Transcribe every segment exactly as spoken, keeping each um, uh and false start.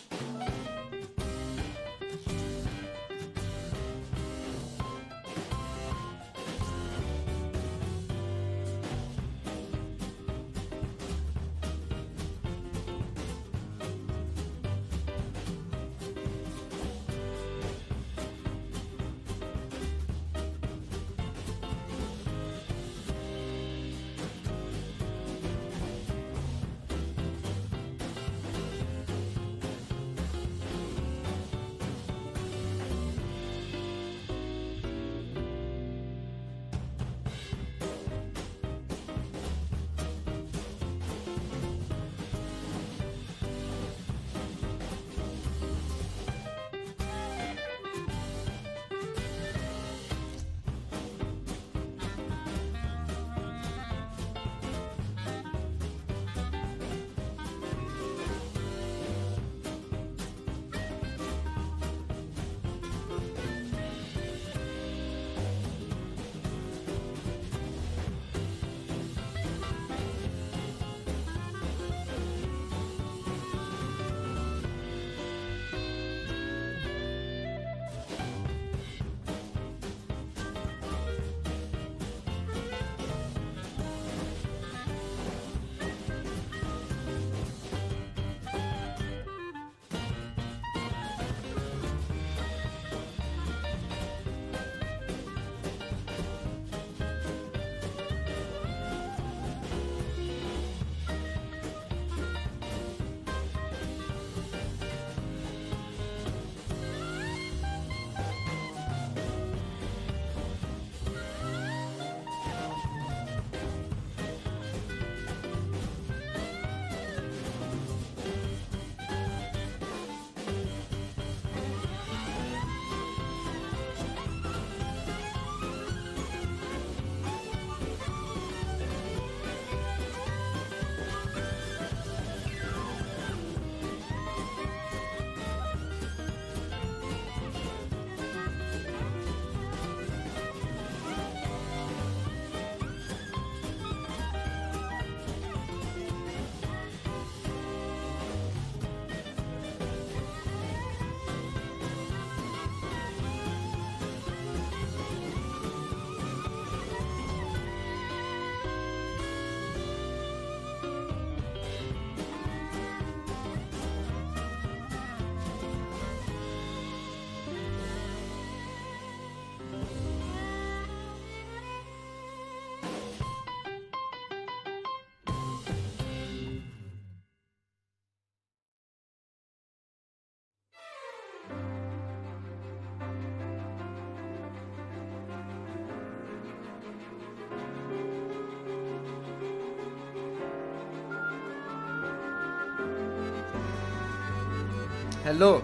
Hello.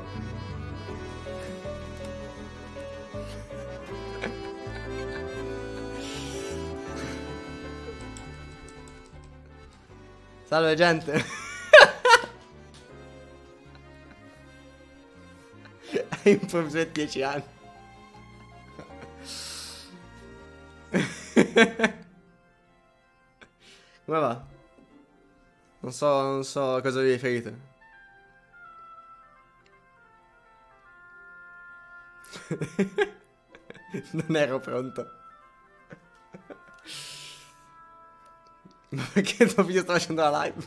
Salve gente. Hai improvvisato dieci anni. Come va? Non so, non so a cosa vi riferite. Non ero pronto. Ma perché tuo figlio sta facendo la live?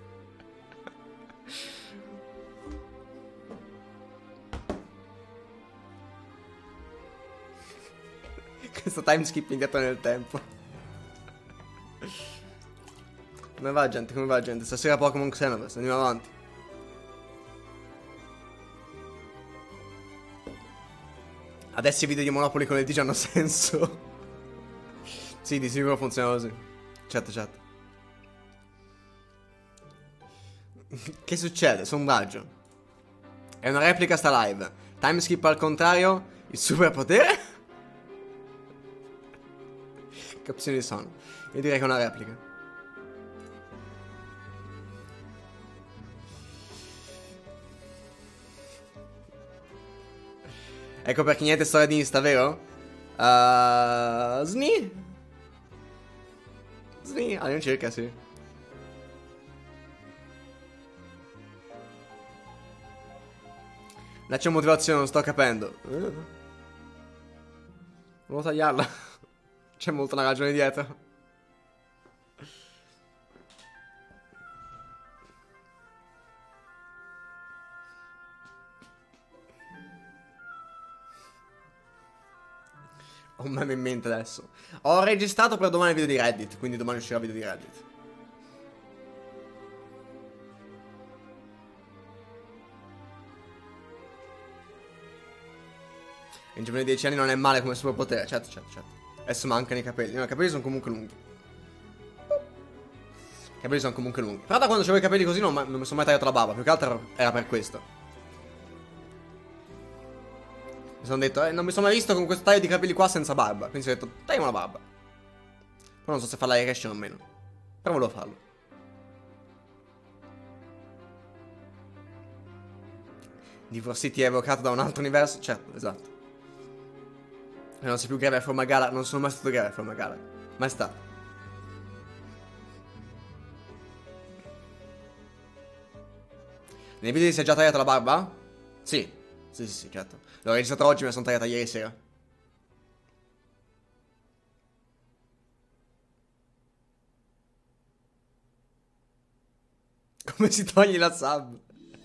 Questo timeskip indietro nel tempo. Come va gente? Come va gente? Stasera Pokémon Xenoverse, andiamo avanti. Adesso i video di Monopoli con il T G hanno senso. Sì, di sicuro funziona così. Chat, chat. Che succede? Sondaggio. È una replica sta live. Timeskip al contrario. Il superpotere? Che opzioni sono? Io direi che è una replica. Ecco perché niente storia di Insta, vero? Uh, Sni? Sni? All'incirca, sì. Non c'è motivazione, non sto capendo. Eh. Devo tagliarla. C'è molto una ragione dietro. Ho un meme in mente adesso. Ho registrato per domani il video di Reddit, quindi domani uscirà il video di Reddit. In giovane di dieci anni non è male come superpotere. Certo, certo, certo. Adesso mancano i capelli. No, i capelli sono comunque lunghi. I capelli sono comunque lunghi. Però da quando avevo i capelli così non, non mi sono mai tagliato la barba. Più che altro era per questo. Mi sono detto, eh, non mi sono mai visto con questo taglio di capelli qua senza barba. Quindi ho detto, tagliamo la barba. Poi non so se farla airation o meno. Però volevo farlo. Diversity è evocato da un altro universo. Certo, esatto. E non sei più Greve from Magala. Non sono mai stato Greve from Magala. Mai stato. Nei video si è già tagliata la barba? Sì. Sì, sì, sì, certo. L'ho registrato oggi, me la sono tagliata ieri sera. Come si toglie la sub?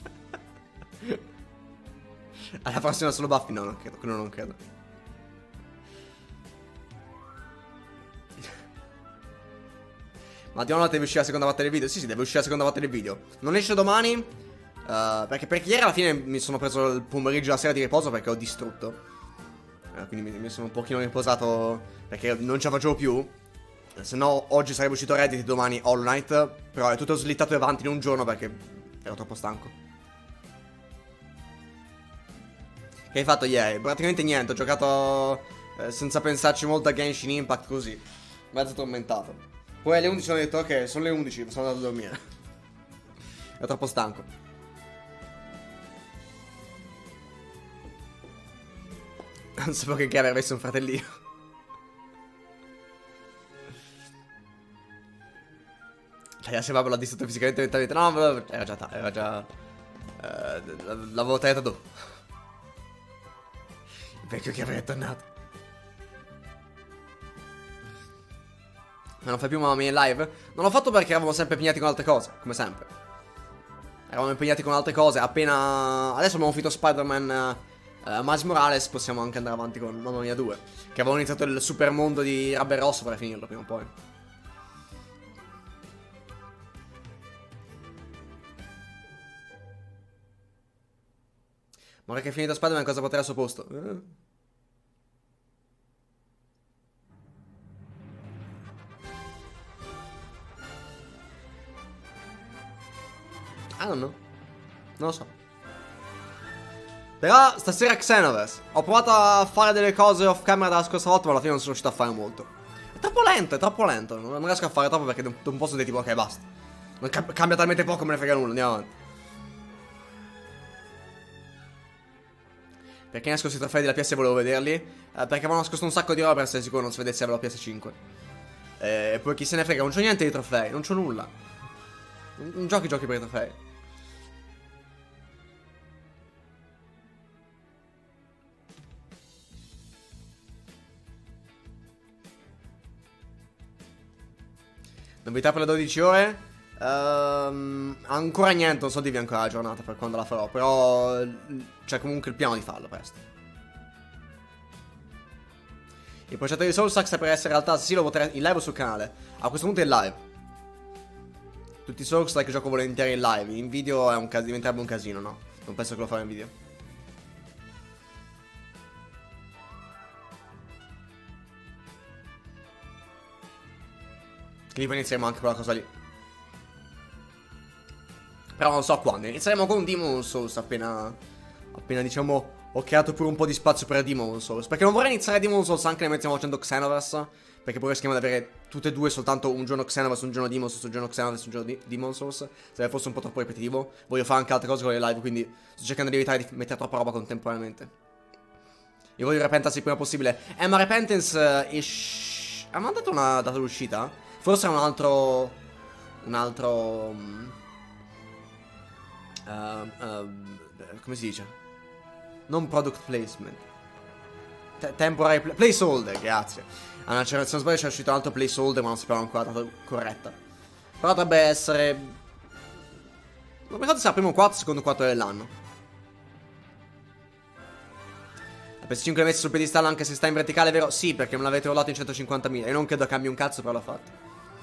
Alla prossima solo Buffy? No, non credo, quello non credo. Ma di una deve uscire la seconda parte del video? Sì, sì, deve uscire la seconda parte del video. Non esce domani, uh, perché, perché ieri alla fine mi sono preso il pomeriggio e la sera di riposo perché ho distrutto. Uh, quindi mi, mi sono un pochino riposato perché non ce la facevo più. Se no oggi sarebbe uscito Reddit e domani Hollow Knight. Però è tutto slittato avanti in un giorno perché ero troppo stanco. Che hai fatto ieri? Praticamente niente, ho giocato eh, senza pensarci molto a Genshin Impact così. Mezzo tormentato. Poi alle undici ho detto ok, sono le undici, sono andato a dormire. Ero troppo stanco. Non sapevo che Gary avesse un fratellino. Dai, se l'ha distrutto fisicamente e mentalmente. No, era già, era già eh, l'avevo tagliata dopo. Il vecchio che avrei tornato. Ma non fai più mamma mia in live? Non l'ho fatto perché eravamo sempre impegnati con altre cose, come sempre. Eravamo impegnati con altre cose. Appena adesso abbiamo finito Spider-Man uh, Miles Morales, possiamo anche andare avanti con Mamma Mia due. Che avevo iniziato il super mondo di Rabbe Rosso per finirlo prima o poi. Ma perché è finito Spider-Man cosa potrà al suo posto? Eh. Ah, non, non lo so. Però stasera Xenoverse. Ho provato a fare delle cose off camera dalla scorsa volta, ma alla fine non sono riuscito a fare molto. È troppo lento, è troppo lento. Non riesco a fare troppo perché dopo un po' sono tipo ok, basta. Non cambia, cambia talmente poco, me ne frega nulla, andiamo avanti. Perché nascosto questi trofei della P S volevo vederli. Eh, perché avevano nascosto un sacco di roba per essere sicuro non si vedesse la P S cinque. E poi chi se ne frega, non c'ho niente di trofei, non c'ho nulla. Non, non giochi giochi per i trofei. Novità per le dodici ore? Um, ancora niente, non so dirvi ancora la giornata per quando la farò. Però c'è comunque il piano di farlo presto. Il progetto di Soulsax sta per essere in realtà, sì, lo potrei in live sul canale. A questo punto è in live. Tutti i Soulsax gioco volentieri in live. In video è un cas- diventerebbe un casino, no? Non penso che lo farò in video. Quindi poi inizieremo anche quella cosa lì. Però non so quando. Inizieremo con Demon Souls appena, appena diciamo ho creato pure un po' di spazio per Demon Souls. Perché non vorrei iniziare Demon Souls anche mentre stiamo facendo Xenoverse. Perché poi rischiamo di avere tutte e due soltanto un giorno Xenoverse, un giorno Demon Souls, un giorno Xenoverse, un giorno di Demon Souls. Sarebbe forse un po' troppo ripetitivo. Voglio fare anche altre cose con le live, quindi sto cercando di evitare di mettere troppa roba contemporaneamente. Io voglio Repentance il prima possibile. Eh, ma Repentance uh, ish... ha mandato una data d'uscita? Forse è un altro... Un altro... Um... Uh, uh, come si dice? Non product placement. Te temporary pla placeholder, grazie. Ah, se non sbaglio c'è uscito un altro placeholder, ma non sappiamo ancora la data corretta. Però dovrebbe essere... non mi ricordo se è il primo quarto o il secondo quarto dell'anno. La P S cinque l'ha messa sul piedistallo anche se sta in verticale, vero? Sì, perché non l'avete rollato in centocinquantamila. E non credo cambi un cazzo, però l'ha fatto.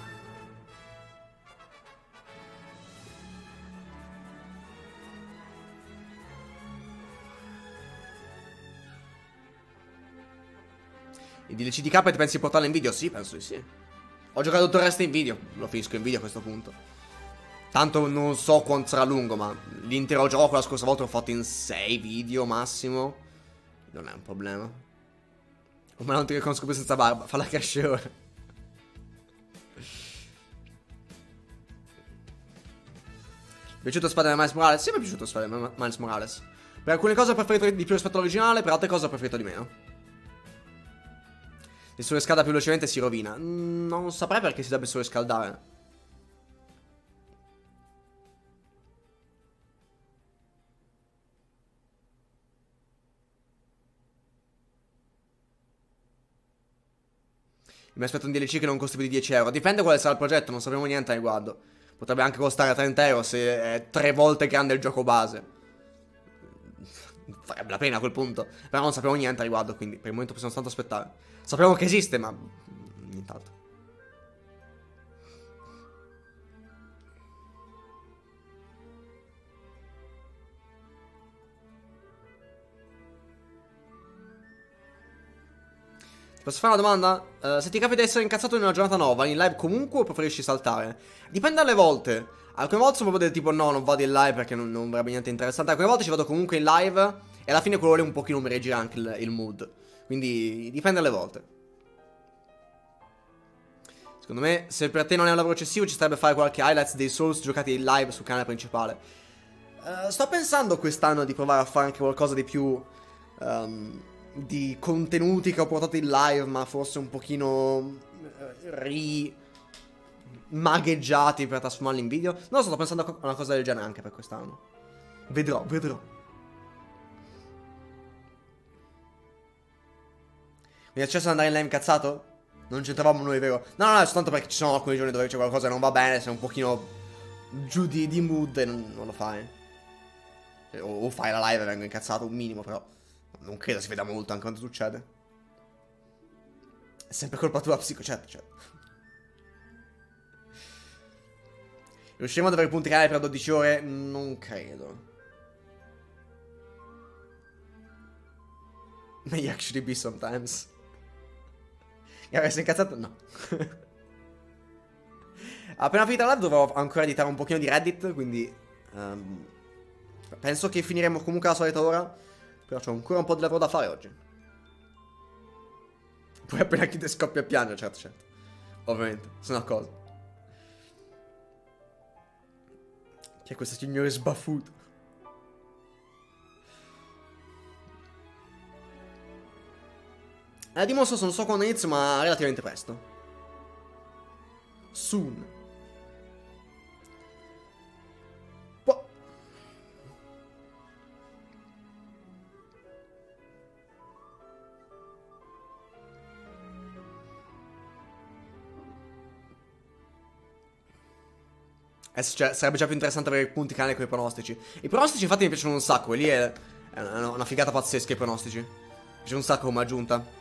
I D L C di Cuphead pensi di portarlo in video? Sì, penso di sì. Ho giocato tutto il resto in video. Lo finisco in video a questo punto. Tanto non so quanto sarà lungo, ma l'intero gioco la scorsa volta l'ho fatto in sei video massimo. Non è un problema. O me non ti riconosco più senza barba. Falla crescere ora. Mi è piaciuto Spider-Man Miles Morales? Sì, mi è piaciuto Spider-Man Miles Morales. Per alcune cose ho preferito di più rispetto all'originale, per altre cose ho preferito di meno. Se surriscalda più velocemente si rovina. Mm, non saprei perché si debba surriscaldare. Mi aspetto un D L C che non costi più di dieci euro. Dipende quale sarà il progetto, non sappiamo niente a riguardo. Potrebbe anche costare trenta euro se è tre volte grande il gioco base. Farebbe la pena a quel punto. Però non sappiamo niente a riguardo, quindi per il momento possiamo soltanto aspettare. Sappiamo che esiste, ma nient'altro. Ti posso fare una domanda? Uh, se ti capita di essere incazzato in una giornata nuova, in live comunque o preferisci saltare? Dipende dalle volte. Alcune volte sono proprio del tipo no, non vado in live perché non, non avrebbe niente interessante. Alcune volte ci vado comunque in live e alla fine quello lì un pochino mi regge anche il, il mood. Quindi dipende dalle volte. Secondo me, se per te non è un lavoro eccessivo, ci sarebbe fare qualche highlights dei Souls giocati in live sul canale principale. Uh, sto pensando quest'anno di provare a fare anche qualcosa di più... Um, di contenuti che ho portato in live, ma forse un pochino rimagheggiati per trasformarli in video. Non lo so, sto pensando a una cosa del genere anche per quest'anno. Vedrò, vedrò. Mi è accesso ad andare in live incazzato? Non c'entravamo noi, vero? No, no, no, è soltanto perché ci sono alcuni giorni dove c'è qualcosa che non va bene, sei un pochino giù di, di mood e non, non lo fai. O, o fai la live e vengo incazzato un minimo, però non credo si veda molto anche quando succede. È sempre colpa tua, psico, certo, certo. Riusciremo ad avere punti canale per dodici ore? Non credo. May actually be sometimes. E avresti incazzato? No. Appena finita la live dovrò ancora editare un pochino di Reddit, quindi um, penso che finiremo comunque alla solita ora. Però c'ho ancora un po' di lavoro da fare oggi. Poi appena chiude scoppia a piangere, certo, certo. Ovviamente, sono d'accordo. Chi è questo signore sbaffuto? Eh, dimostro, non so quando inizio, ma relativamente presto. Soon. Po eh, cioè, sarebbe già più interessante avere i punti canale con i pronostici. I pronostici infatti mi piacciono un sacco, e lì è, è una, una figata pazzesca i pronostici. Mi piace un sacco come aggiunta.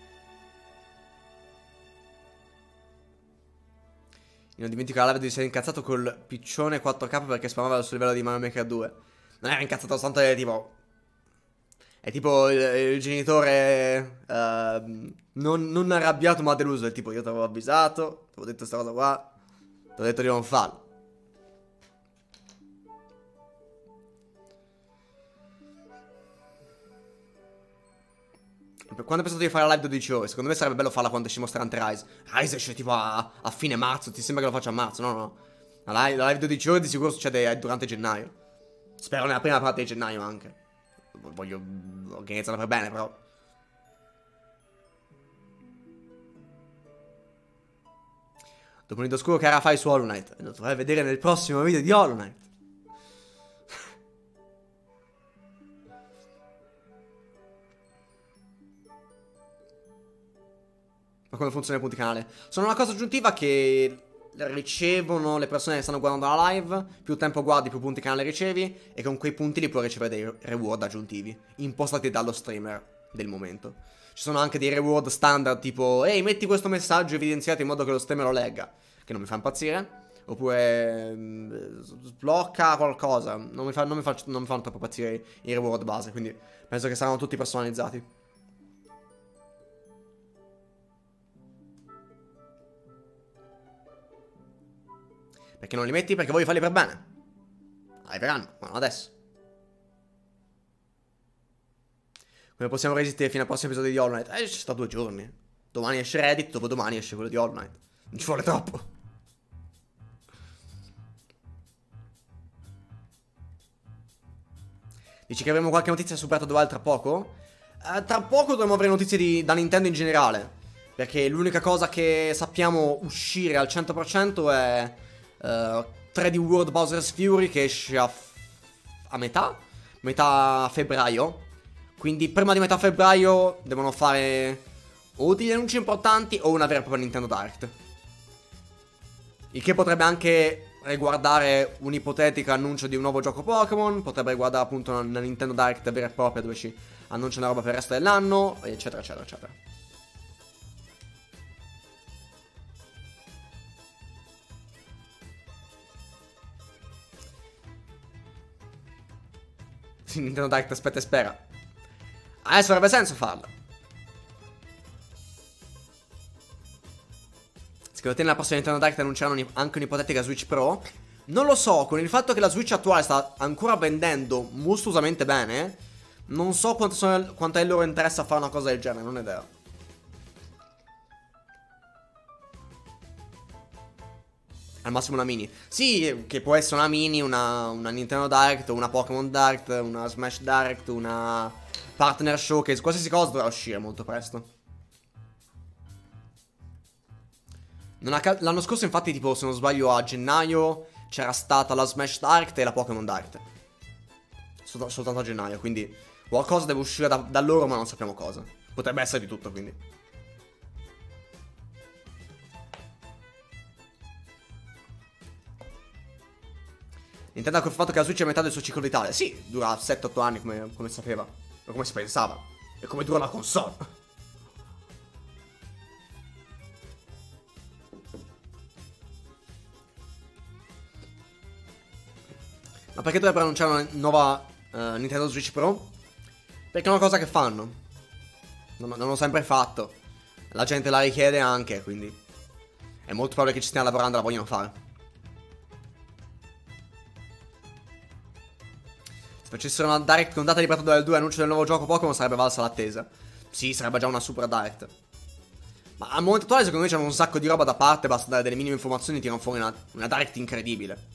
Io non dimentico la live di essere incazzato col piccione quattro K perché spammava il suo livello di Mario Maker due. Non era incazzato, soltanto è tipo... È tipo il, il genitore uh, non, non arrabbiato ma deluso. È tipo io ti avevo avvisato, ti avevo detto questa cosa qua, ti ho detto di non farlo. Quando ho pensato di fare la live dodici ore? Secondo me sarebbe bello farla quando esce Monster Hunter Rise. Rise esce tipo a, a fine marzo. Ti sembra che lo faccia a marzo? No, no. La live, la live dodici ore di sicuro succede durante gennaio. Spero nella prima parte di gennaio anche. Voglio organizzarla per bene, però. Dopo un nido scuro che era fai su Hollow Knight. Lo dovrai vedere nel prossimo video di Hollow Knight. Ma come funzionano i punti canale? Sono una cosa aggiuntiva che ricevono le persone che stanno guardando la live. Più tempo guardi, più punti canale ricevi. E con quei punti li puoi ricevere dei reward aggiuntivi impostati dallo streamer del momento. Ci sono anche dei reward standard tipo ehi, metti questo messaggio evidenziato in modo che lo streamer lo legga, che non mi fa impazzire. Oppure mh, sblocca qualcosa. Non mi, fa, non, mi fa, non mi fanno troppo impazzire i reward base. Quindi penso che saranno tutti personalizzati. Perché non li metti? Perché voglio farli per bene. Arriveranno, ma non adesso. Come possiamo resistere fino al prossimo episodio di Hollow Knight? Eh, ci sta due giorni. Domani esce Reddit, dopodomani esce quello di Hollow Knight. Non ci vuole troppo. Dici che avremo qualche notizia su Breath of the Wild tra poco? Eh, tra poco dovremo avere notizie di, da Nintendo in generale. Perché l'unica cosa che sappiamo uscire al cento per cento è uh, tre D World Bowser's Fury, che esce a, a metà, metà febbraio. Quindi prima di metà febbraio devono fare o degli annunci importanti o una vera e propria Nintendo Direct. Il che potrebbe anche riguardare un'ipotetica annuncio di un nuovo gioco Pokémon. Potrebbe riguardare appunto una, una Nintendo Direct vera e propria dove ci annuncia una roba per il resto dell'anno, eccetera eccetera eccetera. Sì, Nintendo Direct aspetta e spera. Adesso avrebbe senso farla. Secondo te nella prossima Nintendo Direct annunceranno anche un'ipotetica Switch Pro? Non lo so, con il fatto che la Switch attuale sta ancora vendendo mostruosamente bene, non so quanto, sono, quanto è il loro interesse a fare una cosa del genere, non ho idea. Al massimo una mini. Sì, che può essere una mini, una, una Nintendo Direct, una Pokémon Direct, una Smash Direct, una Partner Showcase, qualsiasi cosa dovrà uscire molto presto. L'anno scorso infatti tipo se non sbaglio a gennaio c'era stata la Smash Direct e la Pokémon Direct. Sol soltanto a gennaio, quindi qualcosa deve uscire da, da loro ma non sappiamo cosa. Potrebbe essere di tutto quindi. Nintendo ha confermato che la Switch è a metà del suo ciclo vitale. Sì, dura sette otto anni come, come sapeva. O come si pensava. E come dura una console. Ma perché dovrebbero annunciare una nuova uh, Nintendo Switch Pro? Perché è una cosa che fanno. Non, non l'ho sempre fatto. La gente la richiede anche, quindi è molto probabile che ci stiano lavorando e la vogliono fare. Se facessero una Direct con data di Breath of the Wild due e annuncio del nuovo gioco Pokémon sarebbe valsa l'attesa. Sì, sarebbe già una super Direct. Ma al momento attuale secondo me c'è un sacco di roba da parte, basta dare delle minime informazioni e tirano fuori una, una Direct incredibile.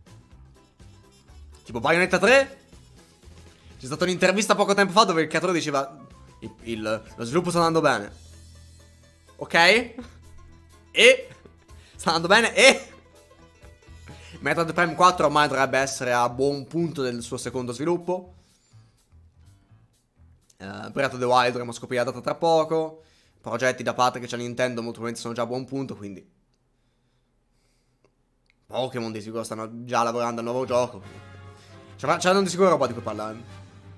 Tipo Bayonetta tre. C'è stata un'intervista poco tempo fa dove il creatore diceva il, il, lo sviluppo sta andando bene. Ok. E sta andando bene e Metroid Prime quattro ormai dovrebbe essere a buon punto del suo secondo sviluppo. uh, Breath of the Wild dovremo scoprire la data tra poco. Progetti da parte che c'è Nintendo molto probabilmente sono già a buon punto, quindi Pokémon di sicuro stanno già lavorando al nuovo gioco. C'hanno di sicuro roba di cui parlare.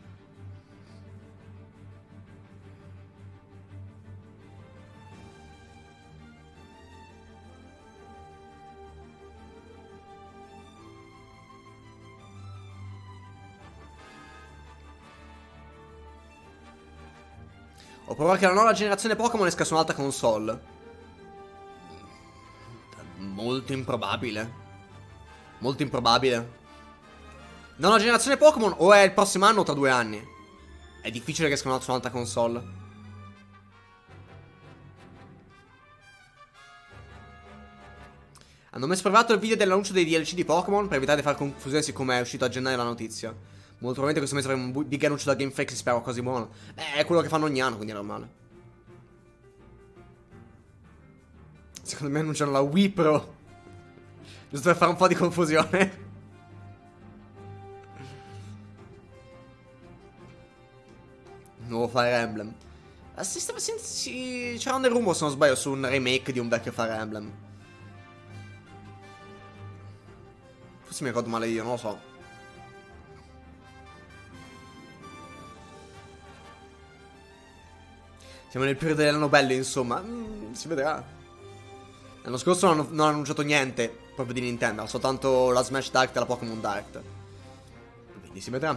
Ho paura che la nuova generazione Pokémon esca su un'altra console. Molto improbabile. Molto improbabile. Nona generazione Pokémon o è il prossimo anno o tra due anni. È difficile che esca su un'altra console. Hanno messo privato il video dell'annuncio dei D L C di Pokémon per evitare di fare confusione siccome è uscito a gennaio la notizia. Molto probabilmente questo mese avremo un big annuncio da Game Freak, si spera qualcosa di buono. Beh, è quello che fanno ogni anno, quindi è normale. Secondo me annunciano la Wii Pro, giusto per fare un po' di confusione. Nuovo Fire Emblem. Uh, si stava, si, si, c'erano dei rumor, se non sbaglio, su un remake di un vecchio Fire Emblem. Forse mi ricordo male io, non lo so. Siamo nel periodo dell'anno bello, insomma. Mm, si vedrà. L'anno scorso non hanno, non hanno annunciato niente proprio di Nintendo, soltanto la Smash Direct e la Pokémon Direct. Quindi si vedrà.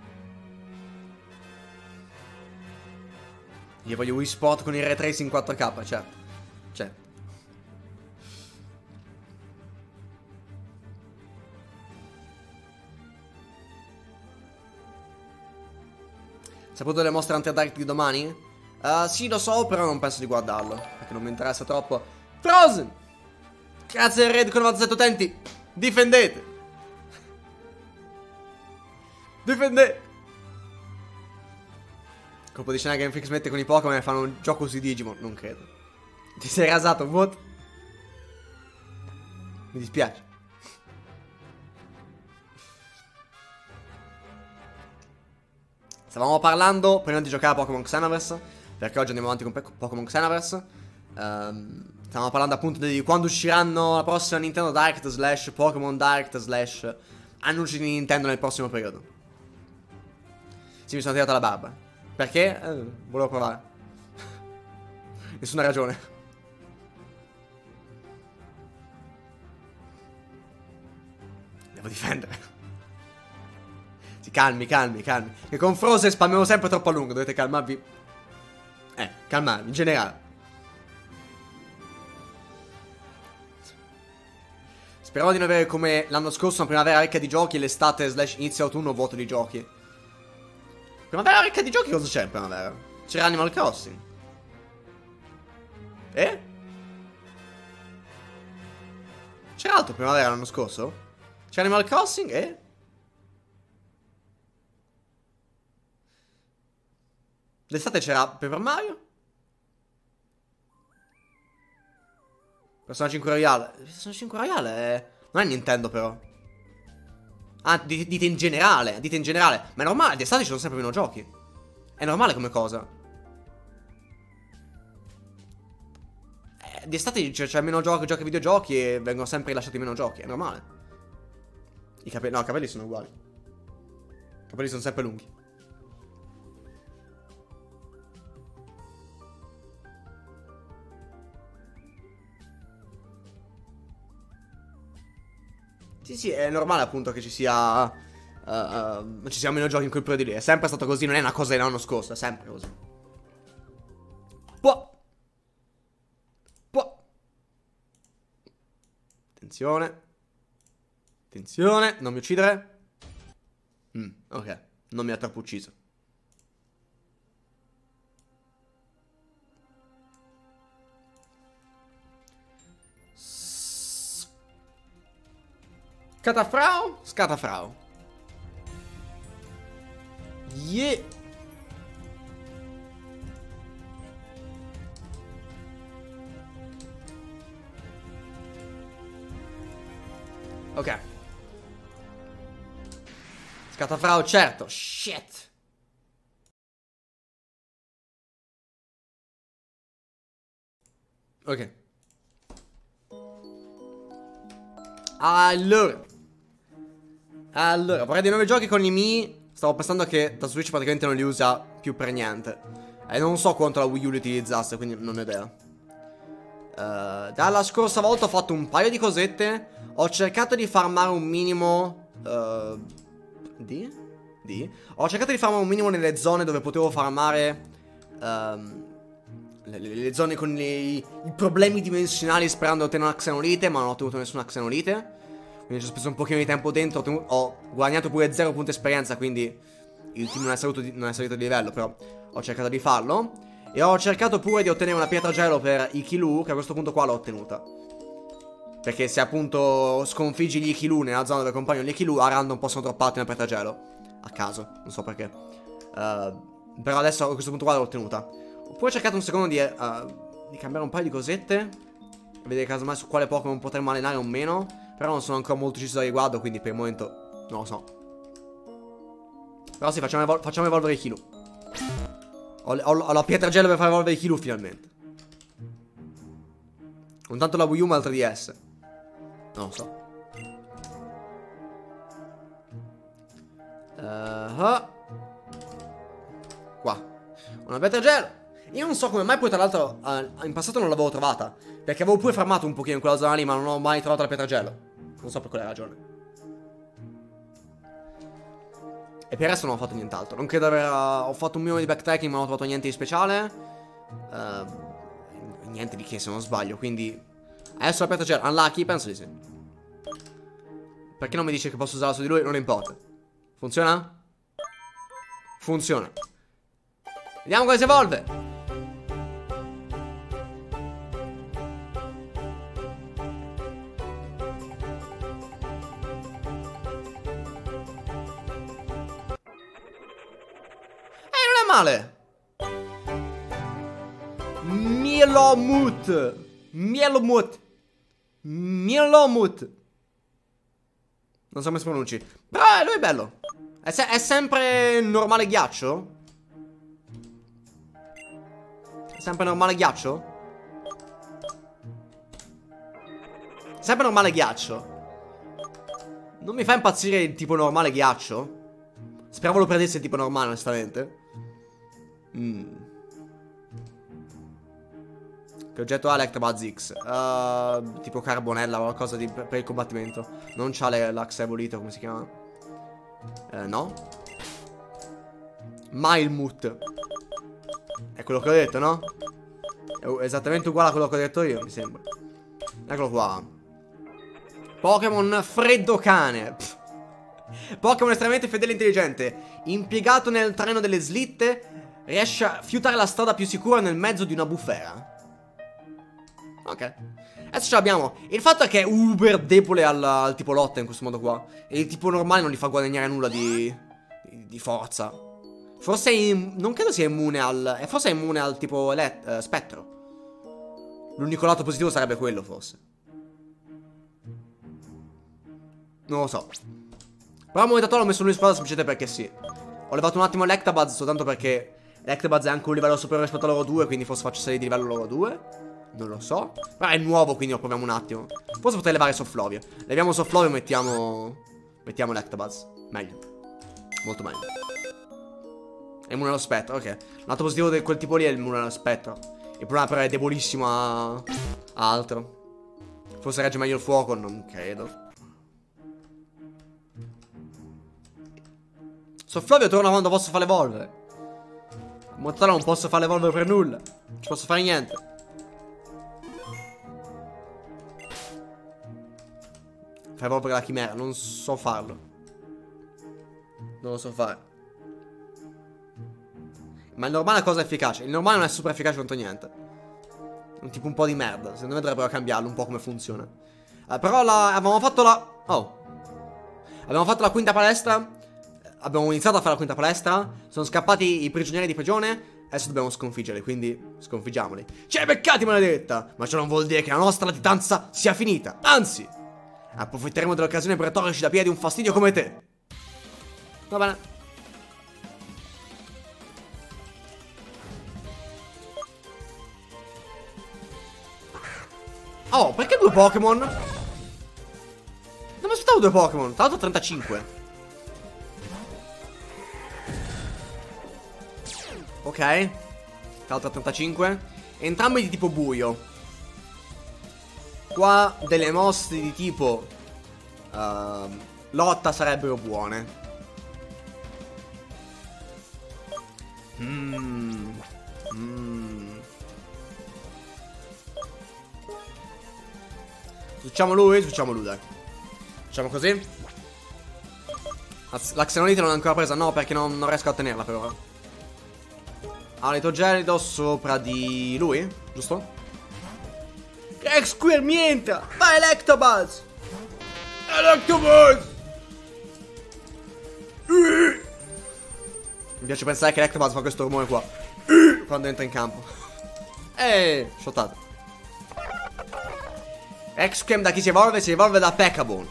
Io voglio Wii Sport con il ray tracing quattro K, certo. Certo. Saputo delle mostre Hunter Direct di domani? Uh, sì, lo so, però non penso di guardarlo, perché non mi interessa troppo. Frozen! Grazie Red con novantasette utenti. Difendete. Difendete. Colpo di scena Game Freak smette con i Pokémon e fanno un gioco sui Digimon. Non credo. Ti sei rasato, what? Mi dispiace. Stavamo parlando, prima di giocare a Pokémon Xenoverse, perché oggi andiamo avanti con Pokémon Xenoverse. um, Stavamo parlando appunto di quando usciranno la prossima Nintendo Direct slash Pokémon Direct slash annunci di Nintendo nel prossimo periodo. Sì, mi sono tirato la barba. Perché? Eh, volevo provare. Nessuna ragione. Devo difendere. Si calmi, calmi, calmi. Che con Frozen spammevo sempre troppo a lungo. Dovete calmarvi. Eh, calmarvi, in generale. Speravo di non avere come l'anno scorso una primavera ricca di giochi e l'estate slash inizio autunno vuoto di giochi. Primavera ricca di giochi cosa c'è in primavera? C'era Animal Crossing. Eh? C'era altro primavera l'anno scorso? C'era Animal Crossing e? L'estate c'era Paper Mario? Persona cinque Royale. Persona cinque Royale è... non è Nintendo però. Ah, dite in generale. Dite in generale. Ma è normale, d'estate ci sono sempre meno giochi. È normale come cosa. Eh, d'estate c'è meno giochi, giochi videogiochi e vengono sempre rilasciati meno giochi. È normale. I capelli... no, i capelli sono uguali. I capelli sono sempre lunghi. Sì, sì, è normale appunto che ci sia uh, uh, ci siano meno giochi in quel periodo lì. È sempre stato così, non è una cosa dell'anno scorso, è sempre così. Può. Può. Attenzione. Attenzione, non mi uccidere. Mm, ok, non mi ha troppo ucciso. Scatafrau? Scatafrau. Yeah. Ok. Scatafrau, certo. Shit. Ok. Allora. Allora, vorrei dei nuovi giochi con i Mii. Stavo pensando che da Switch praticamente non li usa più per niente. E non so quanto la Wii U li utilizzasse, quindi non ho idea. uh, Dalla scorsa volta ho fatto un paio di cosette. Ho cercato di farmare un minimo uh, Di? Di? Ho cercato di farmare un minimo nelle zone dove potevo farmare um, le, le, le zone con i, i problemi dimensionali, sperando di ottenere una Xenolite, ma non ho ottenuto nessuna Xenolite. Quindi ci ho speso un pochino di tempo dentro. Ho, tenuto, ho guadagnato pure zero punti esperienza, quindi il team non è, salito di, non è salito di livello, però ho cercato di farlo. E ho cercato pure di ottenere una pietra gelo per Ikilu, che a questo punto qua l'ho ottenuta. Perché se appunto sconfiggi gli Ikilu nella zona dove compaiono gli Ikilu, a random possono dropparti una pietra gelo. A caso, non so perché. uh, Però adesso a questo punto qua l'ho ottenuta. Ho pure cercato un secondo di, uh, di cambiare un paio di cosette e vedere casomai su quale Pokémon potremmo allenare o meno. Però non sono ancora molto deciso al riguardo, quindi per il momento non lo so. Però sì, facciamo, evol facciamo evolvere Ikilu. Ho, ho, ho la pietra gelo per far evolvere Kilu finalmente. Un tanto la Wii U ma il tre D S. Non lo so. Uh-huh. Qua una pietra gelo. Io non so come mai poi tra l'altro uh, in passato non l'avevo trovata, perché avevo pure fermato un pochino in quella zona lì, ma non ho mai trovato la pietra gelo. Non so per quale ragione. E per il resto non ho fatto nient'altro. Non credo aver... Uh, ho fatto un minimo di backtracking, ma non ho trovato niente di speciale. uh, Niente di che se non sbaglio. Quindi adesso la pietra gelo. Unlucky? Penso di sì. Perché non mi dice che posso usarla su di lui? Non importa. Funziona? Funziona. Vediamo come si evolve. Eh, non è male. Mielomut. Mielomut. Mielomut. Non so come si pronunci. Però eh, lui è bello. È, se è sempre normale ghiaccio? È sempre normale ghiaccio? Sempre normale ghiaccio. Non mi fa impazzire il tipo normale ghiaccio. Speravo lo prendesse il tipo normale, onestamente. Mm. Che oggetto ha Electabuzz X? Uh, tipo carbonella o qualcosa di, per il combattimento. Non c'ha l'Axe evolito, come si chiama? Eh, no. Mailmut. È quello che ho detto, no? È esattamente uguale a quello che ho detto io, mi sembra. Eccolo qua. Pokémon Freddo Cane. Pokémon estremamente fedele e intelligente. Impiegato nel treno delle slitte, riesce a fiutare la strada più sicura nel mezzo di una bufera. Ok. Adesso ce l'abbiamo. Il fatto è che è uber debole al, al tipo lotta in questo modo qua. E il tipo normale non gli fa guadagnare nulla di, di, di forza. Forse è non credo sia immune al... Eh, forse è immune al tipo let, uh, spettro. L'unico lato positivo sarebbe quello, forse. Non lo so. Però al momento l'ho messo lui in spada semplicemente perché sì. Ho levato un attimo l'Electabuzz soltanto perché l'Electabuzz è anche un livello superiore rispetto a loro due, quindi forse faccio salire di livello loro due. Non lo so. Però è nuovo, quindi lo proviamo un attimo. Forse potrei levare Sofflovio. Leviamo Sofflovio e mettiamo... Mettiamo l'Electabuzz. Meglio. Molto meglio. È immune allo spettro, ok. Lato positivo di quel tipo lì è immune allo spettro. Il problema però è debolissimo a... a altro. Forse regge meglio il fuoco, non credo. Sofflovio torna quando posso fare evolvere. A Motala non posso fare evolvere per nulla. Non ci posso fare niente. Fai evolvere la chimera, non so farlo. Non lo so fare. Ma il normale è cosa efficace? Il normale non è super efficace contro niente. Un tipo un po' di merda. Secondo me dovrebbero cambiarlo un po' come funziona. eh, Però la... avevamo fatto la... Oh Abbiamo fatto la quinta palestra. Abbiamo iniziato a fare la quinta palestra. Sono scappati i prigionieri di prigione. Adesso dobbiamo sconfiggerli, quindi sconfiggiamoli. Ci hai beccati, maledetta. Ma ciò non vuol dire che la nostra latitanza sia finita. Anzi, approfitteremo dell'occasione per toglierci da piedi un fastidio come te. Va bene. Oh, perché due Pokémon? Non mi aspettavo due Pokémon. Tra l'altro trentacinque. Ok. Tra l'altro trentacinque. Entrambi di tipo buio. Qua delle mosse di tipo uh, lotta sarebbero buone. Mmm Mmm Succiamo lui? Succiamo lui, dai. Facciamo così. La Xenolite non è ancora presa. No, perché non, non riesco a tenerla per ora. Alito gelido sopra di lui, giusto? Exquirmienta! Vai Electabuzz! Electabuzz! Mi piace pensare che Electabuzz fa questo rumore qua quando entra in campo. Eeeh, shottato. Excam da chi si evolve? Si evolve da Pekabon.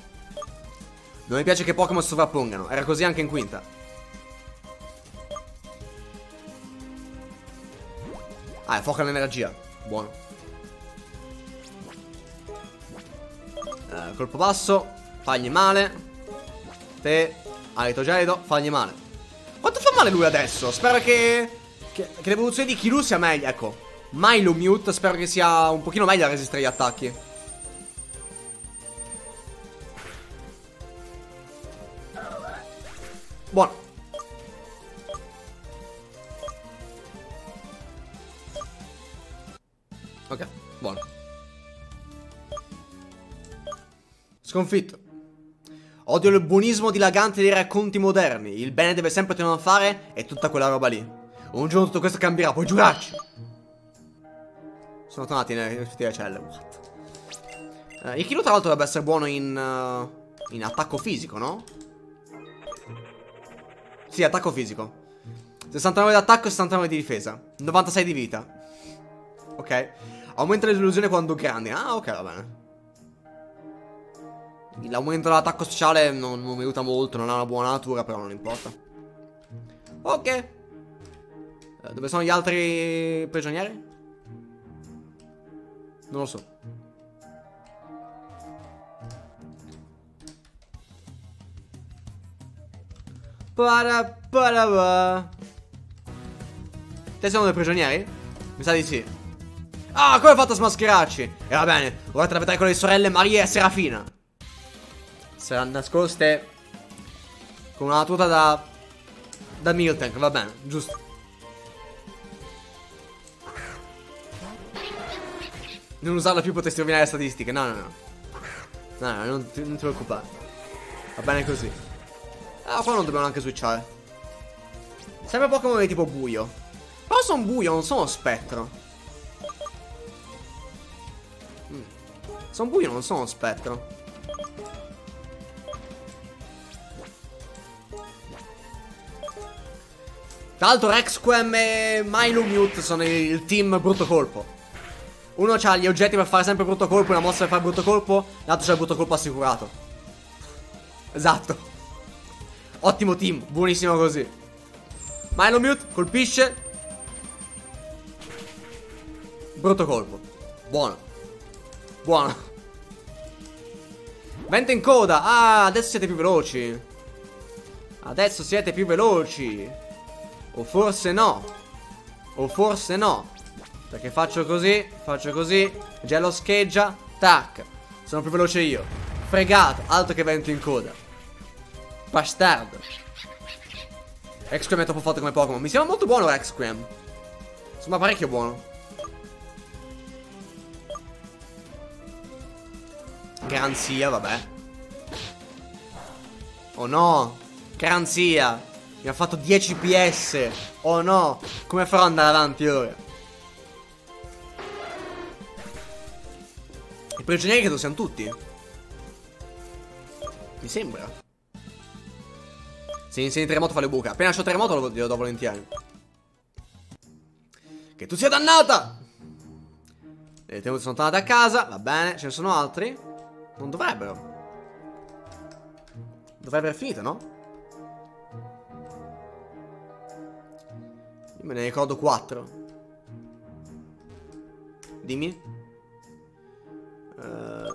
Non mi piace che Pokémon si sovrappongano. Era così anche in quinta. Ah, è fuoco all'energia. Buono. Eh, colpo basso. Fagli male. Te. Alito gelido. Fagli male. Quanto fa male lui adesso? Spero che... Che, che l'evoluzione di Kilu sia meglio. Ecco. Milo Mute. Spero che sia un pochino meglio a resistere gli attacchi. Buono. Ok, buono. Sconfitto. Odio il buonismo dilagante dei racconti moderni. Il bene deve sempre trionfare e tutta quella roba lì. Un giorno tutto questo cambierà, puoi giurarci. Sono tornati nelle rispettive celle. What? Uh, il Kilu tra l'altro dovrebbe essere buono in, uh, in attacco fisico, no? Sì, attacco fisico. sessantanove di attacco e sessantanove di difesa. novantasei di vita. Ok. Aumenta l'illusione quando grandi. Ah, ok, va bene. L'aumento dell'attacco speciale non, non mi aiuta molto. Non ha una buona natura, però non importa. Ok. eh, Dove sono gli altri prigionieri? Non lo so. Para para pa. Te sei uno dei prigionieri? Mi sa di sì. Ah, come hai fatto a smascherarci? E va bene, ora te la vedrai con le sorelle Maria e Serafina. Saranno nascoste con una tuta da da Miltank, va bene, giusto. Non usarla più, potresti rovinare le statistiche. No, no, no. No, no, non ti, non ti preoccupare. Va bene così. Ah, qua non dobbiamo neanche switchare. Sempre Pokémon di tipo buio. Però sono buio, non sono spettro. mm. Sono buio, non sono spettro. Tra l'altro Rexquem e Milo Mute sono il team brutto colpo. Uno ha gli oggetti per fare sempre brutto colpo, una mossa per fare brutto colpo, l'altro c'ha il brutto colpo assicurato. Esatto. Ottimo team, buonissimo così. Milo Mute colpisce. Brutto colpo. Buono. Buono. Vento in coda. Ah, adesso siete più veloci. Adesso siete più veloci. O forse no. O forse no. Perché faccio così, faccio così, gelo scheggia, tac. Sono più veloce io. Fregato, altro che vento in coda. Bastardo. Rexquem è troppo forte come Pokémon. Mi sembra molto buono Rexquem. Insomma, parecchio buono. Garanzia, vabbè. Oh no. Garanzia. Mi ha fatto dieci P S. Oh no. Come farò ad andare avanti ora? I prigionieri credo siano tutti. Mi sembra. Se insegni terremoto fa le buche. Appena c'ho terremoto lo, lo do volentieri. Che tu sia dannata. Le tenute sono tornate a casa. Va bene, ce ne sono altri? Non dovrebbero. Dovrebbe aver finito, no? Io me ne ricordo quattro. Dimmi. Uh...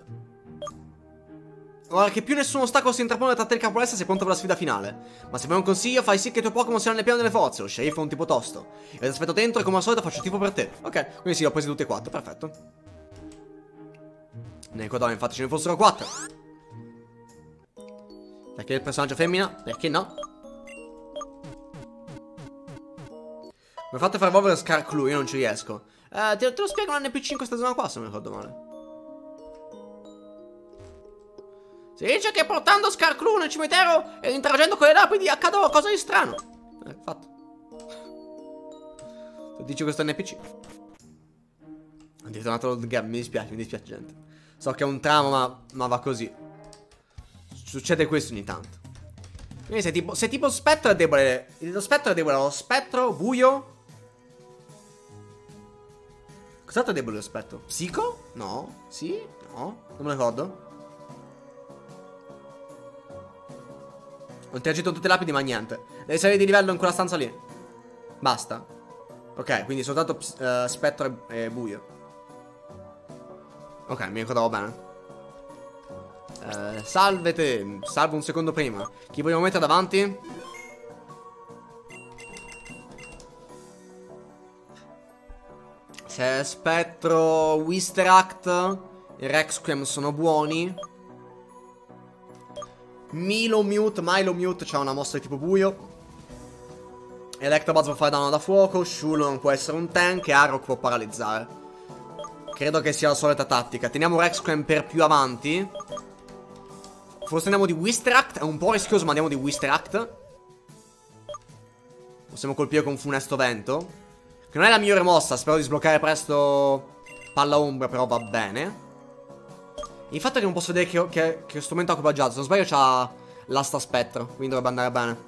Ora che più nessun ostacolo si intrappone tra te e il capolesta, sei pronto per la sfida finale. Ma se vuoi un consiglio, fai sì che i tuoi Pokémon siano nel piano delle forze. Lo sceriffo è un tipo tosto. Io ti aspetto dentro e come al solito faccio il tipo per te. Ok, quindi sì, ho presi tutti e quattro, perfetto. Ne ricordavo infatti ce ne fossero quattro. Perché il personaggio femmina? Perché no? Mi fate far evolvere Scarclue, io non ci riesco. Eh, te, te lo spiego un N P C in questa zona qua, se non mi ricordo male. Si dice che portando Scarclue nel cimitero e interagendo con le lapidi accadono cose di strano. Eh, fatto. Se dici questo N P C. Ho ritornato Lord Gab, mi dispiace, mi dispiace gente. So che è un tramo, ma, ma va così. Succede questo ogni tanto. Quindi se tipo, se tipo spettro è debole. Lo spettro è debole, lo spettro, buio. Cos'altro è debole lo spettro? Psico? No? Sì? No? Non me lo ricordo. Ho interagito con tutte le lapidi ma niente. Devi salire di livello in quella stanza lì. Basta. Ok, quindi soltanto uh, spettro e, e buio. Ok, mi ricordavo bene. Uh, salvete. Salvo un secondo prima. Chi vogliamo mettere davanti? Se spettro, Wisteract e Rexquiem sono buoni. Milo Mute, Milo Mute c'ha una mossa di tipo buio. Electabuzz può fare danno da fuoco. Shulon può essere un tank e Arrow può paralizzare. Credo che sia la solita tattica. Teniamo Rexquiem per più avanti. Forse andiamo di Wisteract. È un po' rischioso, ma andiamo di Wisteract. Possiamo colpire con Funesto Vento, che non è la migliore mossa. Spero di sbloccare presto Palla Ombra, però va bene. Il fatto è che non posso vedere che, che, che strumento ha equipaggiato. Se non sbaglio c'ha l'asta spettro, quindi dovrebbe andare bene.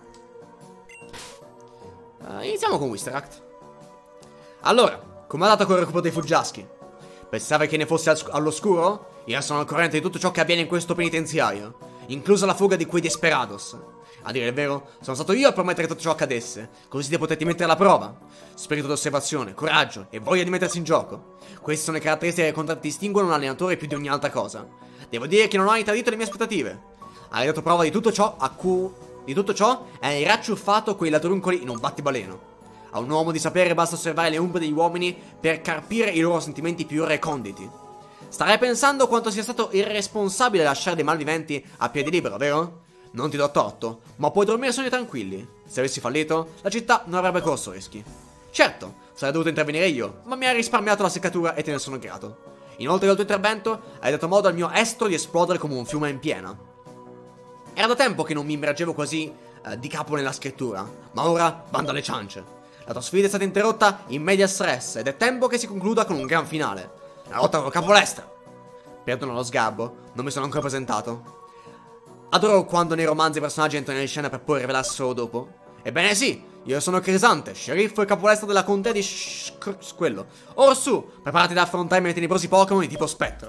Uh, iniziamo con Wisteract. Allora, come è andata con il recupero dei fuggiaschi? Pensava che ne fosse all'oscuro? Io sono al corrente di tutto ciò che avviene in questo penitenziario, inclusa la fuga di quei Desperados. A dire il vero, sono stato io a promettere che tutto ciò accadesse, così ti potete mettere alla prova. Spirito d'osservazione, coraggio e voglia di mettersi in gioco. Queste sono le caratteristiche che contraddistinguono un allenatore più di ogni altra cosa. Devo dire che non hai tradito le mie aspettative. Hai dato prova di tutto ciò a cui... di tutto ciò e hai racciuffato quei ladruncoli in un battibaleno. A un uomo di sapere basta osservare le ombre degli uomini per carpire i loro sentimenti più reconditi. Starai pensando quanto sia stato irresponsabile lasciare dei malviventi a piedi libero, vero? Non ti do torto, ma puoi dormire sonni tranquilli. Se avessi fallito, la città non avrebbe corso rischi. Certo, sarei dovuto intervenire io, ma mi hai risparmiato la seccatura e te ne sono grato. Inoltre dal tuo intervento hai dato modo al mio estro di esplodere come un fiume in piena. Era da tempo che non mi immergevo così eh, di capo nella scrittura, ma ora bando alle ciance. La tua sfida è stata interrotta in media stress ed è tempo che si concluda con un gran finale. La lotta con Capolestra. Perdono lo sgarbo, non mi sono ancora presentato. Adoro quando nei romanzi i personaggi entrano in scena per poi rivelarsi solo dopo. Ebbene sì, io sono Crisante, sceriffo e capolestra della contea di Sh... quello. Orsù, preparati ad affrontare i miei tenebrosi Pokémon di tipo spettro.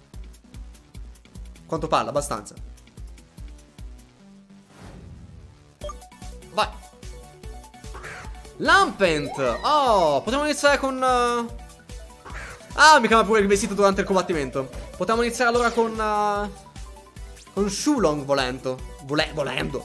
Quanto parla? Abbastanza. Vai. Lampent. Oh, potremmo iniziare con... Uh... Ah, mi cambia pure il vestito durante il combattimento. Potremmo iniziare allora con... Uh... Con Shulong volendo. Vole volendo.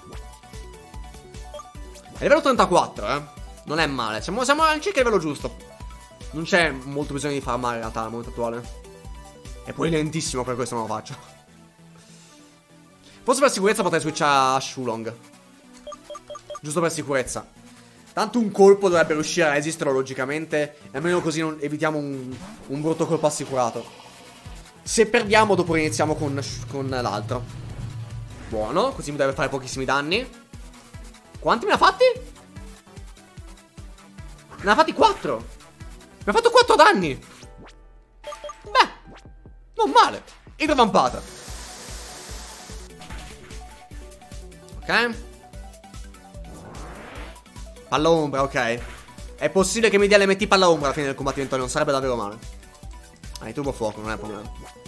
È livello trentaquattro, eh. Non è male. Siamo, siamo al circa livello giusto. Non c'è molto bisogno di farmare in realtà al momento attuale. È poi lentissimo, per questo non lo faccio. Forse per sicurezza potrei switchare a Shulong. Giusto per sicurezza. Tanto un colpo dovrebbe riuscire a resistere logicamente. E almeno così non evitiamo un, un brutto colpo assicurato. Se perdiamo dopo iniziamo con, con l'altro. Buono, così mi deve fare pochissimi danni. Quanti me ne ha fatti? Me ne ha fatti quattro. Mi ha fatto quattro danni. Beh, non male. Idrovampata. Ok. Palla ombra, ok. È possibile che mi dia l'M T palla ombra alla fine del combattimento. Non sarebbe davvero male. Ah, il turbo fuoco, non è un problema.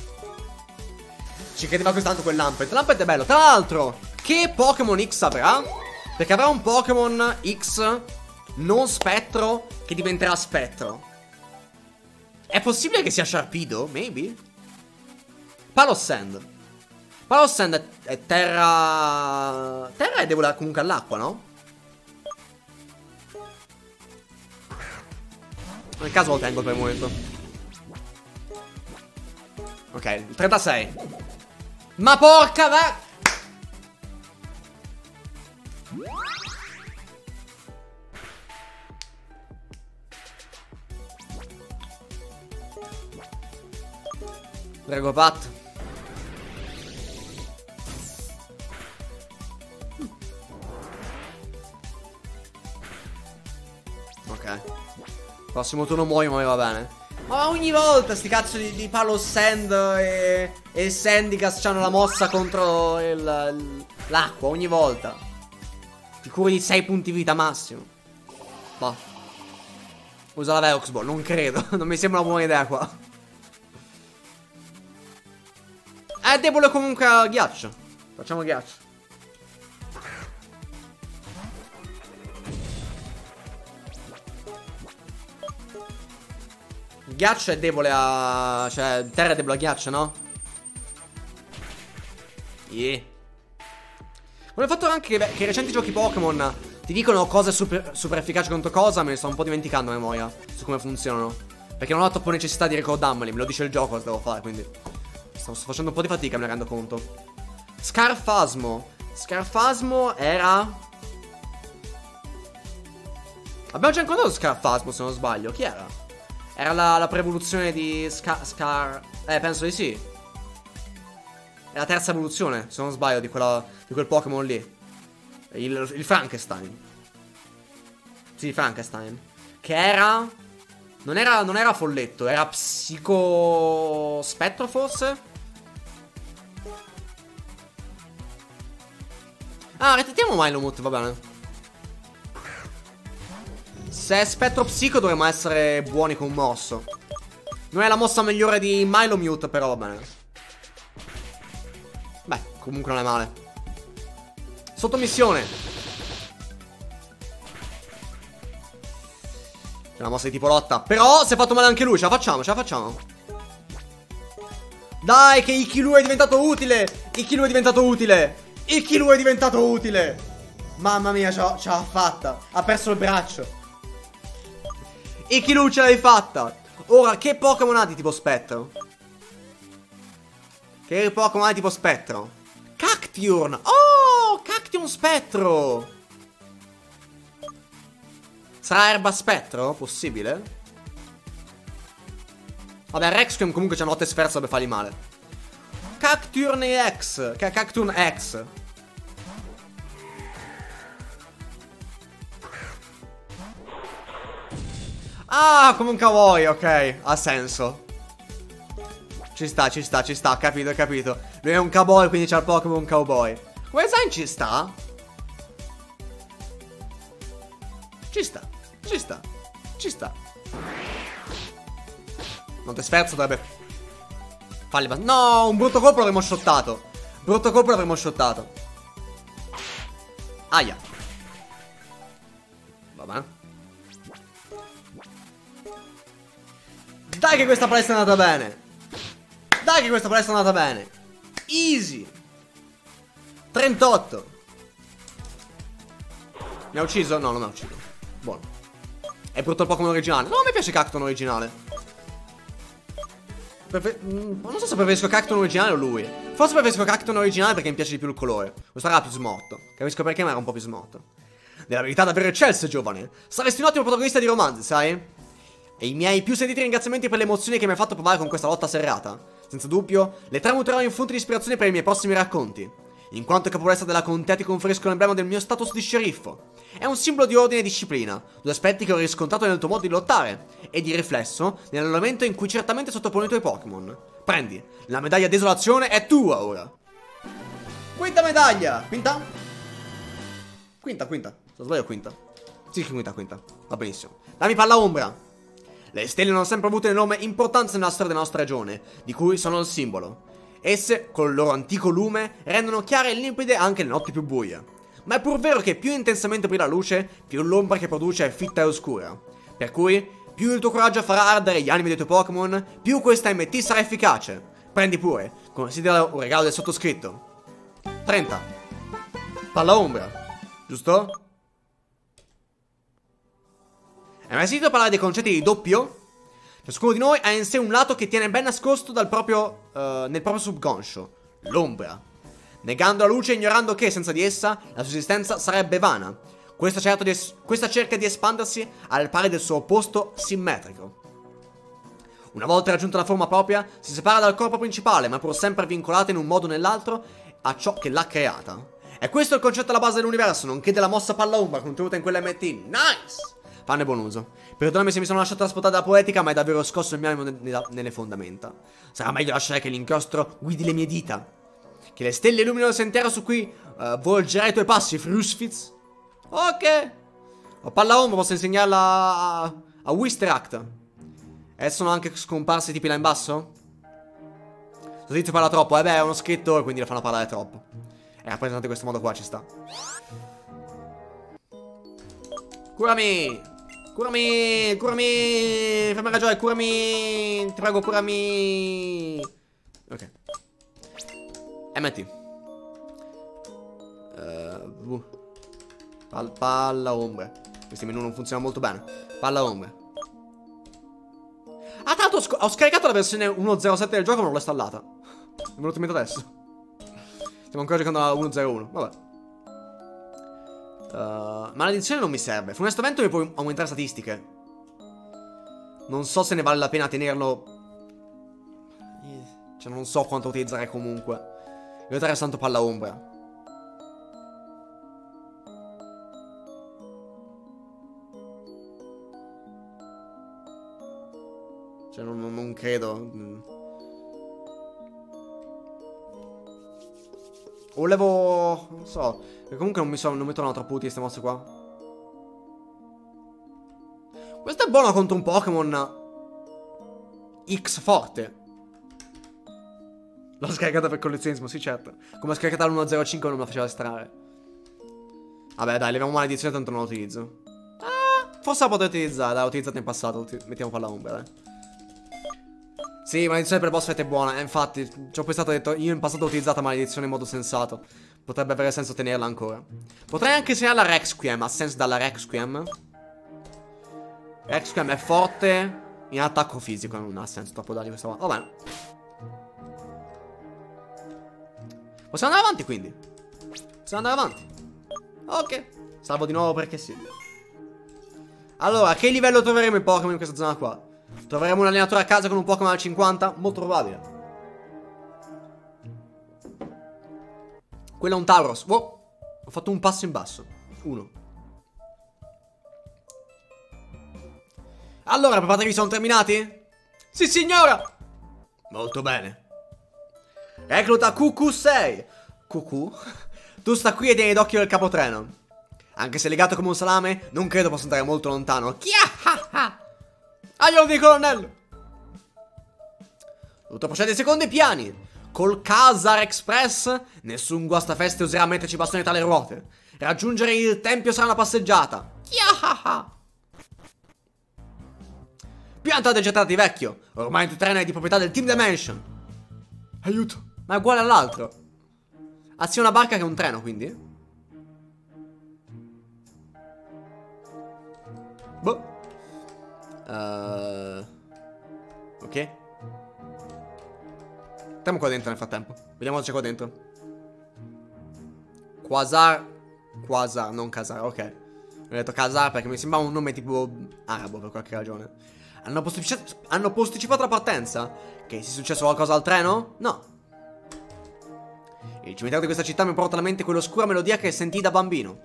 Ci credeva così tanto quel Lampet. Lampet è bello. Tra l'altro, che Pokémon X avrà? Perché avrà un Pokémon X non spettro che diventerà spettro. È possibile che sia Sharpedo? Maybe. Palossand. Palossand è, è terra... Terra è debole comunque all'acqua, no? Nel caso lo tengo per il momento. Ok, il trentasei. Ma porca va... Prego, Pat. Ok. Prossimo turno muoio, ma va bene. Ma ogni volta sti cazzo di, di Palo Sand e, e Sandicast c'hanno la mossa contro l'acqua, ogni volta. Ti curi di sei punti vita massimo. Boh. Usa la Velox Ball, non credo. Non mi sembra una buona idea qua. È debole comunque a ghiaccio. Facciamo ghiaccio. Ghiaccio è debole a... cioè, terra è debole a ghiaccio, no? Yeah. Come il fatto anche che, che i recenti giochi Pokémon ti dicono cose super, super efficaci contro cosa, me ne sto un po' dimenticando a memoria su come funzionano. Perché non ho troppo necessità di ricordarmeli, me lo dice il gioco cosa devo fare, quindi sto, sto facendo un po' di fatica, me ne rendo conto. Scarfasmo. Scarfasmo era... Abbiamo già incontrato Scarfasmo, se non sbaglio. Chi era? Era la, la pre-evoluzione di Scar... Scar... Eh, penso di sì. È la terza evoluzione, se non sbaglio, di, quella, di quel Pokémon lì. Il, il Frankenstein. Sì, Frankenstein. Che era... Non era, non era folletto, era psico... spettro, forse? Ah, ripetiamo Milomutt, va bene. Se è spettro psico dovremmo essere buoni con un mosso. Non è la mossa migliore di Milomutt, però va bene. Beh, comunque non è male. Sottomissione. C'è una mossa di tipo lotta. Però si è fatto male anche lui, ce la facciamo, ce la facciamo. Dai, che Ikilu è diventato utile. Ikilu è diventato utile. Ikilu è diventato utile. Mamma mia, ce l'ha fatta. Ha perso il braccio. Ikilu, ce l'hai fatta. Ora, che Pokémon ha di tipo spettro? Che Pokémon ha di tipo spettro? Cacturne. Oh, Cacturne spettro. Sarà erba spettro? Possibile? Vabbè, Rexcream comunque c'ha una notte sferza per fargli male. Cacturne X. Cacturne X. Ah, come un kawaii, ok. Ha senso. Ci sta, ci sta, ci sta. Capito, capito. Lui è un cowboy, quindi c'ha il Pokémon cowboy. Weezine ci sta. Ci sta. Ci sta. Ci sta. Non ti sferzo, dovrebbe farli. No, un brutto colpo l'avremmo shottato. Brutto colpo l'avremmo shottato. Aia. Vabbè. Dai che questa palestra è andata bene. Dai che questa palestra è andata bene. Easy. trentotto. Mi ha ucciso? No, non mi ha ucciso. Buono. È brutto il Pokémon originale. No, mi piace Cacturne originale. Prefer non so se preferisco Cacturne originale o lui. Forse preferisco Cacturne originale perché mi piace di più il colore. Questo era più smorto. Capisco perché, ma era un po' più smorto. Della verità davvero eccelse, giovane. Saresti un ottimo protagonista di romanzi, sai? E i miei più sentiti ringraziamenti per le emozioni che mi hai fatto provare con questa lotta serrata. Senza dubbio, le tramuterò in fonti di ispirazione per i miei prossimi racconti. In quanto capovolezza della contea ti conferisco l'emblema del mio status di sceriffo. È un simbolo di ordine e disciplina, due aspetti che ho riscontrato nel tuo modo di lottare, e di riflesso nell'allenamento in cui certamente sottoponi i tuoi Pokémon. Prendi, la medaglia desolazione è tua ora. Quinta medaglia! Quinta? Quinta, quinta. Se sbaglio quinta. Sì, quinta, quinta. Va benissimo. Dammi palla ombra. Le stelle hanno sempre avuto un'enorme importanza nella storia della nostra regione, di cui sono il simbolo. Esse, col loro antico lume, rendono chiare e limpide anche le notti più buie. Ma è pur vero che più intensamente brilla la luce, più l'ombra che produce è fitta e oscura. Per cui, più il tuo coraggio farà ardere gli animi dei tuoi Pokémon, più questa M T sarà efficace. Prendi pure, considera un regalo del sottoscritto. trenta. Palla ombra, giusto? Hai mai sentito parlare dei concetti di doppio? Ciascuno di noi ha in sé un lato che tiene ben nascosto dal proprio, uh, nel proprio subconscio, l'ombra. Negando la luce e ignorando che, senza di essa, la sua esistenza sarebbe vana. Questa, certo di questa cerca di espandersi al pari del suo opposto simmetrico. Una volta raggiunta la forma propria, si separa dal corpo principale, ma pur sempre vincolata in un modo o nell'altro a ciò che l'ha creata. E questo è il concetto alla base dell'universo, nonché della mossa palla ombra contenuta in quella M T. Nice! Fanne buon uso. Perdonami se mi sono lasciato trasportare dalla poetica, ma è davvero scosso il mio animo nelle fondamenta. Sarà meglio lasciare che l'inchiostro guidi le mie dita. Che le stelle illuminino il sentiero su cui uh, volgerai i tuoi passi, Frusfitz. Ok. Ho palla ombra, posso insegnarla a, a Wisteract. E sono anche scomparsi tipi là in basso? Questo tizio parla troppo. Eh beh, è uno scrittore, quindi lo fanno parlare troppo. È rappresentato in questo modo qua, ci sta. Curami. Curami, curami. Fammi ragione, curami. Ti prego, curami. Ok. M T. Uh, pal palla ombre. Questi menu non funzionano molto bene. Palla ombre. Ah, tra l'altro ho scaricato la versione uno punto zero sette del gioco, ma non l'ho installata. Mi è venuto in mente adesso. Stiamo ancora giocando alla uno punto zero uno. Vabbè. Uh, maledizione non mi serve. Funestamento mi può aumentare statistiche. Non so se ne vale la pena tenerlo. Cioè non so quanto utilizzare comunque. Devo utilizzare tanto palla ombra. Cioè non, non, non credo. Volevo... non so. Comunque non mi, so, non mi tornano troppo utili queste mosse qua. Questo è buono contro un Pokémon X forte. L'ho scaricata per collezionismo, sì certo. Come ho scaricata l'uno punto zero cinque non me la faceva estrarre. Vabbè dai, leviamo maledizione, tanto non la utilizzo. Ah, forse la potrei utilizzare, l'ho utilizzata in passato. Mettiamo palla ombra, dai. Sì, maledizione per boss fight è buona. Eh, infatti, ci ho pensato e detto, io in passato ho utilizzato maledizione in modo sensato. Potrebbe avere senso tenerla ancora. Potrei anche segnare la Rexquiem. Ha senso dalla Rexquiem? Rexquiem è forte in attacco fisico. Non ha senso troppo dargli questa. Va bene. Possiamo andare avanti quindi. Possiamo andare avanti. Ok. Salvo di nuovo perché sì. Allora, a che livello troveremo i Pokémon in questa zona qua? Troveremo un allenatore a casa con un Pokémon al cinquanta? Molto probabile. Quello è un Tauros. Wow. Ho fatto un passo in basso. Uno. Allora, preparatevi, sono terminati? Sì, signora! Molto bene. Recluta Q Q sei. Q Q? Tu sta qui e tieni d'occhio il capotreno. Anche se legato come un salame, non credo possa andare molto lontano. Chiahaha! Aiuto di colonnello! Tutto procede secondo i piani. Col Khazar Express, nessun guastafeste oserà metterci bastoni tra le ruote. Raggiungere il tempio sarà una passeggiata. Chiahaha! Piantate gettati vecchio. Ormai il treno è di proprietà del Team Dimension. Aiuto. Ma è uguale all'altro. Ha sia una barca che un treno, quindi. Boh. Uh, ok. Stiamo qua dentro nel frattempo. Vediamo cosa c'è qua dentro. Quasar. Quasar, non Khazar, ok. Ho detto Khazar perché mi sembrava un nome tipo arabo per qualche ragione. Hanno posticipato, hanno posticipato la partenza? Che sia successo qualcosa al treno? No. Il cimitero di questa città mi porta alla mente quell'oscura melodia che sentii da bambino.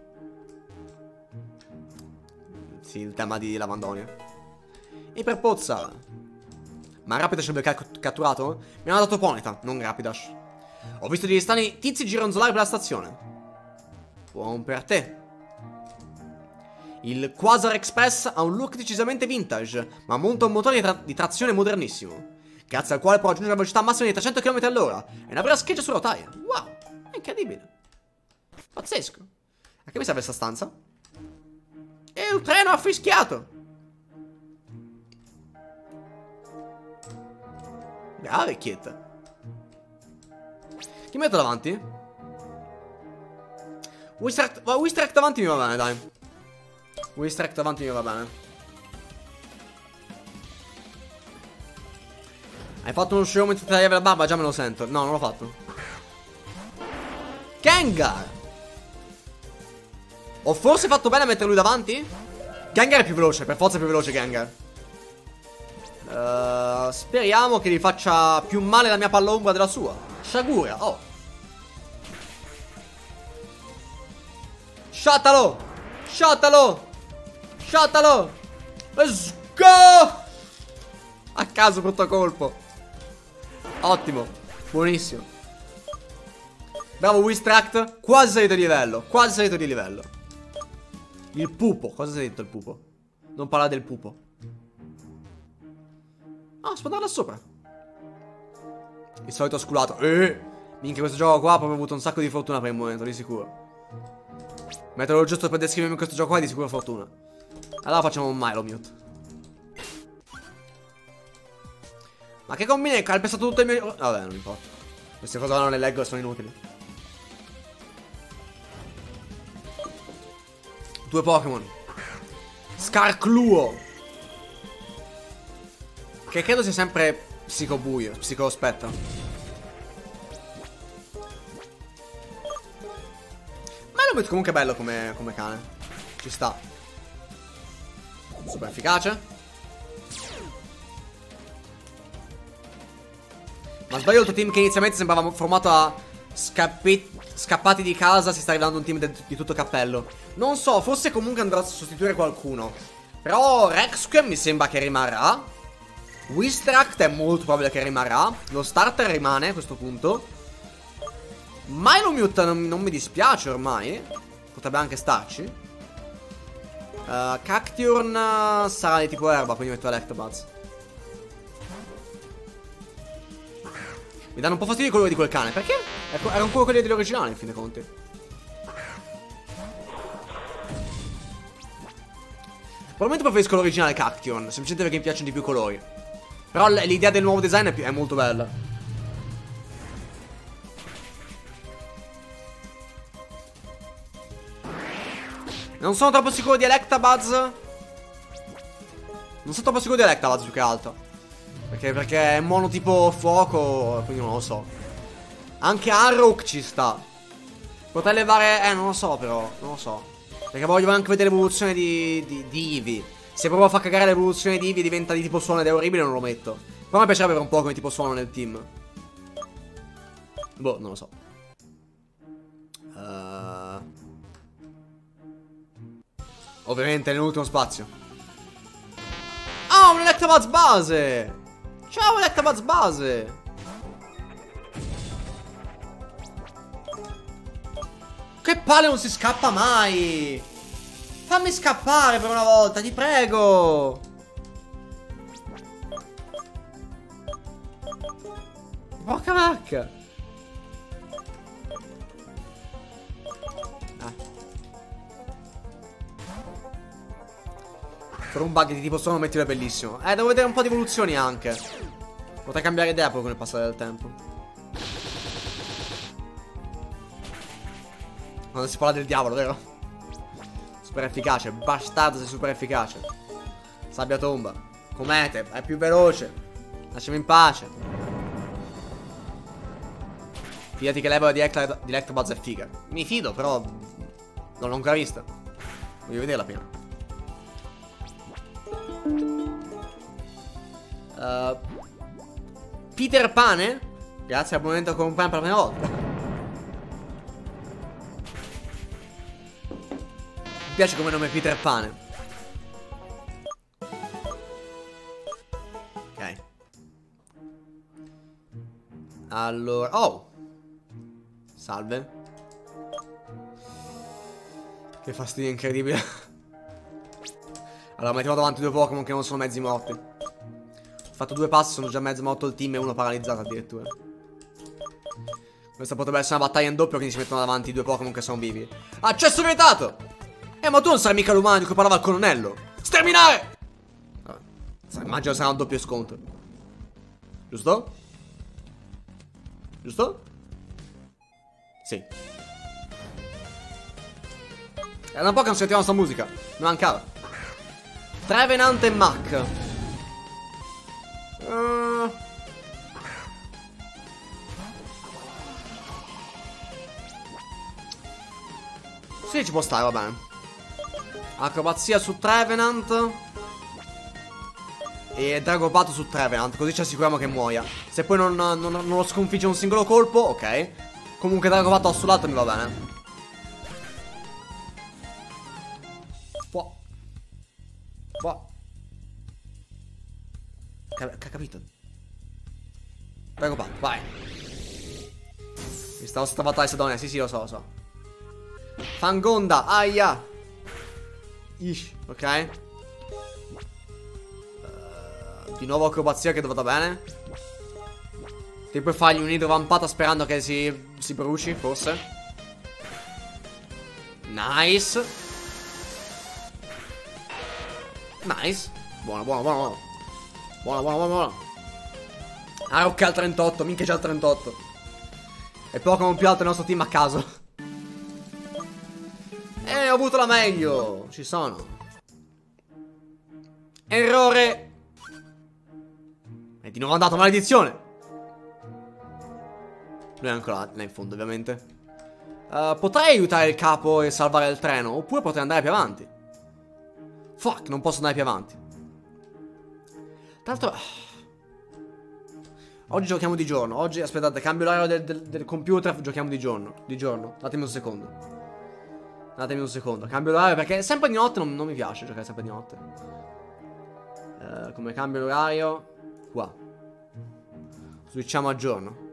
Sì, il tema di Lavandonia. Iperpozza. Ma Rapidash l'abbiamo catturato? Mi hanno dato Ponyta, non Rapidash. Ho visto degli strani tizi gironzolare per la stazione. Buon per te. Il Quasar Express ha un look decisamente vintage, ma monta un motore di, tra di trazione modernissimo, grazie al quale può raggiungere una velocità massima di trecento chilometri all'ora e una vera scheggia sulla rotaia. Wow, è incredibile. Pazzesco. A che mi serve questa stanza? E il treno ha fischiato. Ah, vecchietta. Chi metto davanti? Wistract, Wistract davanti mi va bene, dai. Wistract davanti mi va bene. Hai fatto uno show mentre tagliavi la barba? Già me lo sento. No, non l'ho fatto. Gengar. Ho forse fatto bene a mettere lui davanti? Gengar è più veloce, per forza è più veloce Gengar. Uh, speriamo che gli faccia più male la mia palla ombra della sua. Sciagura, oh. Sciatalo. Sciatalo. Sciatalo. Let's go. A caso brutto colpo. Ottimo. Buonissimo. Bravo Wistract. Quasi salito di livello. Quasi salito di livello. Il pupo. Cosa si è detto il pupo? Non parla del pupo. Ah, si può andare là sopra. Il solito sculato. Eh, minchia, questo gioco qua ha proprio avuto un sacco di fortuna per il momento, di sicuro. Metterlo giusto per descrivermi questo gioco qua è di sicuro fortuna. Allora facciamo un Milo Mute. Ma che combina? Hai calpestato tutto il mio... Vabbè, non importa. Queste cose non le leggo e sono inutili. Due Pokémon. Scarcluo. Che credo sia sempre Psicobuio. Psicospetta. Ma lo vedo comunque bello come, come cane. Ci sta. Super efficace. Ma sbaglio il tuo team che inizialmente sembrava formato a scappi... scappati di casa. Si sta arrivando un team de... di tutto cappello. Non so, forse comunque andrà a sostituire qualcuno. Però Rexquem mi sembra che rimarrà. Wistract è molto probabile che rimarrà. Lo starter rimane a questo punto. Milomute non, non mi dispiace ormai. Potrebbe anche starci. uh, Cacturne sarà di tipo erba, quindi metto Electabuzz. Mi danno un po' fastidio i colori di quel cane. Perché? Erano un po' quelli dell'originale in fin dei conti. Probabilmente preferisco l'originale Cacturne, semplicemente perché mi piacciono di più i colori. Però l'idea del nuovo design è, più, è molto bella. Non sono troppo sicuro di Electabuzz. Non sono troppo sicuro di Electabuzz più che altro. Perché, perché è mono tipo fuoco, quindi non lo so. Anche Arrow ci sta. Potrei levare... Eh, non lo so però, non lo so. Perché voglio anche vedere l'evoluzione di, di, di Eevee. Se proprio fa cagare l'evoluzione di Eevee diventa di tipo suono ed è orribile, non lo metto. Però mi piacerebbe avere un po' come tipo suono nel team. Boh, non lo so. uh... Ovviamente nell'ultimo spazio. Ah, un Electabuzz base. Ciao Electabuzz base. Che palle, non si scappa mai. Fammi scappare per una volta, ti prego. Porca vacca. Ah. Per un bug di tipo suono mettilo è bellissimo. Eh, devo vedere un po' di evoluzioni anche. Potrei cambiare idea poi con il passare del tempo. Quando si parla del diavolo, vero? Super efficace, bastardo sei super efficace. Sabbia tomba. Comete, è più veloce. Lasciami in pace. Fidati che l'epoca di Electabuzz è figa. Mi fido, però non l'ho ancora vista. Voglio vederla prima. uh, Peter Pane. Grazie al momento con un pane per la prima volta. Mi piace come nome Peter Pane. Ok. Allora, oh, salve. Che fastidio incredibile. Allora, mettiamo davanti due Pokémon che non sono mezzi morti. Ho fatto due passi, sono già mezzo morto il team e uno paralizzato addirittura. Questa potrebbe essere una battaglia in doppio, quindi si mettono davanti due Pokémon che sono vivi. Accesso vietato! Eh, ma tu non sarai mica l'umano di cui parlava il colonnello. Sterminare! Vabbè, immagino sarà un doppio scontro. Giusto? Giusto? Sì. Era un po' che non sentivamo sta musica. Mi mancava. Trevenant e Mac. uh... Sì, ci può stare, va bene. Acrobazia su Trevenant e Dragopato su Trevenant, così ci assicuriamo che muoia. Se poi non, non, non lo sconfigge un singolo colpo, ok. Comunque Dragopato sull'altro mi va bene. Può. Può. Che ha capito? Dragopato, vai. Mi stavo sta battaglia Sedonia, sì sì lo so, lo so. Fangonda, aia. Ish, ok. uh, Di nuovo acrobazia che dove va bene. Ti puoi fargli un'idrovampata sperando che si, si bruci, forse. Nice. Nice. Buono, buono, buono. Buono, buono, buono, buono. Arocca al trentotto, minchia c'è al trentotto. E Pokémon più alto del nostro team a caso. Eh, ho avuto la meglio. Ci sono. Errore. È di nuovo andato, maledizione. Lui è ancora là in fondo, ovviamente. uh, Potrei aiutare il capo e salvare il treno, oppure potrei andare più avanti. Fuck, non posso andare più avanti. Tra l'altro oggi giochiamo di giorno. Oggi, aspettate, cambio l'orario del, del, del computer. Giochiamo di giorno. Di giorno, datemi un secondo. Datemi un secondo, cambio l'orario perché sempre di notte non, non mi piace giocare sempre di notte. uh, Come cambio l'orario? Qua. Switchiamo a giorno.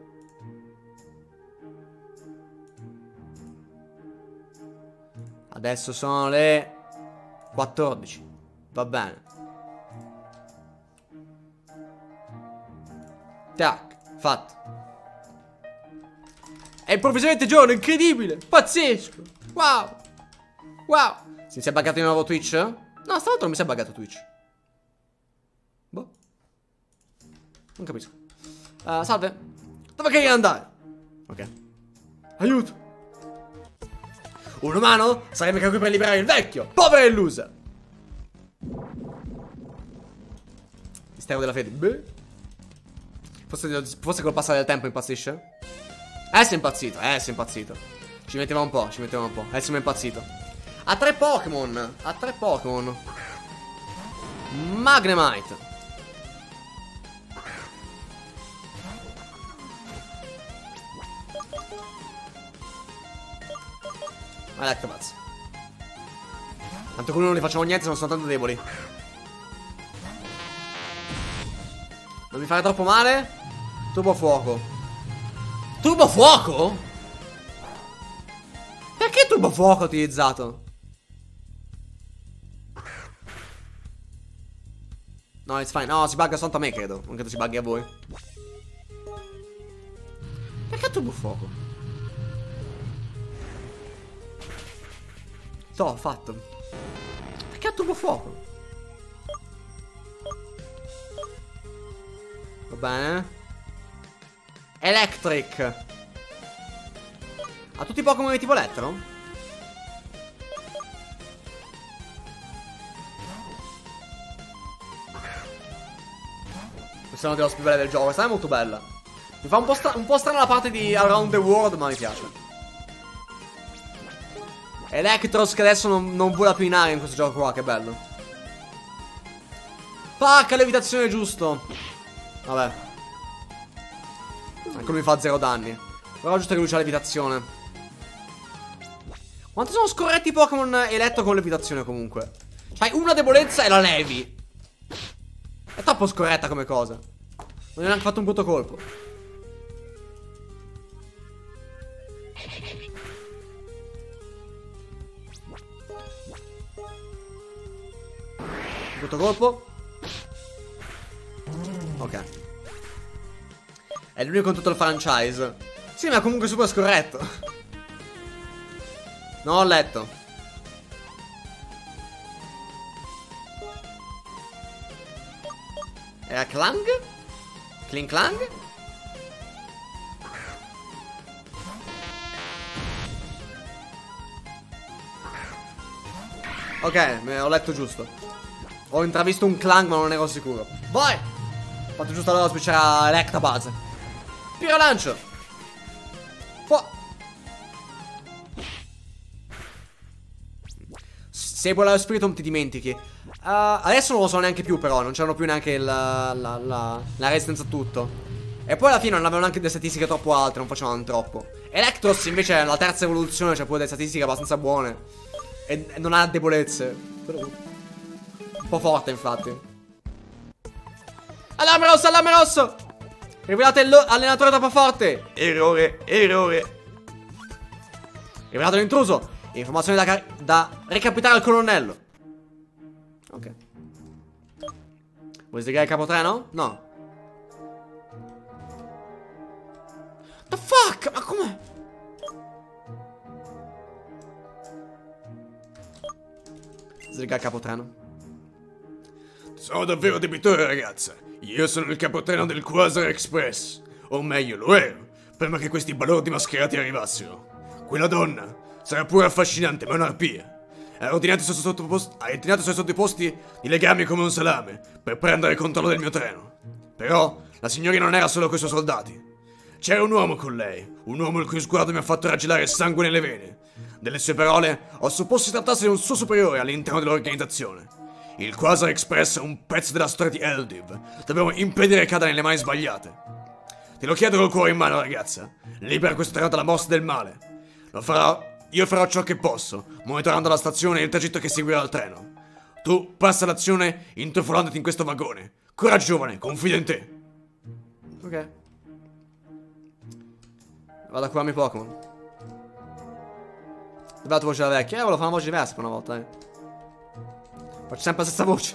Adesso sono le quattordici. Va bene. Tac, fatto. È improvvisamente giorno, incredibile. Pazzesco. Wow. Wow. Si è buggato di nuovo Twitch? No, stavolta non mi si è buggato Twitch. Boh. Non capisco. uh, Salve. Dove che devi andare? Ok. Aiuto. Un umano? Sarebbe qui per liberare il vecchio. Povero e loser. Mistero della fede. Beh. Forse, forse col passare del tempo impazzisce? Eh, si è impazzito. Eh, si è impazzito. Ci metteva un po', ci metteva un po'. Eh, si è impazzito. Ha tre Pokémon. Ha tre Pokémon. Magnemite. Electabuzz. Tanto con uno non li facciamo niente, sono soltanto deboli. Non mi fare troppo male. Turbo fuoco. Turbo fuoco? Perché turbo fuoco ho utilizzato? No, it's fine. No, si bugga soltanto a me, credo. Non credo si buggi a voi. Perché turbo fuoco? Toh, fatto. Perché ha turbo fuoco? Va bene. Electric. Ha tutti i Pokémon di tipo elettro? Questa è una delle più belle del gioco. Questa è molto bella. Mi fa un po', un po' strana la parte di Around the World, ma mi piace. Electros che adesso non, non vola più in aria in questo gioco qua, che bello. Pacca, levitazione giusto. Vabbè. Anche lui mi fa zero danni. Però giusto che lui c'ha levitazione. Quanto sono scorretti i Pokémon elettro con levitazione comunque. C'hai una debolezza e la levi. È troppo scorretta come cosa. Non gli ho neanche fatto un brutto colpo. Brutto colpo. Ok. È l'unico con tutto il franchise. Sì, ma comunque super scorretto. Non ho letto. Era Clang? Cling Clang? Ok, ho letto giusto. Ho intravisto un Clang ma non ero sicuro. Vai! Ho fatto giusto allora switchare a Electabuzz. Piro lancio. Fu Se vuoi lo spirito ti dimentichi. uh, Adesso non lo so neanche più però. Non c'erano più neanche il, la, la, la resistenza a tutto. E poi alla fine non avevano neanche delle statistiche troppo alte. Non facevano troppo. Electros invece è la terza evoluzione. C'ha pure delle statistiche abbastanza buone. E, e non ha debolezze. Un po' forte infatti. Allarme rosso, allarme rosso. Rivelate l'allenatore troppo forte. Errore, errore. Rivelato l'intruso. Informazioni da, da recapitare al colonnello. Ok. Vuoi slegare il capotreno? No. The fuck? Ma com'è? Slegare il capotreno. Sono davvero debitore, ragazza. Io sono il capotreno del Quasar Express. O meglio, lo ero, prima che questi balordi mascherati arrivassero. Quella donna sarà pure affascinante, ma è un'arpia. Ha ordinato ai suoi sottoposti, ha ordinato ai suoi sottoposti di legarmi come un salame per prendere il controllo del mio treno. Però la signorina non era solo coi suoi soldati. C'era un uomo con lei, un uomo il cui sguardo mi ha fatto raggelare sangue nelle vene. Delle sue parole ho supposto si trattasse di un suo superiore all'interno dell'organizzazione. Il Quasar Express è un pezzo della storia di Eldiv. Dobbiamo impedire che cada nelle mani sbagliate. Te lo chiedo col cuore in mano, ragazza. Libera questo treno dalla morsa del male. Lo farò. Io farò ciò che posso, monitorando la stazione e il tragitto che seguirà il treno. Tu passa l'azione intrufolandoti in questo vagone. Coraggio giovane, confido in te. Ok. Vado a curarmi Pokémon. Dov'è la tua voce da vecchia? Eh, volevo fare una voce diversa per una volta, eh. Faccio sempre la stessa voce.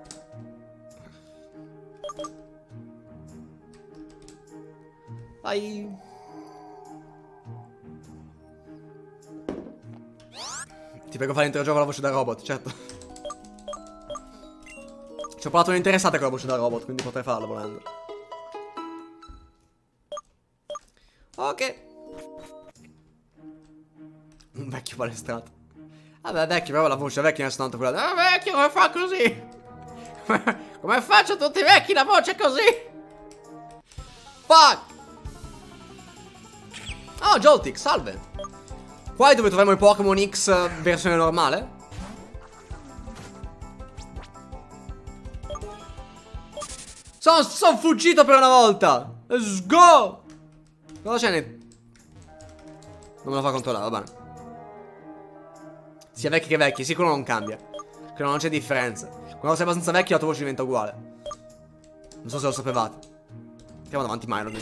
Vai. Ti prego fare l'intero gioco con la voce da robot, certo. Ci ho provato un'interessata con la voce da robot, quindi potrei farlo volendo. Ok. Un vecchio palestrato. Vabbè, vecchio, però la voce vecchia non è soltanto quella. Ah, vecchio, come fa così? Come, come faccio tutti i vecchi la voce così? Fuck! Oh, Joltik, salve. Qua è dove troviamo il Pokémon X versione normale. Sono, sono fuggito per una volta. Let's go. Cosa c'è nel... Non me lo fa controllare, va bene. Sia vecchi che vecchi, sì, quello non cambia. Quello non c'è differenza. Quando sei abbastanza vecchio la tua voce diventa uguale. Non so se lo sapevate. Andiamo davanti Milo.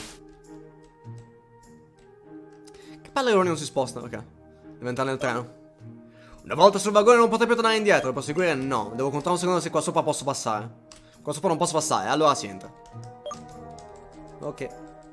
Che palle che non si spostano, ok. Devo entrare nel treno. Una volta sul vagone non potrei più tornare indietro. Per seguire no. Devo controllare un secondo se qua sopra posso passare. Qua sopra non posso passare, allora si entra. Ok.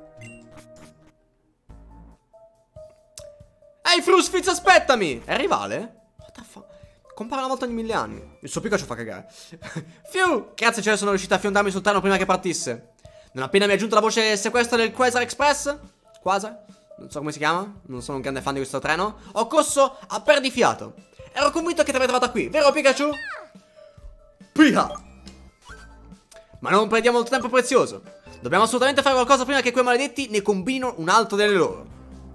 Ehi Frusfiz, aspettami! È rivale? What the fuck? Compare una volta ogni mille anni. Il suo Pikachu fa cagare. Fiu! Grazie cielo, sono riuscito a fiondarmi sul treno prima che partisse. Non appena mi ha aggiunto la voce sequestro del Quasar Express. Quasar? Non so come si chiama. Non sono un grande fan di questo treno. Ho corso a perdifiato. Ero convinto che ti avrei trovata qui, vero Pikachu? Piha! Ma non perdiamo il tempo prezioso. Dobbiamo assolutamente fare qualcosa prima che quei maledetti ne combinino un altro delle loro.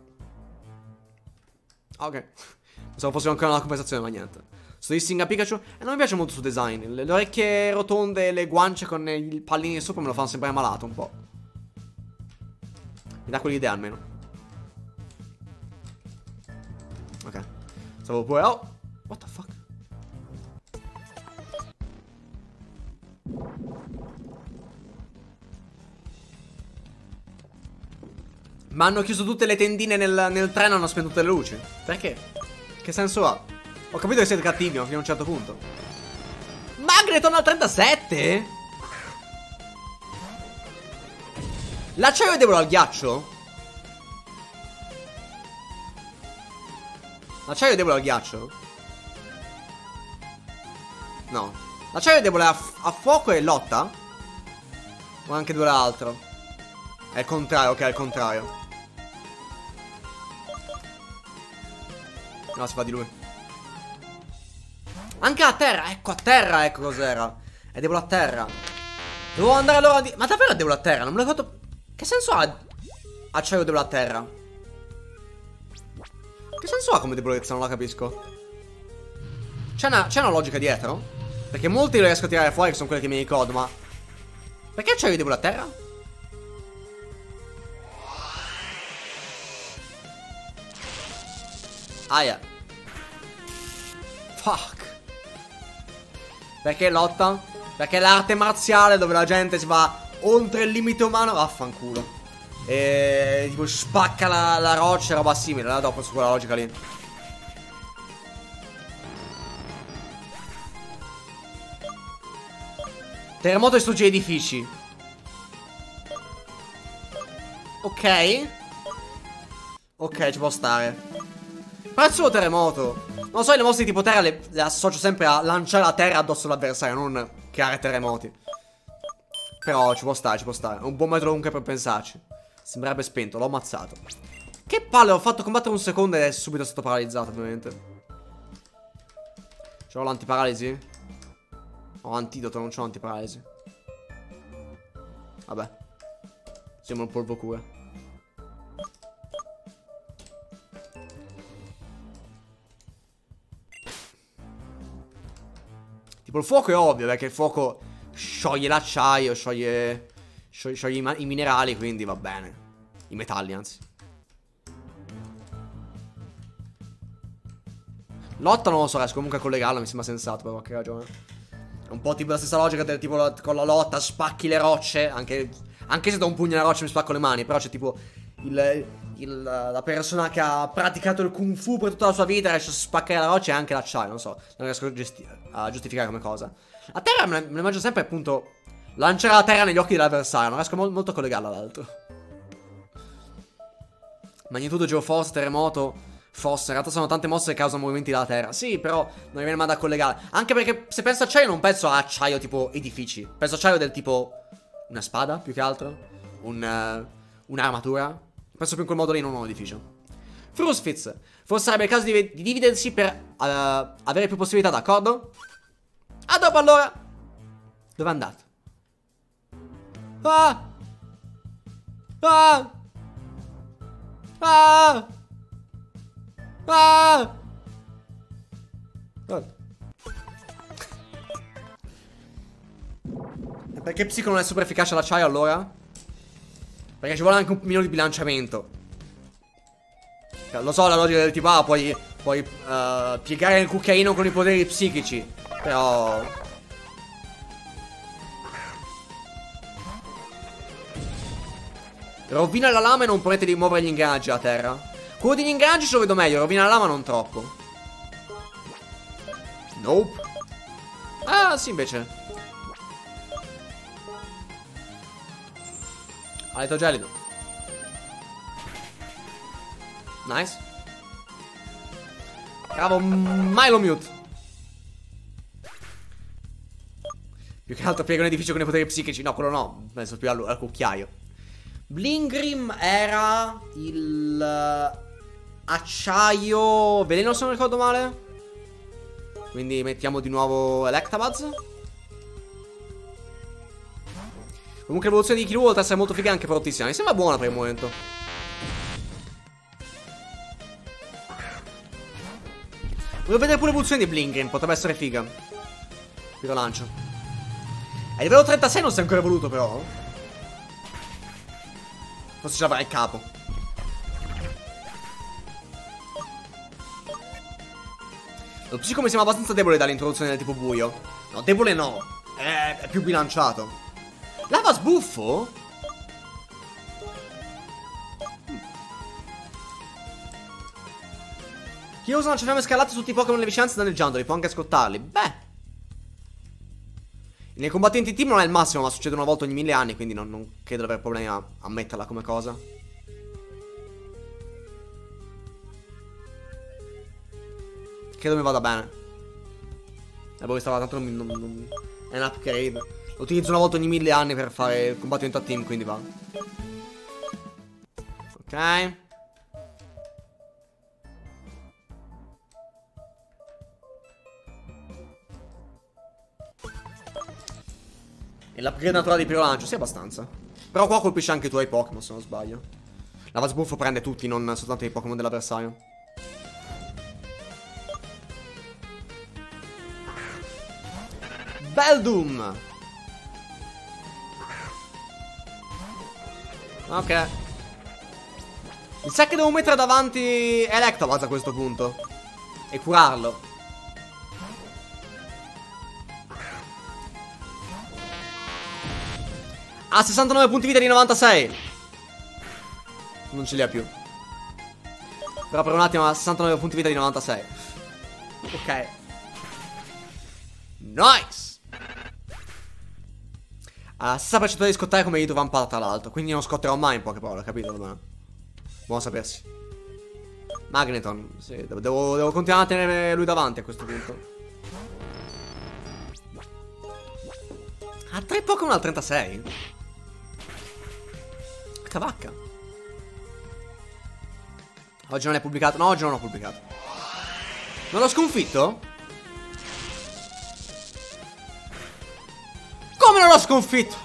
Ok. Pensavo fosse ancora una conversazione, ma niente. Sto dissing a Pikachu e non mi piace molto il suo design. Le, le orecchie rotonde e le guance con i pallini sopra me lo fanno sembrare malato un po'. Mi dà quell'idea almeno. Ok. Stavo pure... Oh! What the fuck? Ma hanno chiuso tutte le tendine nel, nel treno e hanno spento tutte le luci. Perché? Che senso ha? Ho capito che siete cattivi fino a un certo punto. Magneton al trentasette? L'acciaio è debole al ghiaccio? L'acciaio è debole al ghiaccio? No. L'acciaio è debole a, a fuoco e lotta? O anche debole a altro? È il contrario, ok, è il contrario. No, si fa di lui. Anche a terra, ecco a terra, ecco cos'era. È debole a terra. Devo andare allora di... Ma davvero è debole a terra? Non me l'ho fatto... Che senso ha acciaio debole a terra? Che senso ha come debolezza? Non la capisco. C'è una, c'è una logica dietro? Perché molti li riesco a tirare fuori che sono quelli che mi ricordo, ma... Perché acciaio debole a terra? Ah, yeah. Fuck. Perché lotta? Perché l'arte marziale dove la gente si va oltre il limite umano. Vaffanculo. E tipo spacca la, la roccia e roba simile. Là dopo su quella logica lì. Terremoto distrugge edifici. Ok. Ok, ci può stare. Prezzo o terremoto? Non so, le mosse di tipo terra le, le associo sempre a lanciare la terra addosso all'avversario, non creare terremoti. Però ci può stare, ci può stare. È un buon metodo comunque per pensarci. Sembrerebbe spento, l'ho ammazzato. Che palle, ho fatto combattere un secondo ed è subito stato paralizzato, ovviamente. C'ho l'antiparalisi? Ho antidoto, non c'ho l'antiparalisi. Vabbè. Sembra un polvo cura. Tipo il fuoco è ovvio, perché il fuoco scioglie l'acciaio, scioglie, scioglie, scioglie i, ma i minerali, quindi va bene. I metalli, anzi. Lotta non lo so, riesco comunque a collegarla, mi sembra sensato per qualche ragione. È un po' tipo la stessa logica del tipo la, con la lotta spacchi le rocce, anche, anche se do un pugno alla roccia mi spacco le mani, però c'è tipo il, il, la persona che ha praticato il kung fu per tutta la sua vita riesce a spaccare la roccia e anche l'acciaio, non so, non riesco a, a giustificare come cosa. La terra me ne immagino sempre appunto lanciare la terra negli occhi dell'avversario, non riesco mo molto a collegarla all'altro. Magnitudo, geoforza, terremoto, fossa, in realtà sono tante mosse che causano movimenti della terra. Sì, però non mi viene mai da collegare. Anche perché se penso a acciaio non penso a acciaio tipo edifici. Penso a acciaio del tipo una spada, più che altro. Un, uh, un'armatura. Penso più in quel modo lì, non un edificio. Frustfitz. Forse sarebbe il caso di, di dividersi per uh, avere più possibilità, d'accordo? A dopo allora. Dove è andato? Ah! Ah! Ah! Ah! Oh. Perché Psico non è super efficace all'acciaio allora? Perché ci vuole anche un minimo di bilanciamento. Lo so la logica del tipo, ah, puoi, puoi uh, piegare il cucchiaino con i poteri psichici. Però... rovina la lama e non permette di muovere gli ingranaggi a terra. Quello degli ingranaggi ce lo vedo meglio, rovina la lama non troppo. Nope. Ah, sì invece. Alito gelido. Nice. Bravo, Milo Mute. Più che altro piega un edificio con i poteri psichici. No, quello no, penso più al, al cucchiaio. Blingrim era il acciaio veleno, se non ricordo male. Quindi mettiamo di nuovo Electabuzz. Comunque l'evoluzione di Kiryu oltre ad essere molto figa è anche prontissima. Mi sembra buona per il momento. Volevo vedere pure l'evoluzione di Blingrim, potrebbe essere figa. Qui lo lancio. A livello trentasei non si è ancora evoluto però. Forse ce l'avrà il capo. Lo psico mi sembra abbastanza debole dall'introduzione del tipo buio. No, debole no. È, è più bilanciato. Lava sbuffo? Chi usa lanciafiamme scarlatte su tutti i Pokémon nelle vicinanze danneggiandoli, può anche scottarli. Beh. Nei combattenti team non è il massimo, ma succede una volta ogni mille anni, quindi non, non credo di avere problemi a, a metterla come cosa. Credo mi vada bene. E poi stava tanto non, non, non, è un upgrade. Lo utilizzo una volta ogni mille anni per fare il combattimento a team, quindi va. Ok. E l'upgrade naturale di primo lancio, sì, abbastanza. Però qua colpisce anche i tuoi Pokémon, se non sbaglio. La Vasbuffo prende tutti, non soltanto i Pokémon dell'avversario. Beldum. Ok. Mi sa che devo mettere davanti Electabuzz a questo punto e curarlo. Ha sessantanove punti vita di novantasei. Non ce li ha più. Però per un attimo ha sessantanove punti vita di novantasei. Ok. Nice. Ha la stessa percentuale di scottare come Hydro Vampata, tra l'altro. Quindi non scotterò mai in poche parole, capito? Buono sapersi. Magneton. Sì, devo, devo, devo continuare a tenere lui davanti a questo punto. Ha tre Pokémon al trentasei? Cavacca. Oggi non è pubblicato. No, oggi non l'ho pubblicato. Non l'ho sconfitto? Come non l'ho sconfitto?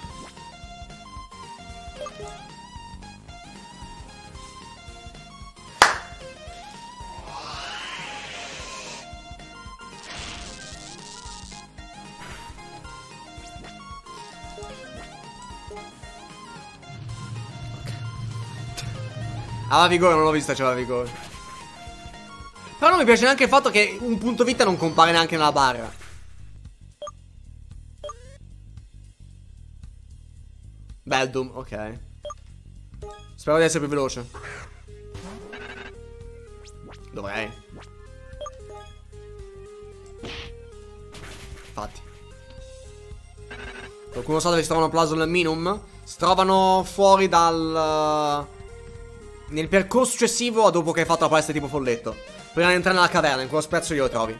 Aveva vigore, non l'ho vista, c'aveva vigore. Però non mi piace neanche il fatto che un punto vita non compare neanche nella barra. Beldum, ok. Spero di essere più veloce. Dovrei. Infatti. Qualcuno sa dove si trovano Plasol e Minum? Si trovano fuori dal... nel percorso successivo dopo che hai fatto la palestra tipo folletto. Prima di entrare nella caverna, in quello spezzo io lo trovi.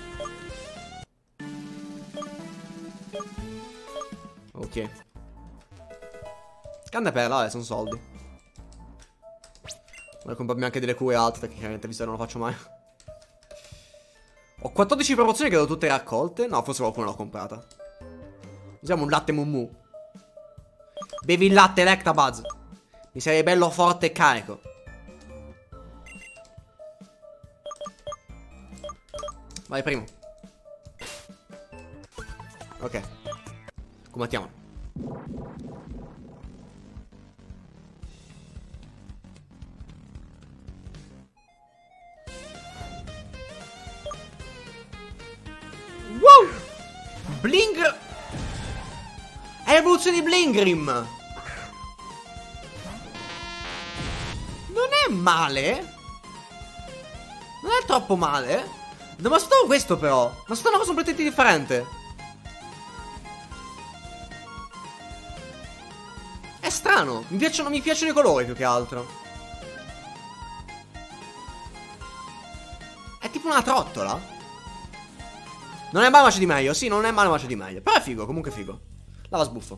Ok. Canne perla, vabbè, sono soldi. Vorrei comprarmi anche delle cure alte, perché chiaramente visto che non lo faccio mai. Ho quattordici promozioni che ho tutte raccolte. No, forse qualcuno l'ho comprata. Usiamo un latte Mumu. Bevi il latte Electabuzz. Mi sarei bello forte e carico. Vai primo. Ok. Combattiamo. Wow! Bling. È l'evoluzione di Blingrim. Non è male. Non è troppo male. No, ma sto questo però. Ma sto una cosa completamente differente. È strano. Mi piacciono, mi piacciono i colori più che altro. È tipo una trottola. Non è male ma c'è di meglio. Sì, non è male ma c'è di meglio. Però è figo, comunque è figo. Lava sbuffo.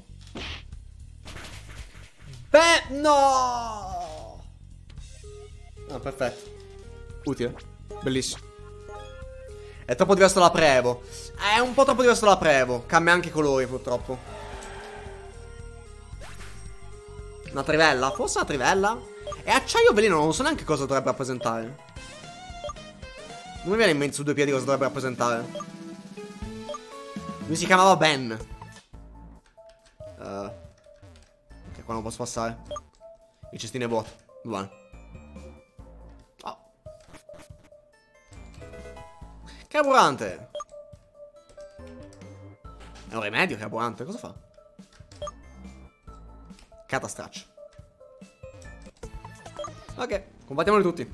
Beh, no. Ah, perfetto. Utile. Bellissimo. È troppo diverso dalla Prevo. È un po' troppo diverso dalla Prevo. Cambia anche i colori purtroppo. Una trivella? Forse una trivella? E acciaio veleno, non so neanche cosa dovrebbe rappresentare. Non mi viene in mente su due piedi cosa dovrebbe rappresentare. Lui si chiamava Ben. uh, Ok, qua non posso passare. Il cestino è vuoto. Va bene. Oh. Carburante. È un rimedio carburante. Cosa fa? Catastraccio. Ok, combattiamoli tutti.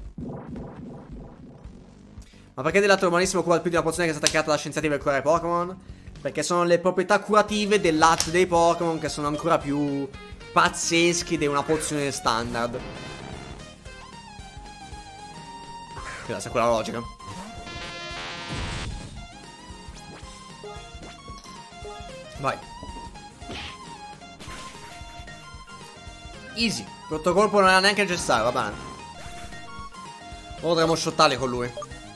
Ma perché dell'attualissimo cura più di una pozione che è stata creata da scienziati per curare Pokémon? Perché sono le proprietà curative del latte dei Pokémon che sono ancora più pazzeschi di una pozione standard. Questa è quella logica. Vai. Easy. Brutto colpo non era neanche necessario, va bene. Ora dovremmo shottarli con lui.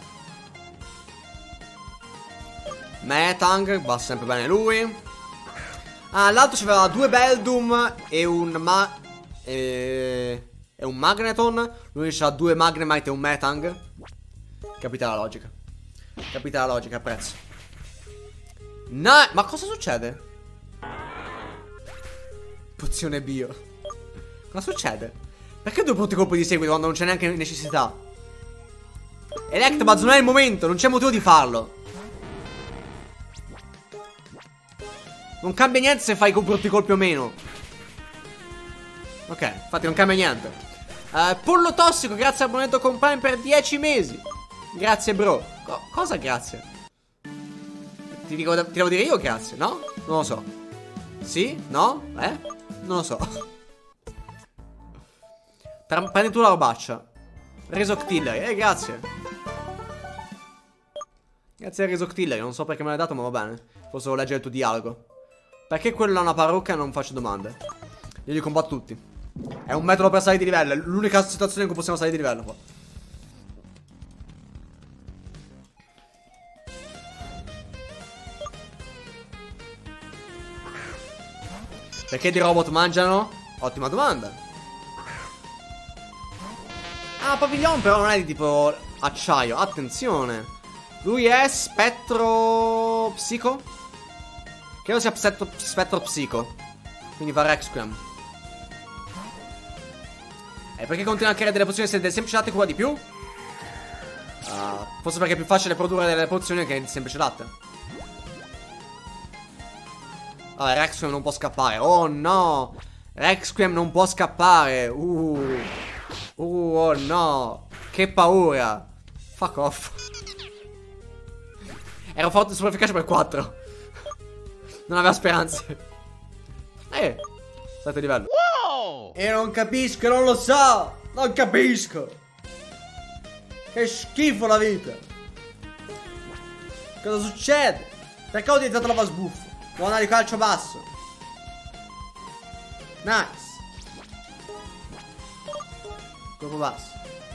Metang, va sempre bene lui. Ah, l'altro c'aveva due Beldum e un ma... E... e un Magneton. Lui c'ha due Magnemite e un Metang. Capita la logica. Capita la logica, apprezzo. No, ma cosa succede? Pozione bio. Cosa succede? Perché due brutti colpi di seguito quando non c'è neanche necessità? Electabuzz non è il momento, non c'è motivo di farlo. Non cambia niente se fai con brutti colpi o meno. Ok, infatti non cambia niente. uh, Pollo tossico, grazie al abbonamento con Prime per dieci mesi. Grazie bro. Co Cosa grazie? Ti, dico, ti devo dire io grazie, no? Non lo so. Sì? No? Eh? Non lo so. Prendi tu la robaccia. Resoctillery, eh grazie. Grazie a Resoctillery, non so perché me l'hai dato ma va bene. Forse devo leggere il tuo dialogo. Perché quello ha una parrucca e non faccio domande? Io li combatto tutti. È un metodo per salire di livello. È l'unica situazione in cui possiamo salire di livello qua. Perché di robot mangiano? Ottima domanda. Ah, Pavilion però non è di tipo acciaio. Attenzione. Lui è spettro psico? Credo sia spettro, spettro psico. Quindi va Requiem. E perché continua a creare delle pozioni se del semplice latte cura di più? Uh, forse perché è più facile produrre delle pozioni che il semplice latte. Vabbè, Requiem non può scappare. Oh no! Requiem non può scappare. Uh. Uh, oh no. Che paura. Fuck off. Ero forte super efficace per quattro. Non aveva speranze. Eh. Salto di livello. Wow! E non capisco, non lo so. Non capisco. Che schifo la vita. Cosa succede? Perché ho diventato lava sbuffo? Buona di calcio basso. Nice. Colpo basso.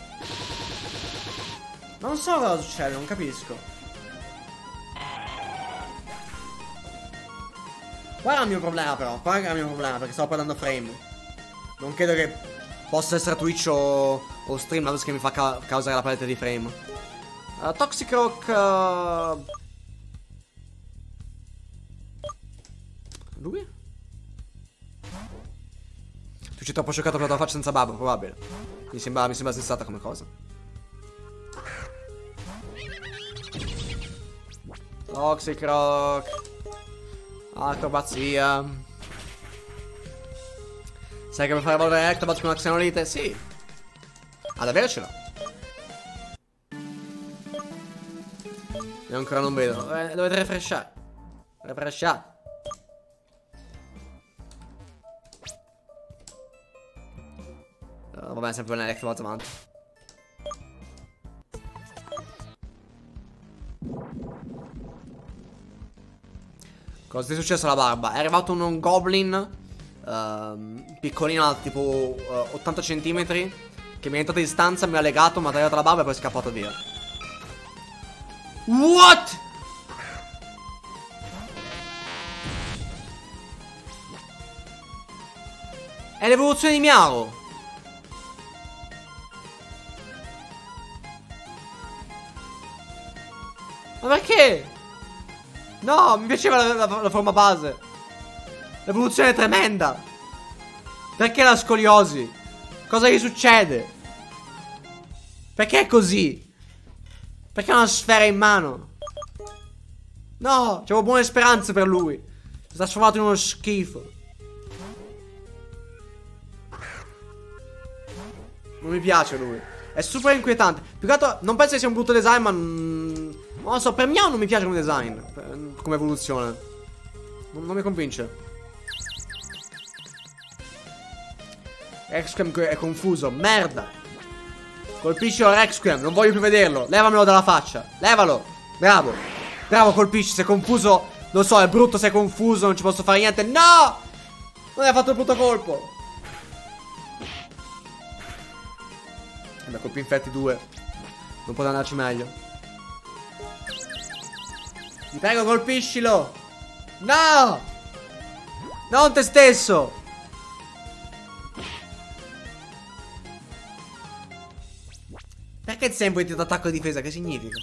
Non so cosa succede, non capisco. Qual era il mio problema però? Qual era il mio problema? Perché stavo perdendo frame. Non credo che possa essere Twitch o, o Streamlabs che mi fa ca causare la paletta di frame. uh, Toxic Rock uh... Lui? Tu sei troppo scioccato per la tua faccia senza babbo, probabile. Mi sembra, mi sembra sensata come cosa. Toxic Rock. Acrobazia. Sai che per fare evolvere Ectobot con una Xenolite? Sì. Ad avercela. Io ancora non vedo. Dovete, dovete refreshare. Refreshare. Uh, vabbè, sempre un Ectobot avanti. Cosa ti è successo alla barba? È arrivato un, un goblin uh, piccolino, tipo uh, ottanta centimetri, che mi è entrato in stanza, mi ha legato, mi ha tagliato la barba e poi è scappato via. What? È l'evoluzione di Miao. Ma perché? No, mi piaceva la, la, la forma base. L'evoluzione è tremenda. Perché la scoliosi? Cosa gli succede? Perché è così? Perché ha una sfera in mano? No, c'avevo buone speranze per lui. Si è trasformato in uno schifo. Non mi piace lui. È super inquietante. Più che altro, non penso che sia un brutto design, ma non lo so, per Miao non mi piace come design, come evoluzione. Non, non mi convince. Requiem è confuso, merda. Colpiscilo Requiem, non voglio più vederlo. Levamelo dalla faccia, levalo. Bravo, bravo, colpisci, sei confuso. Lo so, è brutto, sei confuso, non ci posso fare niente. No! Non hai fatto il brutto colpo. Da colpi infetti due. Non può andarci meglio. Ti prego, colpiscilo. No! Non te stesso. Perché sempre ti attacco e difesa? Che significa?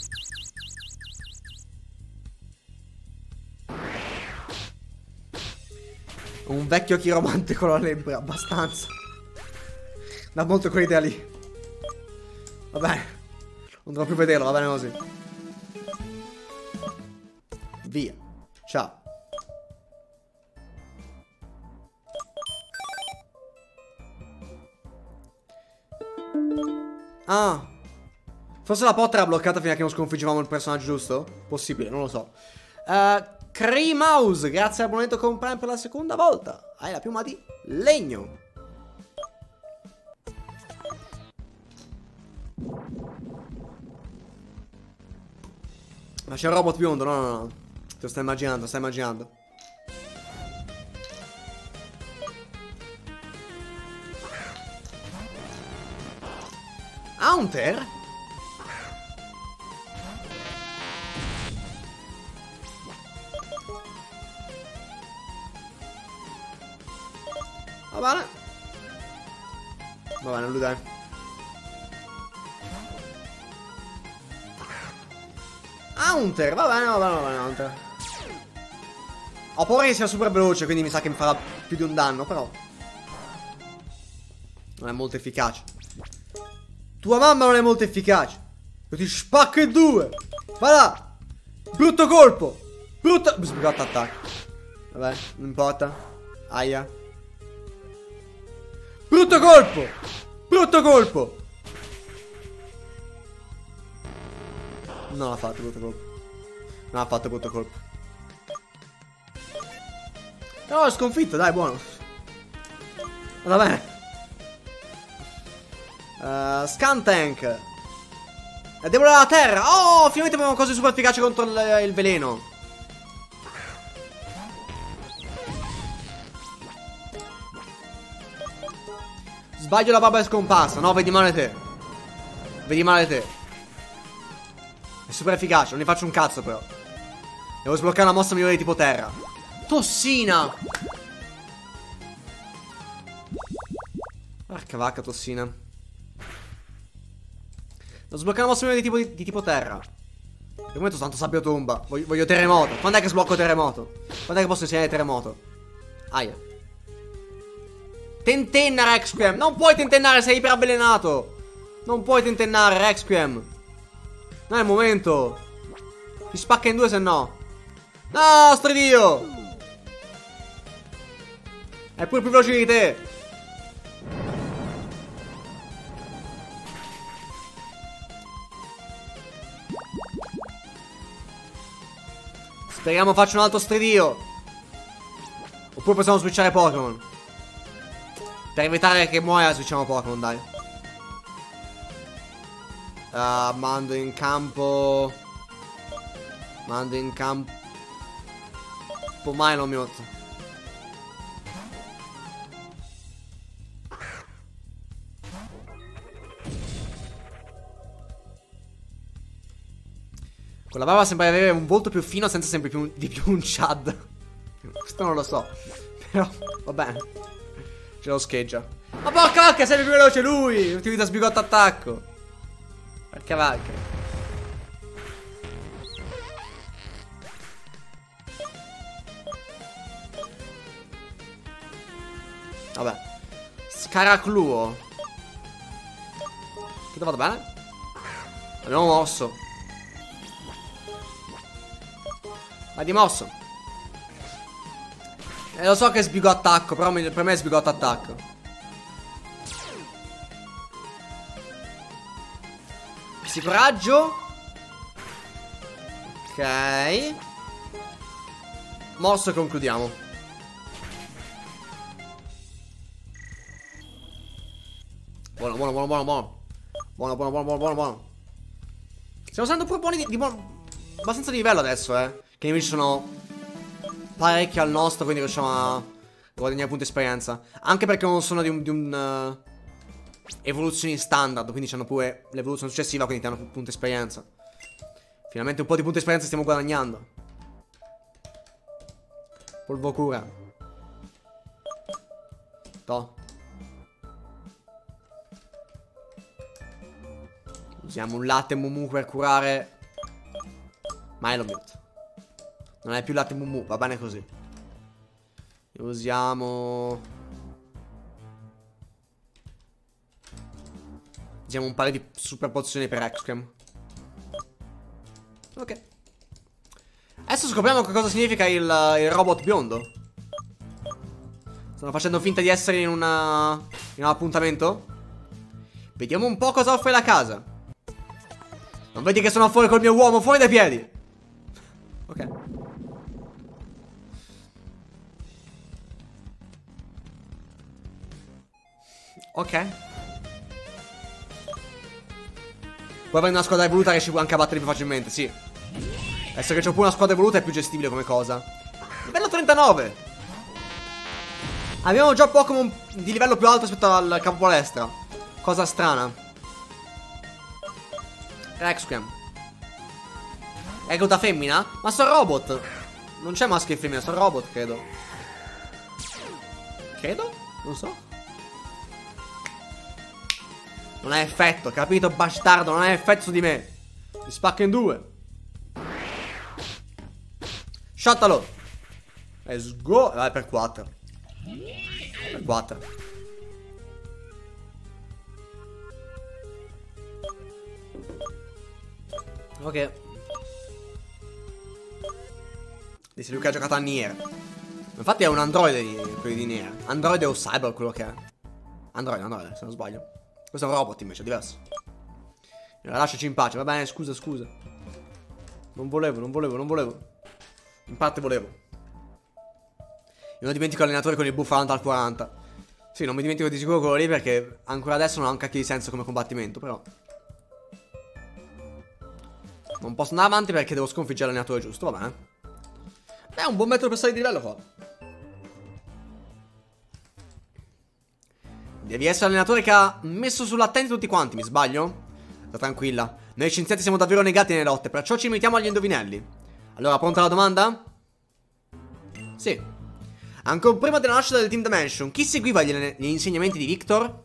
Un vecchio chiromante con la lebbra. Abbastanza. Da molto quell'idea lì. Va bene. Non devo più vederlo, va bene così. Via. Ciao. Ah. Forse la porta era bloccata fino a che non sconfiggevamo il personaggio giusto? Possibile, non lo so. uh, Cree Mouse, grazie all'abbonamento con Prime per la seconda volta. Hai la piuma di legno. Ma c'è un robot biondo, no no no. Te lo stai immaginando, stai immaginando. Counter? Va bene. Va bene, lui dai. Counter, va bene, va bene, va bene, Counter. Ho paura che sia super veloce, quindi mi sa che mi farà più di un danno, però non è molto efficace. Tua mamma non è molto efficace. Io ti spacco in due. Va là. Brutto colpo. Brutto. Sbrigotto attacco. Vabbè, non importa. Aia. Brutto colpo. Brutto colpo. Non ha fatto brutto colpo. Non ha fatto brutto colpo. No, ho sconfitto, dai, buono. Va bene. Uh, Scan Tank. È debole alla terra. Oh, finalmente abbiamo cose super efficaci contro il, il veleno. Sbaglio, la baba è scomparsa. No, vedi male te. Vedi male te. È super efficace, non ne faccio un cazzo però. Devo sbloccare una mossa migliore di tipo terra. Tossina. Porca vacca, tossina. Devo sbloccare una mossa migliore di tipo, di, di tipo terra. Per il momento tanto sabbia tomba. Voglio, voglio terremoto. Quando è che sblocco terremoto? Quando è che posso insegnare terremoto? Aia. Tentenna, Rexquiem. Non puoi tentennare, sei iperavvelenato. Non puoi tentennare, Rexquiem. Non è il momento. Ti spacca in due se no. No, stridio. È pure più veloce di te. Speriamo faccia un altro stridio. Oppure possiamo switchare Pokémon. Per evitare che muoia switchiamo Pokémon, dai. Uh, mando in campo. Mando in campo Milo Mute. Quella bava sembra avere un volto più fino senza sempre più, di più un Chad. Questo non lo so. Però va bene. Ce lo scheggia. Ma porca vacca, sei più veloce lui. Utilizza sbigotto attacco. Porca vacca. Vabbè. Scaracluo. Che vado bene? Abbiamo mosso. Ma di mosso. E lo so che è sbigo attacco, però per me è sbigotto attacco. Psicoraggio. Ok. Mosso e concludiamo. Buono, buono, buono, buono, buono. Buono, buono, buono, buono, buono, buono. Stiamo usando pure buoni di, di buono. Abbastanza di livello adesso, eh. Che i nemici sono parecchi al nostro, quindi riusciamo a guadagnare punti esperienza. Anche perché non sono di un, di un uh, evoluzioni standard, quindi hanno pure l'evoluzione successiva, quindi ti hanno più punti esperienza. Finalmente un po' di punti esperienza stiamo guadagnando. Polvo cura. Toh. Usiamo un latte mumu per curare Milo Mute. Non è più latte mumu, va bene così. Usiamo Usiamo un paio di super pozioni per Rexquiem. Ok. Adesso scopriamo che cosa significa il, il robot biondo. Stanno facendo finta di essere in una in un appuntamento. Vediamo un po' cosa offre la casa. Non vedi che sono fuori col mio uomo, fuori dai piedi. Ok. Ok. Poi avere una squadra evoluta riesci anche a battere più facilmente, sì. Adesso che c'ho pure una squadra evoluta è più gestibile come cosa. Livello trentanove. Abbiamo già Pokémon di livello più alto rispetto al capo palestra. Cosa strana. Requiem. Recluta femmina? Ma sono robot. Non c'è maschio e femmina, sono robot, credo. Credo? Non so. Non ha effetto, capito, bastardo? Non ha effetto su di me. Mi spacca in due. Shottalo. Let's go. Vai per quattro. Per quattro. Ok. Dice lui che ha giocato a Nier. Infatti è un androide di quelli di Nier. Androide o cyber quello che è. Androide, androide, se non sbaglio. Questo è un robot invece, è diverso. Lasciaci in pace, va bene, scusa, scusa. Non volevo, non volevo, non volevo. In parte volevo. Io non dimentico l'allenatore con il buff al quaranta. Sì, non mi dimentico di sicuro quello lì perché ancora adesso non ha un cacchio di senso come combattimento, però. Non posso andare avanti perché devo sconfiggere l'allenatore giusto, va bene. È un buon metodo per salire di livello qua. Devi essere l'allenatore che ha messo sull'attenti tutti quanti, mi sbaglio? Sta tranquilla. Noi scienziati siamo davvero negati nelle lotte, perciò ci mettiamo agli indovinelli. Allora, pronta la domanda? Sì. Ancora prima della nascita del Team Dimension, chi seguiva gli, gli insegnamenti di Victor?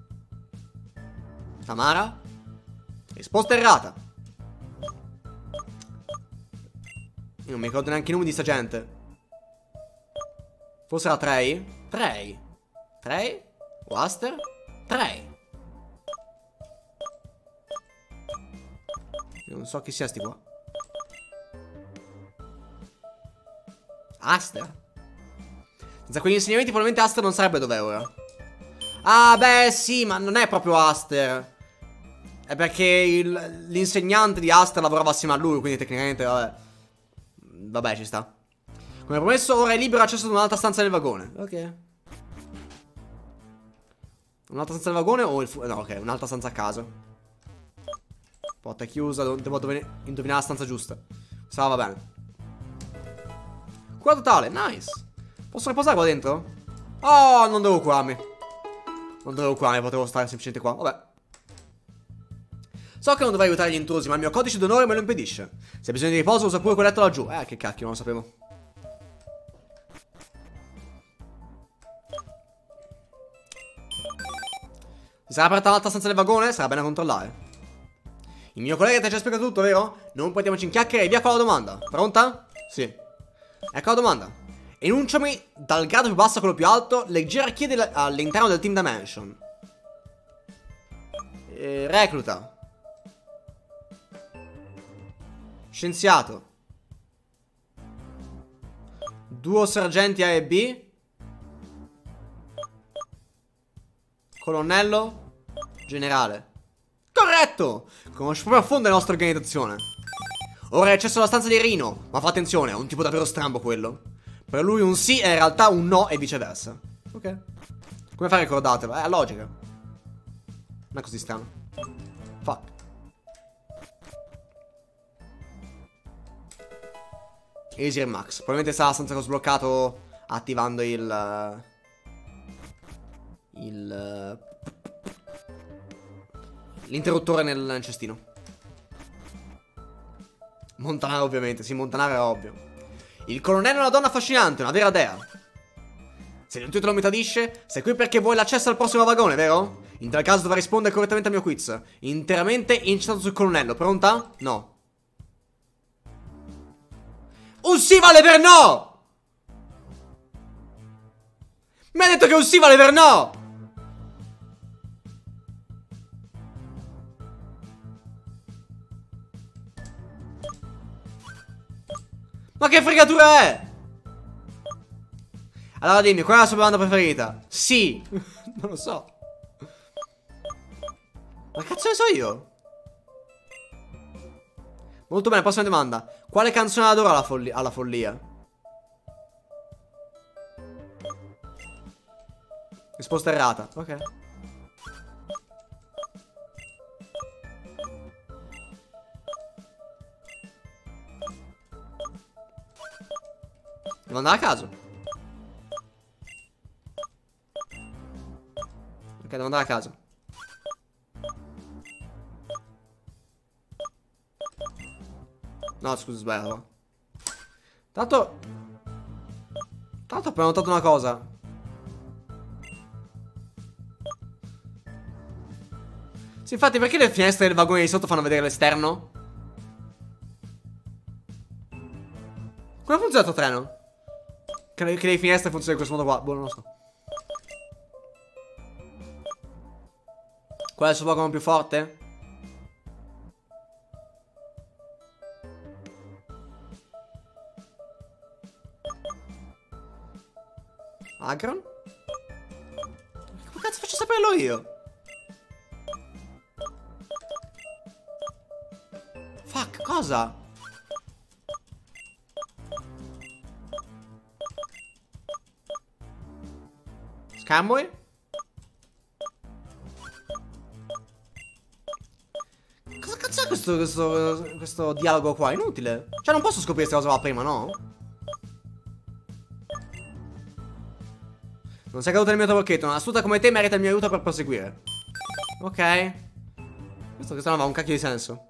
Tamara? Risposta errata. Io non mi ricordo neanche i nomi di sta gente. Forse era Trey? Trey? Trey? O Aster? Trey? Io non so chi sia sti qua. Aster? Senza quegli insegnamenti probabilmente Aster non sarebbe dov'è ora. Ah beh sì, ma non è proprio Aster. È perché l'insegnante di Aster lavorava assieme a lui, quindi tecnicamente vabbè. Vabbè, ci sta. Come promesso, ora è libero accesso ad un'altra stanza del vagone. Ok. Un'altra stanza del vagone o il fu... No, ok, un'altra stanza a caso. Porta chiusa, devo indovinare la stanza giusta. Questa va bene. Cura totale, nice. Posso riposare qua dentro? Oh, non devo curarmi. Non dovevo curarmi, potevo stare semplicemente qua. Vabbè. So che non dovrei aiutare gli intrusi, ma il mio codice d'onore me lo impedisce. Se hai bisogno di riposo, usa pure quel letto laggiù. Eh, che cacchio, non lo sapevo. Si sarà aperta un'altra stanza del vagone? Sarà bene controllare. Il mio collega ti ha già spiegato tutto, vero? Non portiamoci in chiacchiere e via con la domanda. Pronta? Sì. Ecco la domanda. Enunciami dal grado più basso a quello più alto le gerarchie all'interno del Team Dimension. Eh, recluta. Scienziato. Duo sergenti A e B. Colonnello. Generale. Corretto! Conosci proprio a fondo la nostra organizzazione. Ora è accesso alla stanza di Rino. Ma fa attenzione, è un tipo davvero strambo quello. Per lui un sì è in realtà un no e viceversa. Ok. Come fai a ricordartelo? È logica. Non è così strano. Fuck. Easy Max. Probabilmente sarà abbastanza che ho sbloccato attivando il... Il... L'interruttore nel cestino. Montanaro ovviamente. Sì, Montanaro è ovvio. Il colonnello è una donna affascinante, una vera dea. Se l'intuito lo mi tradisce, sei qui perché vuoi l'accesso al prossimo vagone, vero? In tal caso dovrai rispondere correttamente al mio quiz. Interamente incitato sul colonnello. Pronta? No. Un sì vale per no! Mi ha detto che un sì vale per no! Ma che fregatura è? Allora dimmi, qual è la sua bevanda preferita? Sì. Non lo so. Ma cazzo ne so io? Molto bene, prossima domanda. Quale canzone adora alla, folli alla follia? Risposta errata. Ok. Devo andare a caso. Ok, devo andare a caso. No, scusa, sbagliato. Tanto... Tanto ho appena notato una cosa. Sì, infatti, perché le finestre del vagone di sotto fanno vedere l'esterno? Come funziona questo treno? Che le, che le finestre funzionano in questo modo qua? Boh, non lo so. Qual è il suo Pokémon più forte? Agron? Come cazzo faccio a saperlo io? Fuck, cosa? Scamboy? Cosa cazzo è questo, questo, questo dialogo qua? Inutile. Cioè non posso scoprire questa cosa qua prima, no? Non sei caduto nel mio tavolchetto. Una astuta come te merita il mio aiuto per proseguire. Ok. Questo, questo non aveva un cacchio di senso.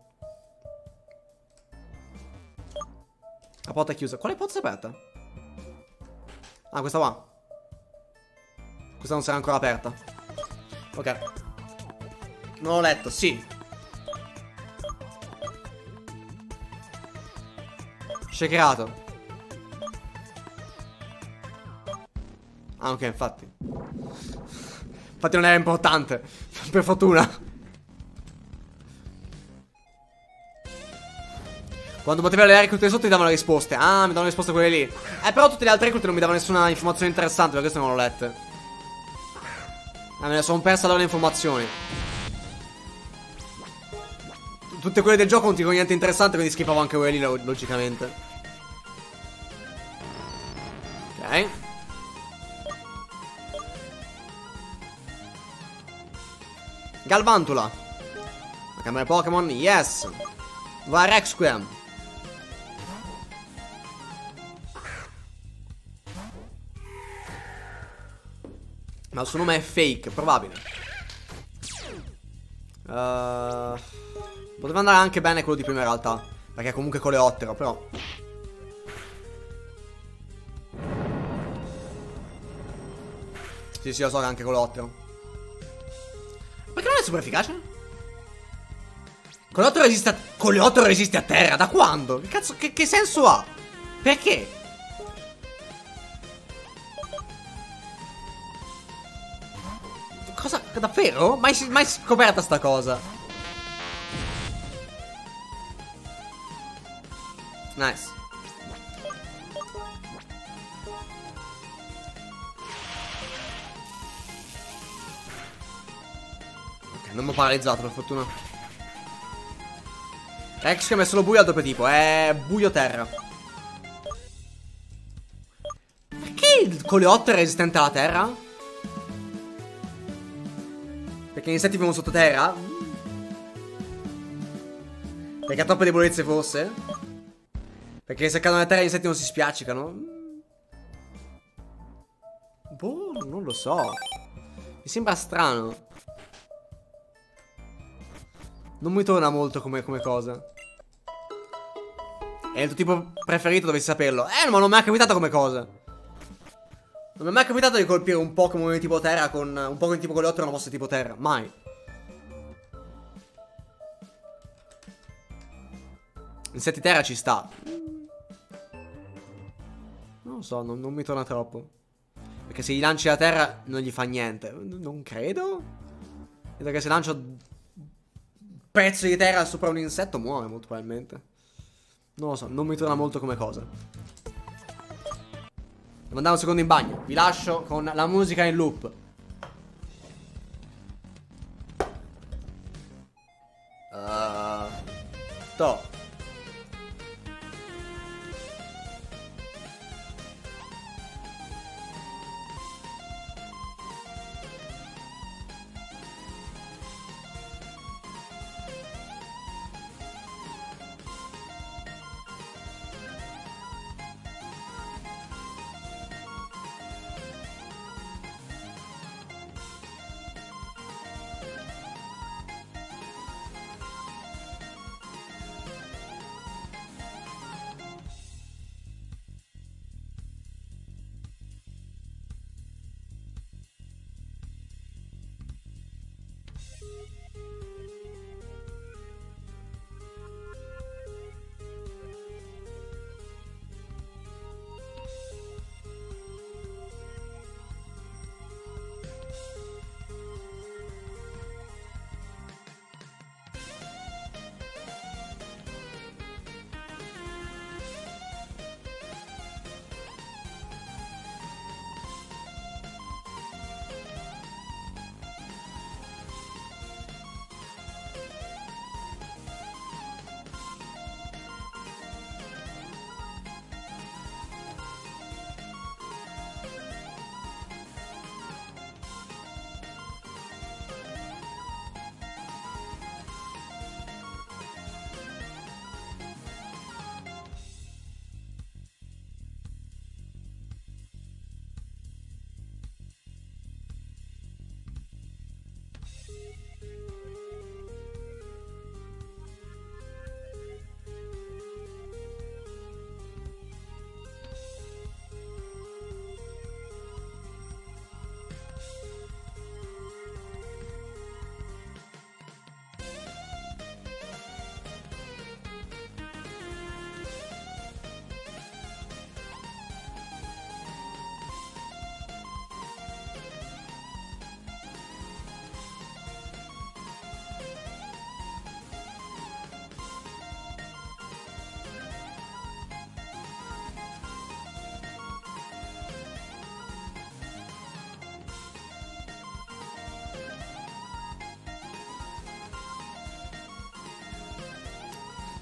La porta è chiusa. Quale porta è aperta? Ah, questa qua. Questa non sarà ancora aperta. Ok. Non ho letto, sì. Shakerato. Ah, ok, infatti. Infatti non era importante. Per fortuna. Quando potevi le reclute sotto ti davano le risposte. Ah, mi davano le risposte quelle lì. Eh, però tutte le altre reclute non mi davano nessuna informazione interessante. Per questo non l'ho lette. Ah, me ne sono persa dalle informazioni. Tutte quelle del gioco non ti dicono niente interessante, quindi schipavo anche quelle lì, logicamente. Ok. Galvantula. La camera Pokémon, yes. Va Rexquem. Ma il suo nome è fake, probabile. uh, Poteva andare anche bene quello di prima in realtà, perché comunque coleottero, però. Sì, sì, lo so che è anche coleottero. Perché non è super efficace? Coleottero resiste a... Coleottero resiste a terra, da quando? Che cazzo, che, che senso ha? Perché? Cosa? Davvero? Mai, mai scoperta sta cosa? Nice. Ok, non mi ho paralizzato per fortuna. Rexquem è solo buio al doppio tipo. È buio terra. Perché il coleottero è resistente alla terra? Perché gli insetti vivono sottoterra? Perché ha troppe debolezze forse? Perché se cadono a terra gli insetti non si spiaccicano? Boh, non lo so. Mi sembra strano. Non mi torna molto come, come cosa. È il tuo tipo preferito, dovessi saperlo. Eh, ma non mi è capitato come cosa. Non mi è mai capitato di colpire un Pokémon di tipo terra con un Pokémon di tipo coleottero e una mossa di tipo terra. Mai. Insetti terra ci sta. Non lo so, non, non mi torna troppo. Perché se gli lanci la terra non gli fa niente. Non credo. Credo che se lancio un pezzo di terra sopra un insetto muore molto probabilmente. Non lo so, non mi torna molto come cosa. Devo andare un secondo in bagno. Vi lascio con la musica in loop. Uh, to.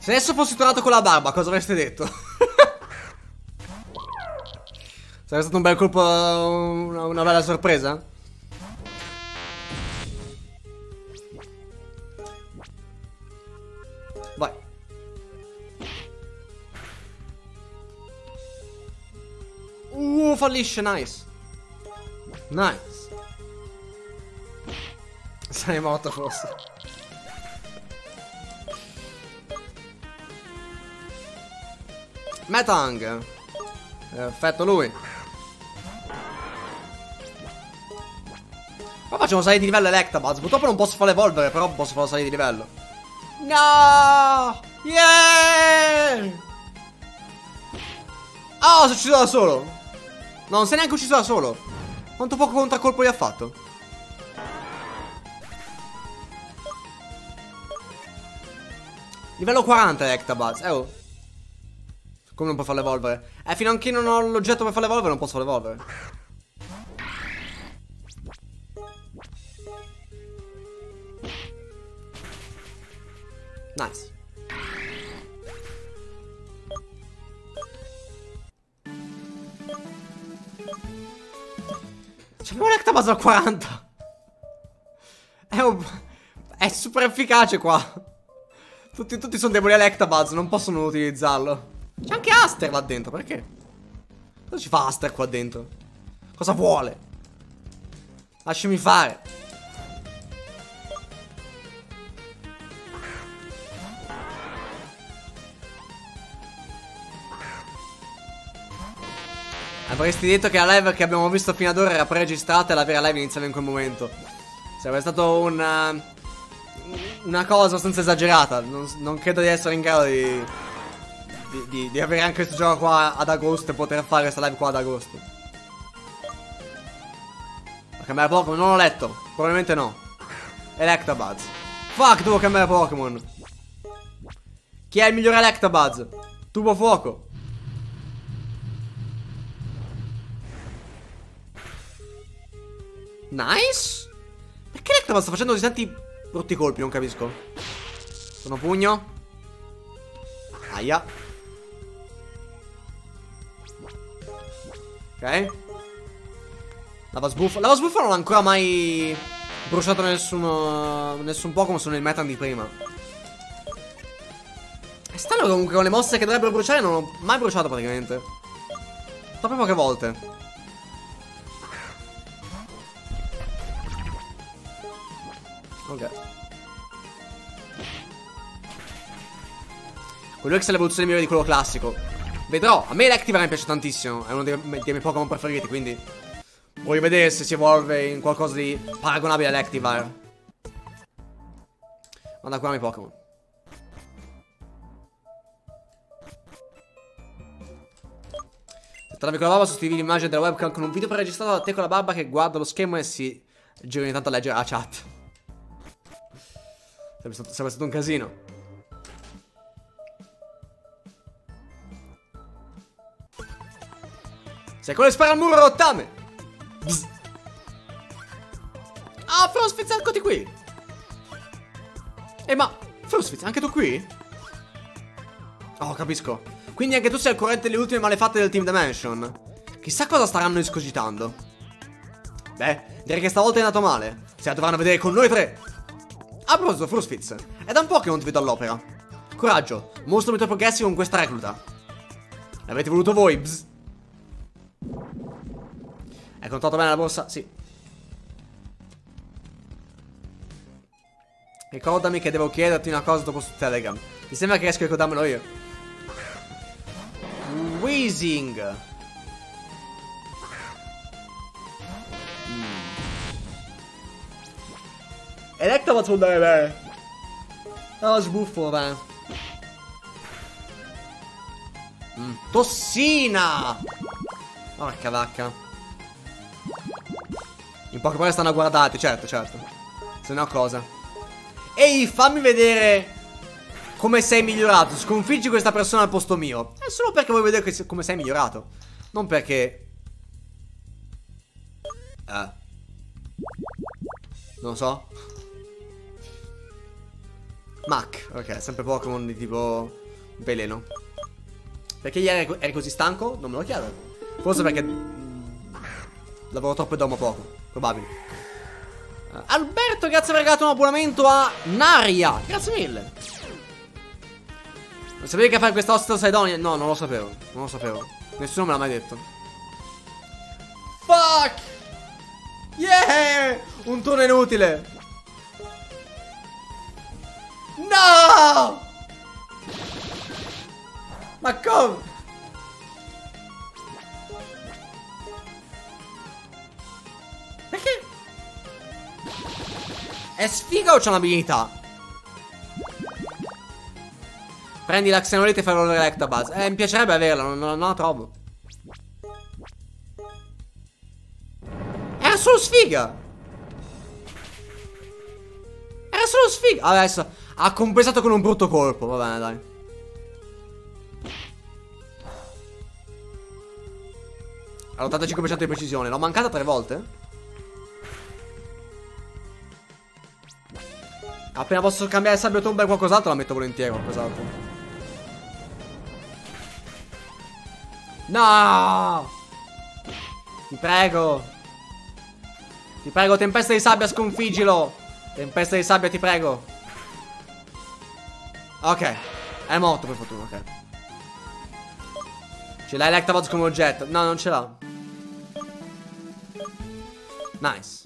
Se adesso fossi tornato con la barba, cosa avreste detto? Sarebbe stato un bel colpo, una, una bella sorpresa? Vai. Uh, fallisce, nice. Nice. Sei morto forse. Metang. Perfetto lui. Ma facciamo salire di livello Electabuzz. Purtroppo non posso farlo evolvere, però posso farlo salire di livello. No! Yeah! Oh, si è ucciso da solo. No, non si è neanche ucciso da solo. Quanto poco contraccolpo gli ha fatto? Livello quaranta Electabuzz. Eh oh. Come non puoi farlo evolvere? Eh, fino a che non ho l'oggetto per farlo evolvere non posso farlo evolvere. Nice. C'abbiamo l'Electabuzz al quaranta. È, un... è super efficace qua. Tutti, tutti sono deboli all'Electabuzz, non possono utilizzarlo. C'è anche Aster là dentro, perché? Cosa ci fa Aster qua dentro? Cosa vuole? Lasciami fare. Avresti detto che la live che abbiamo visto fino ad ora era preregistrata e la vera live iniziava in quel momento. Sarebbe stato un... una cosa abbastanza esagerata. Non, non credo di essere in grado di, di, di di avere anche questo gioco qua ad agosto e poter fare questa live qua ad agosto. La cambiare Pokémon non l'ho letto. Probabilmente no. Electabuzz. Fuck, devo cambiare Pokémon. Chi è il migliore Electabuzz? Tubo fuoco. Nice. Perché Electabuzz sta facendo così tanti brutti colpi? Non capisco. Sono pugno. Aia. Ok. Lava sbuffo. Lava sbuffo non ha ancora mai bruciato nessuno, nessun Pokémon, sono il Metan di prima. È strano comunque con le mosse che dovrebbero bruciare non ho mai bruciato praticamente. Troppe poche volte. Ok. Quello X è l'evoluzione migliore di quello classico. Vedrò. A me l'Activar mi piace tantissimo. È uno dei, dei miei Pokémon preferiti, quindi voglio vedere se si evolve in qualcosa di paragonabile all'Activar. Manda ancora i miei Pokémon. Se te la con la barba, sostituivi l'immagine della webcam con un video preregistrato da te con la barba che guarda lo schermo e si gira ogni tanto a leggere la chat. Sarebbe stato, sarebbe stato un casino. Sei quello che spara al muro, rottame! Bzz. Ah, Frostfitz, eccoti qui! Eh, ma Frostfitz, anche tu qui? Oh, capisco. Quindi anche tu sei al corrente delle ultime malefatte del Team Dimension. Chissà cosa staranno escogitando. Beh, direi che stavolta è andato male. Se la dovranno vedere con noi tre. A proposito, Frostfitz, è da un po' che non ti vedo all'opera. Coraggio, mostrami i tuoi progressi con questa recluta. L'avete voluto voi, bzz. Hai contato bene la borsa? Sì. Ricordami che devo chiederti una cosa dopo su Telegram. Mi sembra che riesco a ricordarmelo io. Weezing. Electabuzz vuol dare bene. No, sbuffo, beh. Mm. Tossina. Porca vacca. In poche parole stanno a guardarti, certo, certo. Se no cosa. Ehi, fammi vedere come sei migliorato. Sconfiggi questa persona al posto mio. È solo perché voglio vedere che, come sei migliorato. Non perché Eh Non so. Mac, ok, sempre Pokémon di tipo veleno. Perché ieri eri così stanco? Non me lo chiedo. Forse perché mh, lavoro troppo e dormo poco. Probabile. uh, Alberto, grazie per aver regalato un abbonamento a Naria. Grazie mille. Non sapevi che fare questa Hostel Sidonia? No, non lo sapevo. Non lo sapevo. Nessuno me l'ha mai detto. Fuck! Yeah! Un turno inutile. No! Ma come? Perché? È sfiga o c'è un'abilità? Prendi la Xenolite e fai rollere l'Electabuzz. Eh, mi piacerebbe averla, non, non, non la trovo. Era solo sfiga. Era solo sfiga. Adesso ha compensato con un brutto colpo. Va bene, dai. All'ottantacinque per cento di precisione. L'ho mancata tre volte. Appena posso cambiare sabbia tomba e qualcos'altro la metto volentieri qualcos'altro. No! Ti prego. Ti prego, tempesta di sabbia, sconfiggilo. Tempesta di sabbia, ti prego. Ok. È morto per fortuna, ok. Ce l'ha Electabuzz come oggetto. No, non ce l'ha. Nice.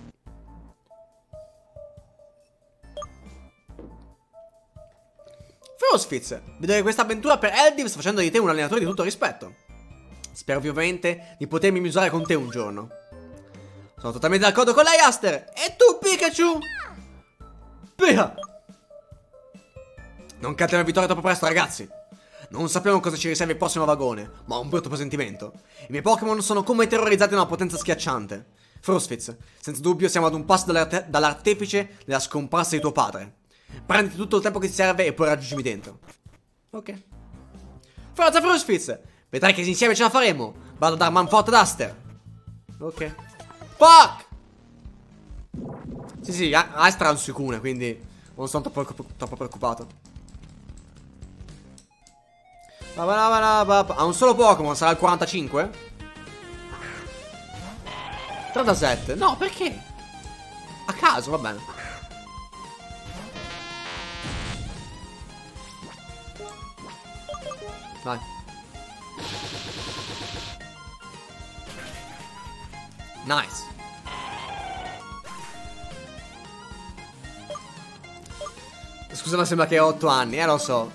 Frostfitz, vedo che questa avventura per Eldiv sta facendo di te un allenatore di tutto rispetto. Spero ovviamente di potermi misurare con te un giorno. Sono totalmente d'accordo con lei, Aster. E tu, Pikachu? Pia! Non cantare la vittoria troppo presto, ragazzi. Non sappiamo cosa ci riserva il prossimo vagone, ma ho un brutto presentimento. I miei Pokémon sono come terrorizzati da una potenza schiacciante. Frostfitz, senza dubbio siamo ad un passo dall'arte dall'artefice della scomparsa di tuo padre. Prenditi tutto il tempo che ti serve e poi raggiungimi dentro. Ok. Forza Frostfitz! Vedrai che insieme ce la faremo. Vado a dar manforte ad Aster. Ok. Fuck! Sì, sì, Aster ha un Suicune, quindi non sono troppo, troppo preoccupato. Ha un solo Pokémon, sarà il quarantacinque? trentasette. No, perché? A caso, va bene. Vai. Nice. Scusa, ma sembra che ho otto anni, eh, lo so.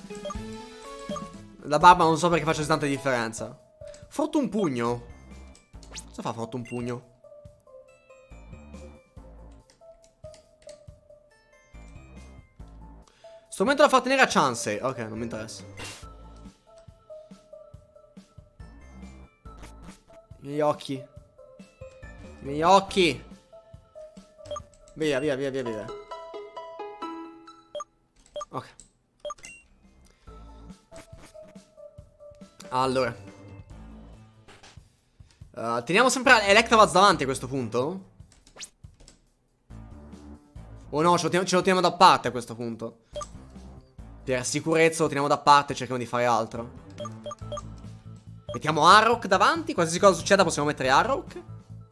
La barba non so perché faccia tanta differenza. Fortun pugno. Cosa fa Fortun pugno? Strumento da far tenere a Chansey. Ok, non mi interessa. I miei occhi. I miei occhi. Via, via, via, via, via. Ok. Allora. Uh, teniamo sempre Electabuzz davanti a questo punto? O no, ce lo, teniamo, ce lo teniamo da parte a questo punto. Per sicurezza lo teniamo da parte e cerchiamo di fare altro. Mettiamo Arrock davanti. Qualsiasi cosa succeda possiamo mettere Arrock.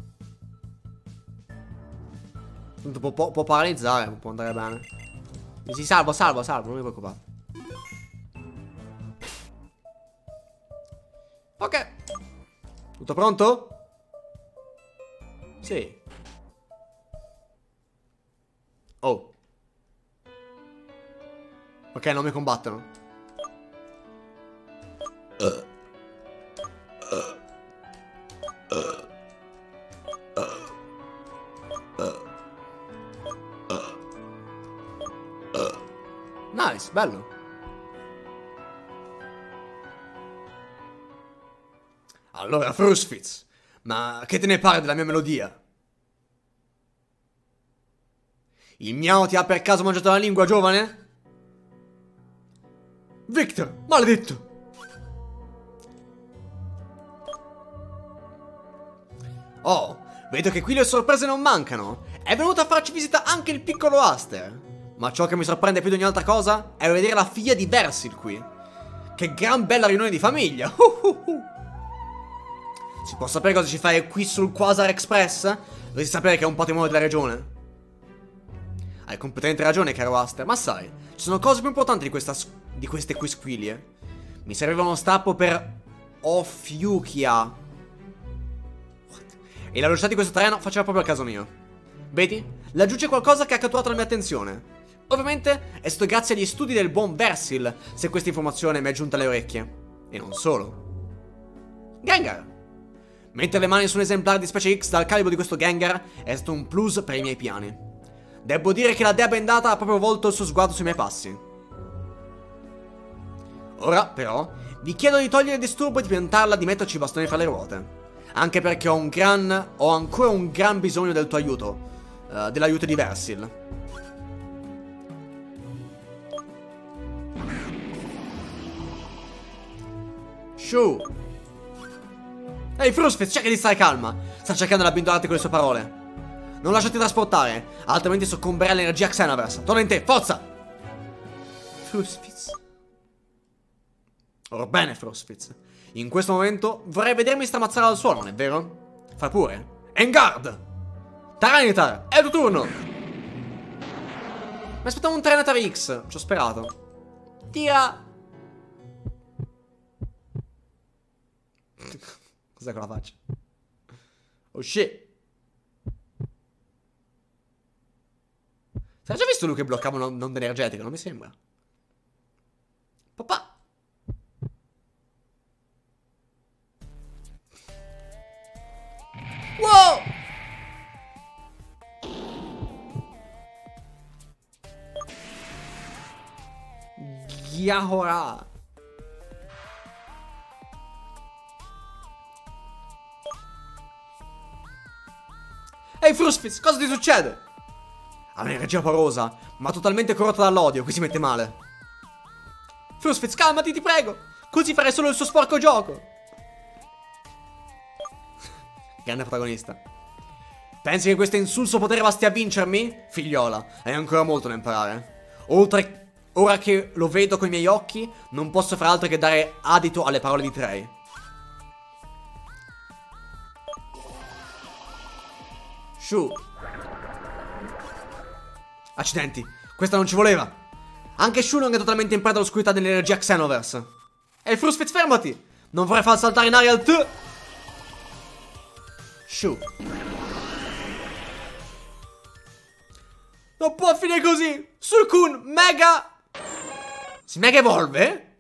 Può, può, può paralizzare, può andare bene. Si salva, salva, salva, non mi preoccupare. Ok. Tutto pronto? Sì. Oh. Ok, non mi combattono. Uh. Uh. Uh. Nice, bello. Allora, Frostfitz, ma che te ne pare della mia melodia? Il miao ti ha per caso mangiato la lingua, giovane? Victor, maledetto! Oh, vedo che qui le sorprese non mancano. È venuto a farci visita anche il piccolo Aster. Ma ciò che mi sorprende più di ogni altra cosa è vedere la figlia di Versil qui. Che gran bella riunione di famiglia. Uh, uh, uh. Si può sapere cosa ci fai qui sul Quasar Express? Dovresti sapere che è un patrimonio della regione. Hai completamente ragione, caro Aster. Ma sai, ci sono cose più importanti di, questa, di queste quisquilie. Mi serviva uno strappo per Ophiuchia. E la velocità di questo treno faceva proprio il caso mio. Vedi? Laggiù c'è qualcosa che ha catturato la mia attenzione. Ovviamente è stato grazie agli studi del buon Versil se questa informazione mi è giunta alle orecchie. E non solo. Gengar. Mettere le mani su un esemplare di specie X dal calibro di questo Gengar è stato un plus per i miei piani. Devo dire che la dea bendata ha proprio volto il suo sguardo sui miei passi. Ora, però, vi chiedo di togliere il disturbo e di piantarla, di metterci i bastoni fra le ruote. Anche perché ho un gran... ho ancora un gran bisogno del tuo aiuto. Uh, dell'aiuto di Versil. Shu. Ehi, Frustfitz, cerca di stare calma. Sta cercando di abbindolarti con le sue parole. Non lasciati trasportare, altrimenti soccomberai all'energia Xenoverse. Torna in te, forza! Frustfitz. Orbene, Frustfitz. In questo momento vorrei vedermi stramazzare al suolo, non è vero? Fai pure. Engard! Tyranitar, è il tuo turno! Mi aspettavo un Tyranitar X, ci ho sperato. Tira! Cos'è quella faccia? Oh shit! Sai già visto lui che bloccava un'onda energetica? Non mi sembra. Papà! Wow! Yahora! Ehi Frustfitz, cosa ti succede? Ha un'energia porosa, ma totalmente corrotta dall'odio, qui si mette male. Frustfitz, calmati, ti prego! Così farai solo il suo sporco gioco! Grande protagonista. Pensi che questo insulso potere basti a vincermi? Figliola, hai ancora molto da imparare. Oltre... Ora che lo vedo coi miei occhi, non posso fare altro che dare adito alle parole di Trey. Shu. Accidenti, questa non ci voleva. Anche Shu non è totalmente in preda all'oscurità dell'energia Xenoverse. Ehi Frustfitz, fermati! Non vorrei far saltare in aria il T. Shu. Non può finire così! Suicune, mega... Si mega evolve?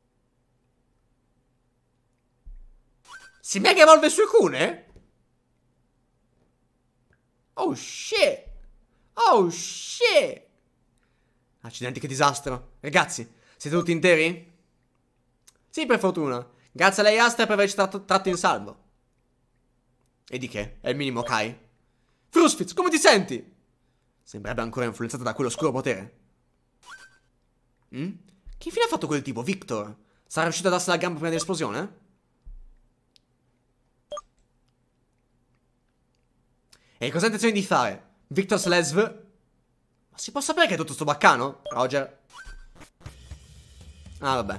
Si mega evolve Suicune? Oh shit! Oh shit! Accidenti, che disastro. Ragazzi, siete tutti interi? Sì, per fortuna. Grazie a lei Aster per averci tratto, tratto in salvo. E di che? È il minimo, Kai. Frustfitz, come ti senti? Sembrerebbe ancora influenzato da quell'oscuro potere. Mm? Che fine ha fatto quel tipo, Victor? Sarà riuscito a darsi la gamba prima dell'esplosione? E cosa ha intenzione di fare? Victor Slesv? Ma si può sapere che è tutto sto baccano? Roger. Ah, vabbè.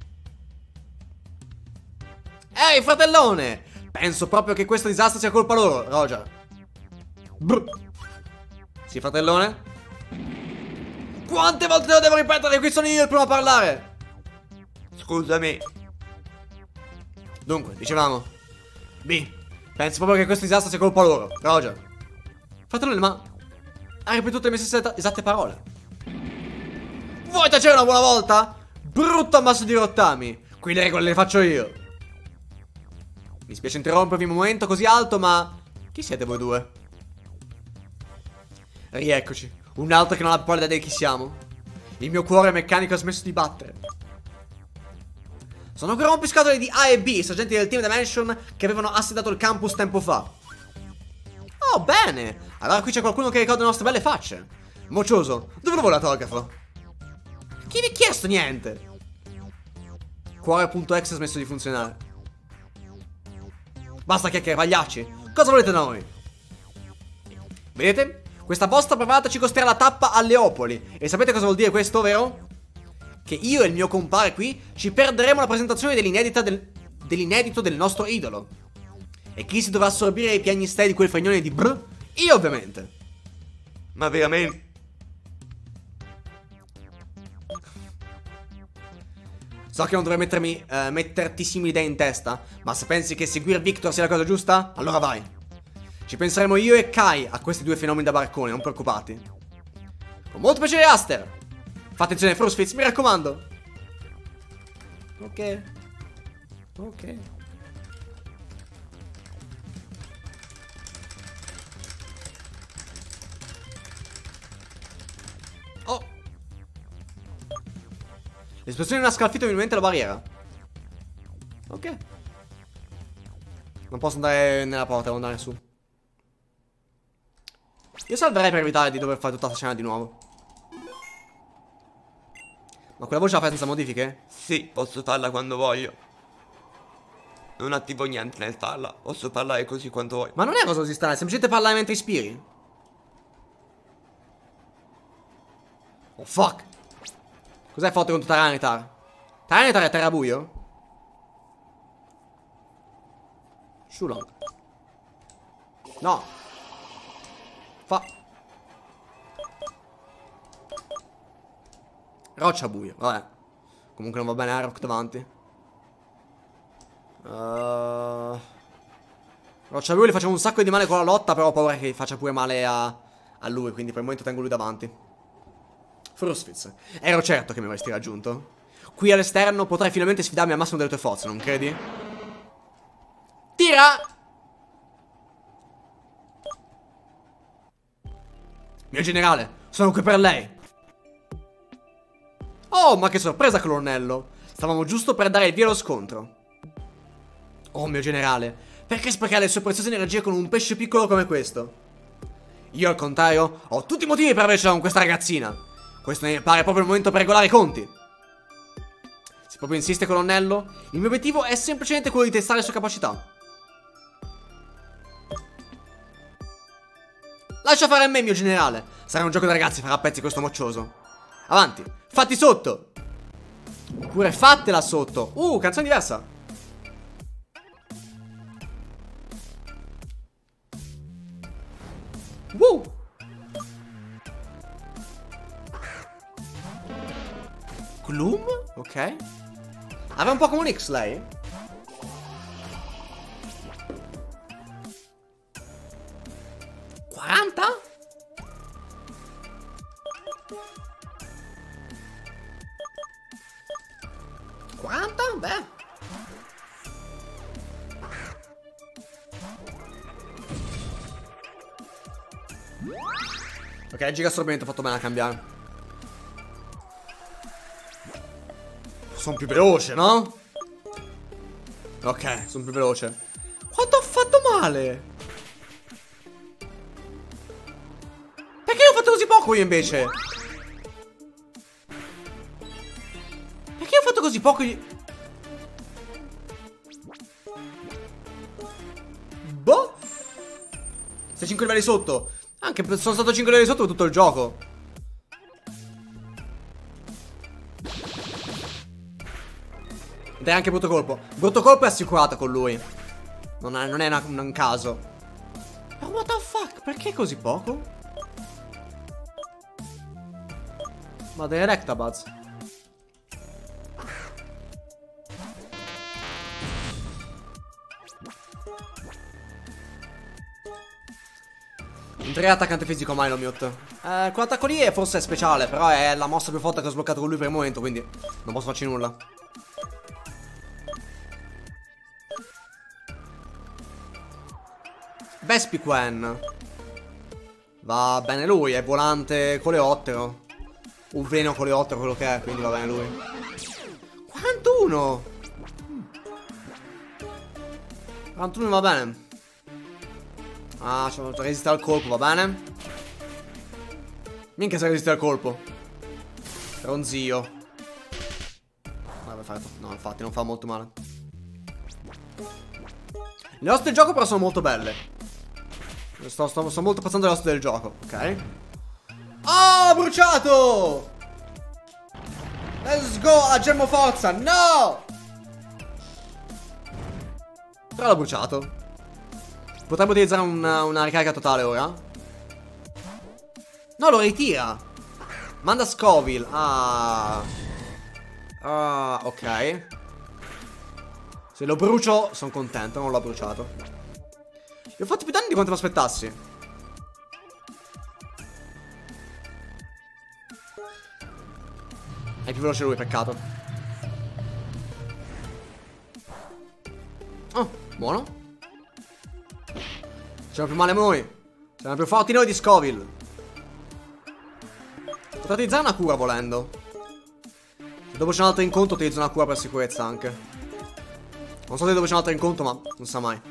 Ehi, fratellone! Penso proprio che questo disastro sia colpa loro, Roger. Brr. Sì, fratellone? Quante volte te lo devo ripetere? Qui sono io il primo a parlare. Scusami. Dunque, dicevamo B, penso proprio che questo disastro sia colpa loro, Roger. Fratellone, ma hai ripetuto le mie stesse esatte parole. Vuoi tacere una buona volta? Brutto ammasso di rottami. Qui le regole le faccio io. Mi spiace interrompervi un momento così alto, ma chi siete voi due? Rieccoci. Un altro che non ha pallida idea di chi siamo. Il mio cuore meccanico ha smesso di battere. Sono ancora rompiscatole di A e B, i sergenti del Team Dimension che avevano assediato il campus tempo fa. Oh, bene. Allora qui c'è qualcuno che ricorda le nostre belle facce. Mocioso, dove lo vuole l'autografo? Chi vi ha chiesto niente? Cuore.exe ha smesso di funzionare. Basta chiacchiere, pagliacci. Cosa volete da noi? Vedete? Questa vostra bravata ci costerà la tappa a Leopoli. E sapete cosa vuol dire questo, vero? Che io e il mio compare qui ci perderemo la presentazione dell'inedita del, dell'inedito del nostro idolo. E chi si dovrà assorbire i piagnistei di quel fregnone di Br? Io ovviamente. Ma veramente? So che non dovrei mettermi, uh, metterti simili idee in testa, ma se pensi che seguire Victor sia la cosa giusta, allora vai. Ci penseremo io e Kai a questi due fenomeni da barcone, non preoccupati. Con molto piacere, Aster. Fate attenzione ai Frustfits, mi raccomando. Ok. Ok. Oh. L'esplosione non ha scalfito minimamente la barriera. Ok. Non posso andare nella porta, devo andare su. Io salverei per evitare di dover fare tutta la scena di nuovo. Ma quella voce la fai senza modifiche? Sì, posso farla quando voglio. Non attivo niente nel farla. Posso parlare così quanto voglio. Ma non è cosa così strana, è semplicemente parlare mentre ispiri. Oh fuck. Cos'è forte contro Tyranitar? Tyranitar è terrabuio? Shulong. No. Fa. Roccia buio, vabbè. Comunque non va bene Arrock davanti. uh... Roccia buio, gli facciamo un sacco di male con la lotta, però ho paura che faccia pure male a, a lui, quindi per il momento tengo lui davanti. Frustfits, ero certo che mi avresti raggiunto. Qui all'esterno potrai finalmente sfidarmi al massimo delle tue forze, non credi? Tira! Mio generale, sono qui per lei. Oh, ma che sorpresa, colonnello. Stavamo giusto per dare il via allo scontro. Oh, mio generale, perché sprecare le sue preziose energie con un pesce piccolo come questo? Io, al contrario, ho tutti i motivi per avercela con questa ragazzina. Questo mi pare proprio il momento per regolare i conti. Se proprio insiste, colonnello, il mio obiettivo è semplicemente quello di testare le sue capacità. Lascia fare a me, mio generale. Sarà un gioco da ragazzi fare a pezzi questo moccioso. Avanti, fatti sotto. Oppure fatela sotto. Uh, canzone diversa. Woo. Gloom? Ok. Aveva un po' come un X lei. quaranta? quaranta? Beh. Ok, il giga assorbimento ha fatto bene a cambiare. Sono più veloce, no? Ok, sono più veloce. Quanto ho fatto male? Perché ho fatto così poco io invece? Perché ho fatto così poco io? Boh. Sei cinque livelli sotto. Anche sono stato cinque livelli sotto per tutto il gioco. Ed è anche brutto colpo. Brutto colpo è assicurato con lui. Non è, non è una, un caso. Ma what the fuck? Perché così poco? Ma dei Rectabuzz. In tre attaccante fisico mai lo mute. Eh, quell'attacco lì è forse speciale, però è la mossa più forte che ho sbloccato con lui per il momento, quindi non posso farci nulla. Vespiquen. Va bene lui, è volante coleottero. Un veleno coleottero quello che è, quindi va bene lui. quarantuno. quarantuno va bene. Ah, c'è voluto resistere al colpo, va bene. Minchia se resiste al colpo. Ronzio. No, infatti non fa molto male. Le oste del gioco però sono molto belle. Sto, sto, sto molto passando l'osso del gioco, ok? Oh, bruciato! Let's go, a gemmo forza, no! Però l'ho bruciato. Potrebbe utilizzare una, una ricarica totale ora. No, lo ritira. Manda Scoville. Ah. Ah, ok. Se lo brucio sono contento, non l'ho bruciato. Gli ho fatto più danni di quanto mi aspettassi. È più veloce lui, peccato. Oh, buono. Siamo più male noi. Siamo più forti noi di Scoville. Potrei utilizzare una cura volendo. Se dopo c'è un altro incontro utilizzo una cura per sicurezza anche. Non so se dopo c'è un altro incontro, ma non sa mai.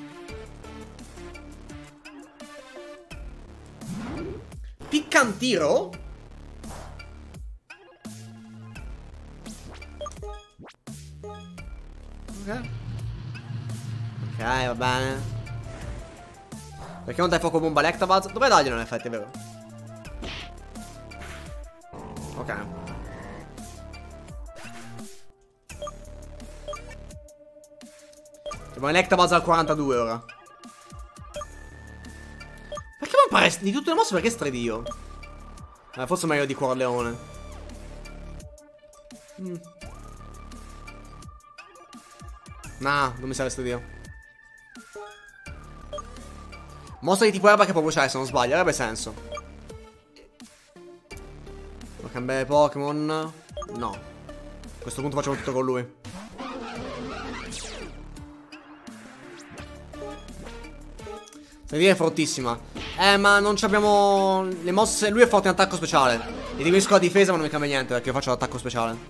Piccantiro? Ok. Ok, va bene. Perché non dai fuoco bomba all'Ectabuzz? Dovrei darglielo in effetti, è vero? Ok. Ma l'Ectabuzz al quarantadue ora. Perché mi pare di tutte le mosse perché stradio? Eh, forse meglio di Cuor Leone. mm. Nah, non mi serve stradio. Mossa di tipo erba che può bruciare se non sbaglio, avrebbe senso. Devo cambiare Pokémon? No. A questo punto facciamo tutto con lui. Stradia è fortissima. Eh, ma non abbiamo le mosse. Lui è forte in attacco speciale. E diminuisco la difesa, ma non mi cambia niente perché io faccio l'attacco speciale.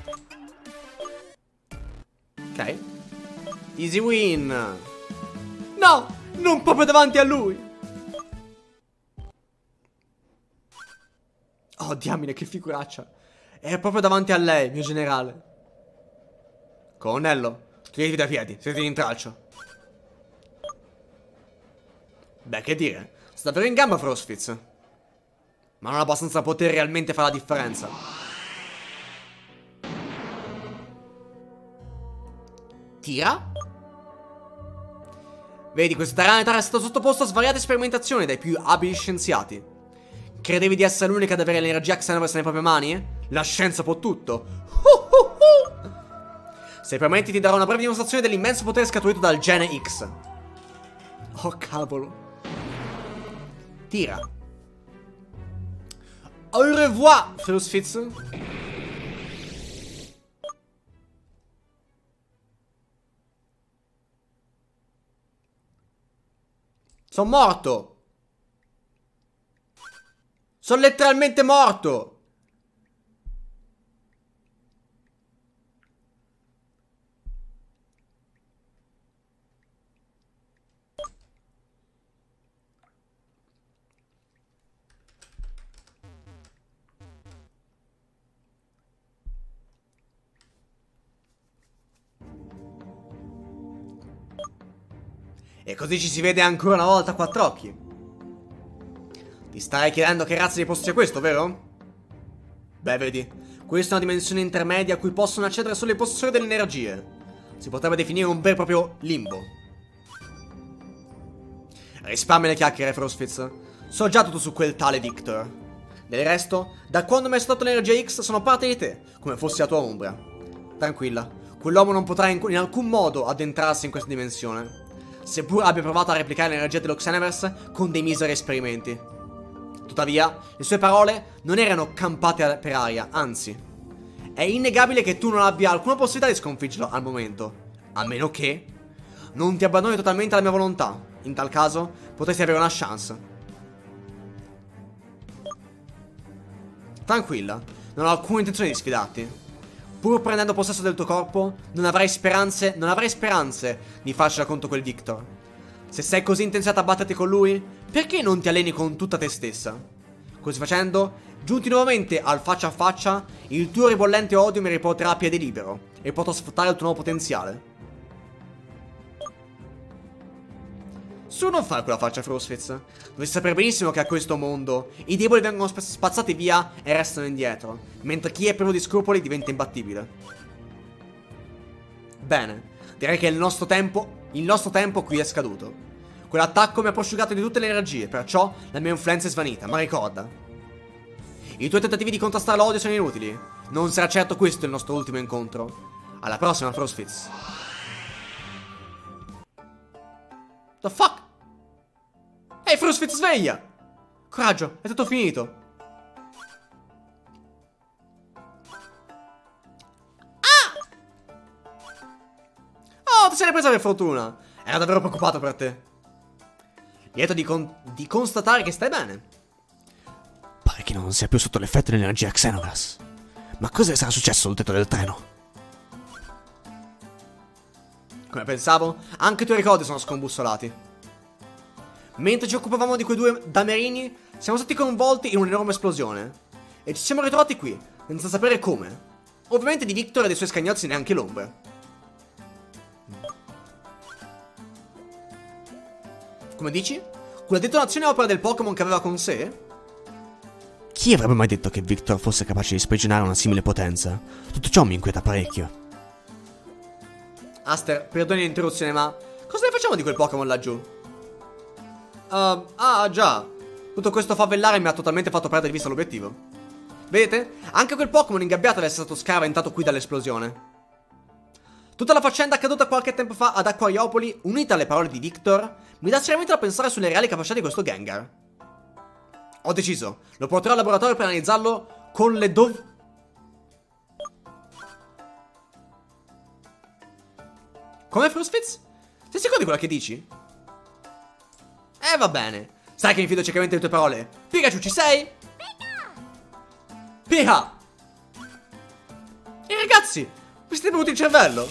Ok. Easy win. No, non proprio davanti a lui. Oh, diamine, che figuraccia. È proprio davanti a lei, mio generale. Colonnello, tirati da piedi, siete in intralcio. Beh, che dire, sta davvero in gamba Frostfitz. Ma non ha abbastanza potere realmente fare la differenza. Tira? Vedi, questo Tyranitar è stato sottoposto a svariate sperimentazioni dai più abili scienziati. Credevi di essere l'unica ad avere l'energia Xenoverse nelle proprie mani? La scienza può tutto. Uh, uh, uh. Se permetti ti darò una breve dimostrazione dell'immenso potere scaturito dal gene X. Oh cavolo. Tira. Au revoir, Frostfitz. Sono morto. Sono letteralmente morto. E così ci si vede ancora una volta a quattro occhi. Ti stai chiedendo che razza di posto sia questo, vero? Beh, vedi, questa è una dimensione intermedia a cui possono accedere solo i possessori delle energie. Si potrebbe definire un vero e proprio limbo. Risparmia le chiacchiere, Frostfitz. So già tutto su quel tale Victor. Del resto, da quando mi è stato l'energia X sono parte di te, come fossi la tua ombra. Tranquilla, quell'uomo non potrà in, in alcun modo addentrarsi in questa dimensione. Seppur abbia provato a replicare l'energia dello Xenoverse con dei miseri esperimenti. Tuttavia, le sue parole non erano campate per aria, anzi. È innegabile che tu non abbia alcuna possibilità di sconfiggerlo al momento. A meno che non ti abbandoni totalmente alla mia volontà. In tal caso, potresti avere una chance. Tranquilla, non ho alcuna intenzione di sfidarti. Pur prendendo possesso del tuo corpo, non avrai speranze, non avrai speranze di farcela contro quel Victor. Se sei così intenzionata a batterti con lui, perché non ti alleni con tutta te stessa? Così facendo, giunti nuovamente al faccia a faccia, il tuo ribollente odio mi riporterà a piede libero e potrò sfruttare il tuo nuovo potenziale. Su, non fare quella faccia, Frustfiz. Dovresti sapere benissimo che a questo mondo i deboli vengono sp spazzati via e restano indietro, mentre chi è privo di scrupoli diventa imbattibile. Bene, direi che il nostro tempo, il nostro tempo qui è scaduto. Quell'attacco mi ha prosciugato di tutte le energie, perciò la mia influenza è svanita, ma ricorda, i tuoi tentativi di contrastare l'odio sono inutili. Non sarà certo questo il nostro ultimo incontro. Alla prossima, Frustfiz. The fuck? Ehi, hey, Frustfiz, sveglia! Coraggio, è tutto finito. Ah! Oh, ti sei ripresa per fortuna. Ero davvero preoccupato per te. Lieto di, con di constatare che stai bene. Pare che non sia più sotto l'effetto dell'energia Xenoverse. Ma cosa sarà successo sul tetto del treno? Come pensavo, anche i tuoi ricordi sono scombussolati. Mentre ci occupavamo di quei due damerini, siamo stati coinvolti in un'enorme esplosione. E ci siamo ritrovati qui, senza sapere come. Ovviamente di Victor e dei suoi scagnozzi neanche l'ombra. Come dici? Quella detonazione è opera del Pokémon che aveva con sé? Chi avrebbe mai detto che Victor fosse capace di sprigionare una simile potenza? Tutto ciò mi inquieta parecchio. Aster, perdoni l'interruzione, ma cosa ne facciamo di quel Pokémon laggiù? Uh, ah, già. Tutto questo favellare mi ha totalmente fatto perdere di vista l'obiettivo. Vedete? Anche quel Pokémon ingabbiato deve essere stato scaraventato qui dall'esplosione. Tutta la faccenda accaduta qualche tempo fa ad Acquariopoli, unita alle parole di Victor, mi dà seriamente da pensare sulle reali capacità di questo Gengar. Ho deciso, lo porterò al laboratorio per analizzarlo con le dov... Come, Frustfiz? Sei sicuro di quello che dici? Eh, va bene. Sai che mi fido ciecamente delle tue parole. Pikachu, ci sei? Piha! E ragazzi, vi siete bevuti il cervello?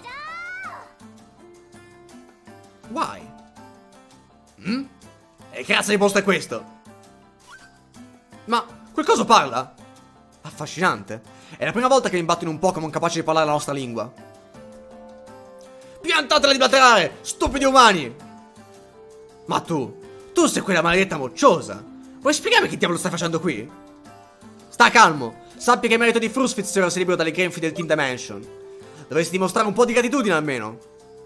Why? Mm? E che razza di posto è questo? Ma quel coso parla? Affascinante. È la prima volta che mi imbatto in un Pokémon capace di parlare la nostra lingua. Piantatela di blatterare, stupidi umani! Ma tu, tu sei quella maledetta mocciosa. Vuoi spiegarmi che diavolo stai facendo qui? Sta calmo, sappi che è merito di Frustfiz se ora sei libero dalle grinfie del Team Dimension. Dovresti dimostrare un po' di gratitudine almeno.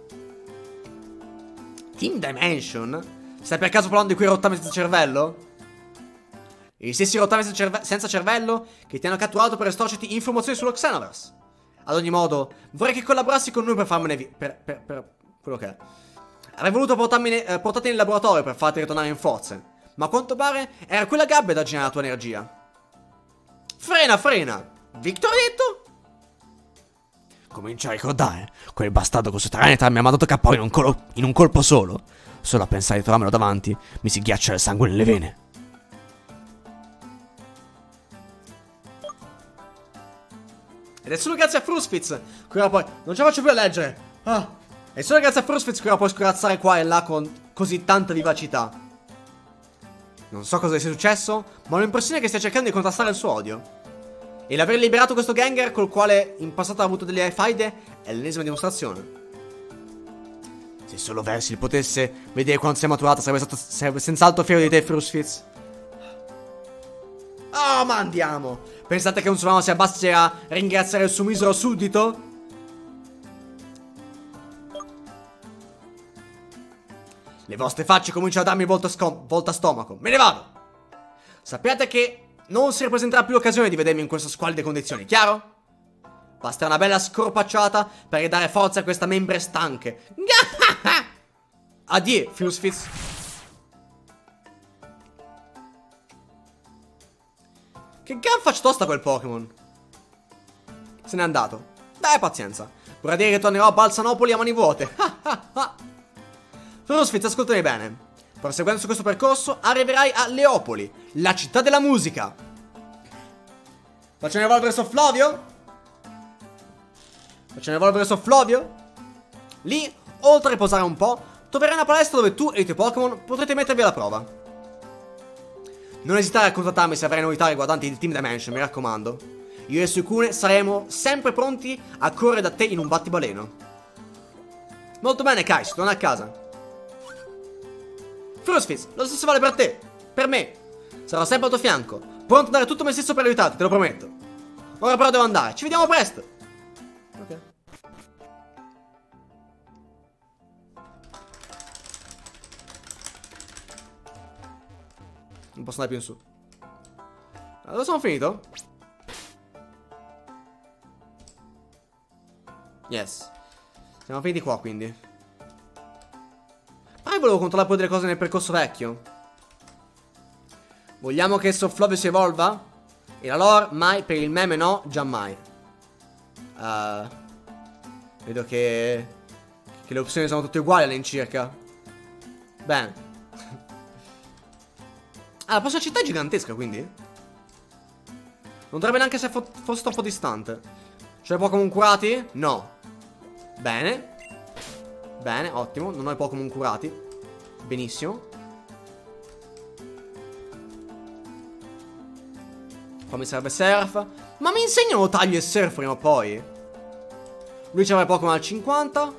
Team Dimension? Stai per caso parlando di quei rottami senza cervello? Gli stessi rottami senza, cerve senza cervello che ti hanno catturato per estorcerti informazioni sullo Xenoverse. Ad ogni modo, vorrei che collaborassi con noi per farmene vi per, per, per quello che è. Avrei voluto portarmi eh, portarti nel laboratorio per farti ritornare in forze, ma a quanto pare era quella gabbia da generare la tua energia. Frena, frena! Victor ha detto? Comincia a ricordare, quel bastardo con sotterranea mi ha mandato K O in un, in un colpo solo. Solo a pensare di trovarmelo davanti, mi si ghiaccia il sangue nelle vene. Ed è solo grazie a Frustfiz che ora poi... Non ce la faccio più a leggere. Ah. È solo grazie a Frustfiz che ora puoi scorazzare qua e là con così tanta vivacità. Non so cosa sia successo, ma ho l'impressione che stia cercando di contrastare il suo odio. E l'aver liberato questo Gengar col quale in passato ha avuto delle faide è l'ennesima dimostrazione. Se solo Versil potesse vedere quanto sei maturata sarebbe stato sarebbe senz'altro fiero di te, Frustfiz. Oh, ma andiamo! Pensate che un suo sia basti a ringraziare il suo misero suddito? Le vostre facce cominciano a darmi volta, volta stomaco. Me ne vado! Sappiate che non si ripresenterà più l'occasione di vedermi in queste squallide condizioni, chiaro? Basta una bella scorpacciata per ridare forza a queste membre stanche. Addio, Frustfiz. Che gran faccia tosta quel Pokémon. Se n'è andato. Dai, pazienza. Vorrà dire che tornerò a Balsanopoli a mani vuote. Frustfiz, ascoltami bene. Proseguendo su questo percorso, arriverai a Leopoli, la città della musica. Facciamo evolvere Sofflovio? Facciamo evolvere Sofflovio? Lì, oltre a riposare un po', troverai una palestra dove tu e i tuoi Pokémon potrete mettervi alla prova. Non esitare a contattarmi se avrai novità riguardanti il Team Dimension, mi raccomando. Io e Suicune saremo sempre pronti a correre da te in un battibaleno. Molto bene, Kai, si torna a casa. Frustfish, lo stesso vale per te. Per me. Sarò sempre al tuo fianco. Pronto a dare tutto me stesso per aiutarti, te lo prometto. Ora però devo andare. Ci vediamo presto. Ok. Non posso andare più in su. Dove sono finito? Yes. Siamo finiti qua, quindi. Ah, io volevo controllare poi delle cose nel percorso vecchio. Vogliamo che Softflove si evolva? E la lore? Mai. Per il meme no, giammai. uh, Vedo che Che le opzioni sono tutte uguali all'incirca. Bene. Ah, la prossima città è gigantesca, quindi non dovrebbe neanche essere fo fosse troppo distante. C'è Pokémon curati? No. Bene. Bene, ottimo. Non ho i Pokémon curati. Benissimo. Qua mi serve Surf. Ma mi insegnano taglio e Surf prima o poi? Lui c'aveva i Pokémon al cinquanta.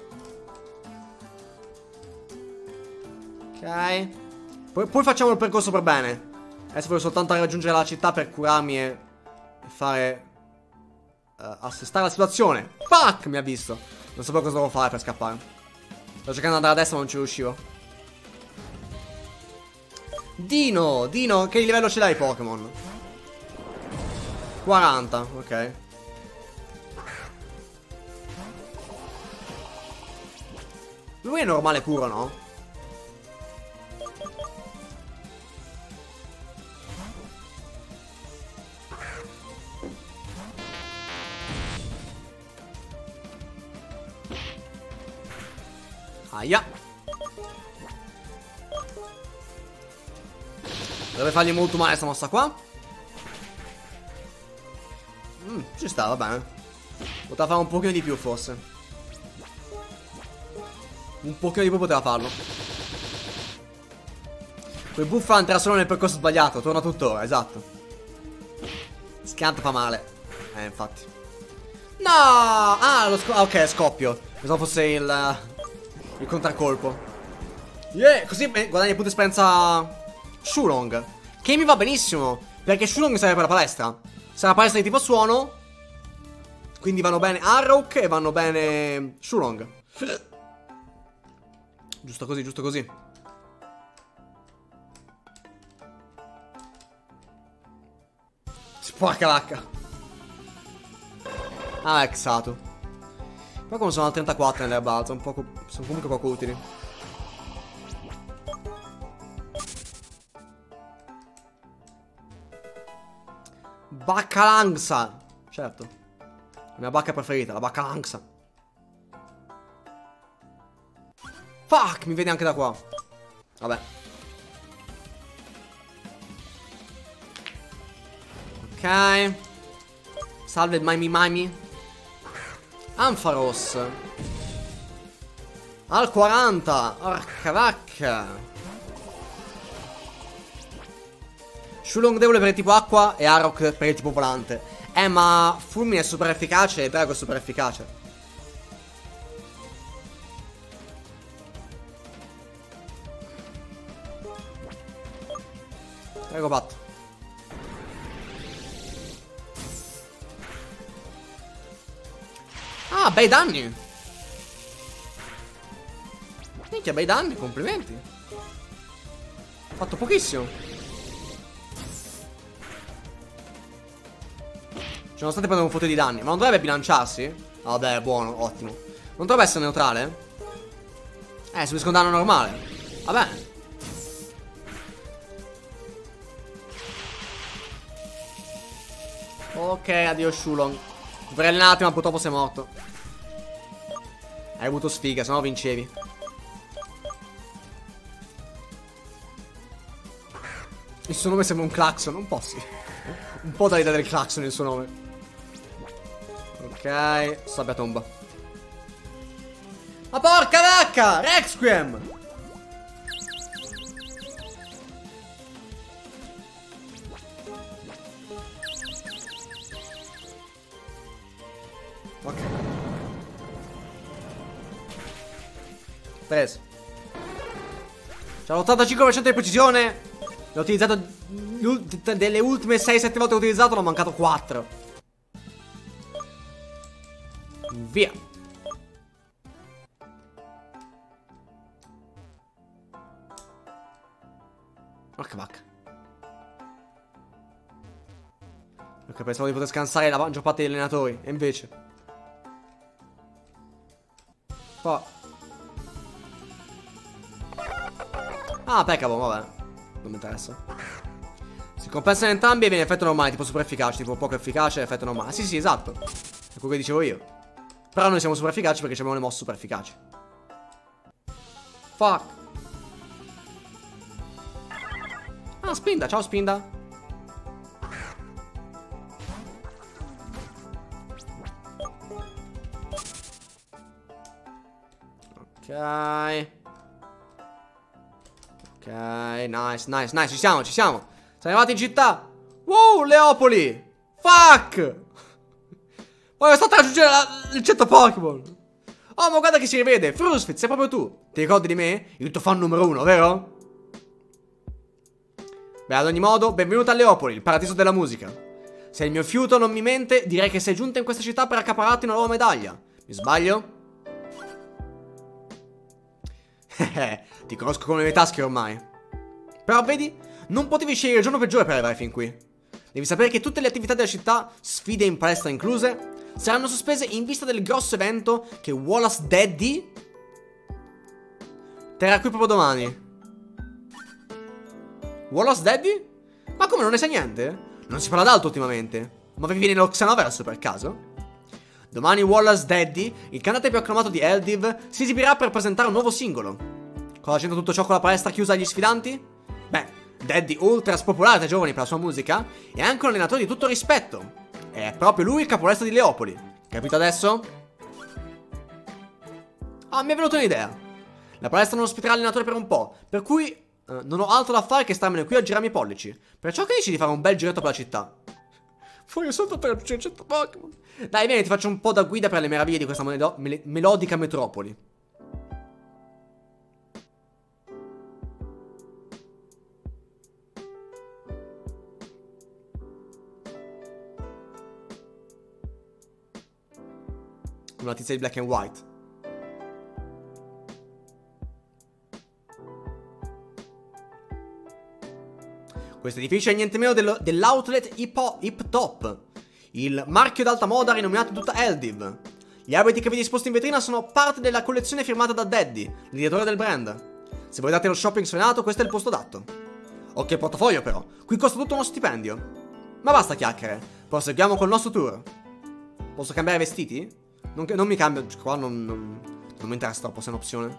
Ok. Poi, poi facciamo il percorso per bene. Adesso voglio soltanto raggiungere la città per curarmi e, e fare uh, assestare la situazione. Fuck, mi ha visto. Non sapevo cosa dovevo fare per scappare. Sto cercando di andare a destra ma non ci riuscivo. Dino, Dino, che livello ce l'hai Pokémon? quaranta, ok. Lui è normale puro, no? Aia. Deve fargli molto male sta mossa qua. Mm, ci sta, va bene. Poteva fare un pochino di più forse. Un pochino di più poteva farlo. Quel buffant era solo nel percorso sbagliato. Torna tuttora, esatto. Schianto fa male. Eh, infatti. No! Ah, lo sc ok, scoppio. Pensavo fosse il Il contraccolpo. Yeah, così beh, guadagni punti esperienza Shulong, che mi va benissimo, perché Shulong serve per la palestra. Se la palestra di tipo suono, quindi vanno bene Arrow e vanno bene Shulong. Giusto così, giusto così. Porca vacca. Ah, Exatu. Poi come sono al trentaquattro nell'erba alta, un poco, sono comunque poco utili. Baccalangsa. Certo. La mia bacca preferita, la Baccalangsa. Fuck, mi vede anche da qua. Vabbè. Ok. Salve Maimi Maimi. Ampharos al quaranta. Orca vacca. Shulong debole per il tipo acqua e Arok per il tipo volante. Eh ma Fulmine è super efficace e Drago è super efficace. Drago batto. Ah, bei danni. Minchia, bei danni, complimenti. Ho fatto pochissimo. Cioè, nonostante prendere un foto di danni. Ma non dovrebbe bilanciarsi? Vabbè, buono, ottimo. Non dovrebbe essere neutrale? Eh, subisco un danno normale. Va bene. Ok, addio Shulong. Vorrei allenarti, ma purtroppo sei morto. Hai avuto sfiga, sennò vincevi. Il suo nome sembra un clacson, un po' sì. Un po' dall'idea del clacson il suo nome. Ok, sabbia tomba. Ma porca vacca! Requiem! Ok. Preso. Ce C'è l'ottantacinque per cento di precisione. L'ho utilizzato delle ultime sei sette volte che ho utilizzato, l'ho mancato quattro. Via. Porca vacca. Ok, pensavo di poter scansare la maggior parte degli allenatori. E invece Poi Ah, peccabo, vabbè. Non mi interessa. Si compensano entrambi e viene effetto normale, tipo super efficace, tipo poco efficace, effetto normale. Sì, sì, esatto. È quello che dicevo io. Però noi siamo super efficaci perché abbiamo le mosse super efficaci. Fuck. Ah, Spinda, ciao Spinda. Ok. Ok, nice, nice, nice, ci siamo, ci siamo. Siamo arrivati in città. Wow, Leopoli. Fuck. Voglio stato a raggiungere la, il centro Pokémon. Oh, ma guarda che si rivede. Frusfit, sei proprio tu. Ti ricordi di me? Il tuo fan numero uno, vero? Beh, ad ogni modo, benvenuto a Leopoli, il paradiso della musica. Se il mio fiuto non mi mente, direi che sei giunta in questa città per accaparrarti una nuova medaglia. Mi sbaglio? Ti conosco come le mie tasche ormai. Però vedi, non potevi scegliere il giorno peggiore per arrivare fin qui. Devi sapere che tutte le attività della città, sfide in palestra incluse, saranno sospese in vista del grosso evento che Wallace Daddy terrà qui proprio domani. Wallace Daddy? Ma come, non ne sai niente? Non si parla d'altro ultimamente. Ma vivi nello Xenoverse per caso? Domani Wallace Daddy, il cantante più acclamato di Eldiv, si esibirà per presentare un nuovo singolo. Cosa c'entra tutto ciò con la palestra chiusa agli sfidanti? Beh, Daddy, ultra spopolare tra i giovani per la sua musica, è anche un allenatore di tutto rispetto. E è proprio lui il capopalestra di Leopoli. Capito adesso? Ah, mi è venuta un'idea. La palestra non ospiterà allenatore per un po', per cui eh, non ho altro da fare che starmene qui a girarmi i pollici. Perciò che dici di fare un bel giretto per la città? Fuori soltanto per raggiungere cento Pokémon. Dai, vieni, ti faccio un po' da guida per le meraviglie di questa melo mel melodica metropoli. Una tizia di Black and White. Questo edificio è niente meno dell'outlet Hip, Hip Top, il marchio d'alta moda rinominato in tutta Eldiv. Gli abiti che vedi esposti in vetrina sono parte della collezione firmata da Daddy, l'ideatore del brand. Se vuoi darti lo shopping sfrenato, questo è il posto adatto. Ok, portafoglio però, qui costa tutto uno stipendio. Ma basta chiacchiere, proseguiamo col nostro tour. Posso cambiare vestiti? Non, non mi cambio, qua non, non, non mi interessa troppo se è un'opzione.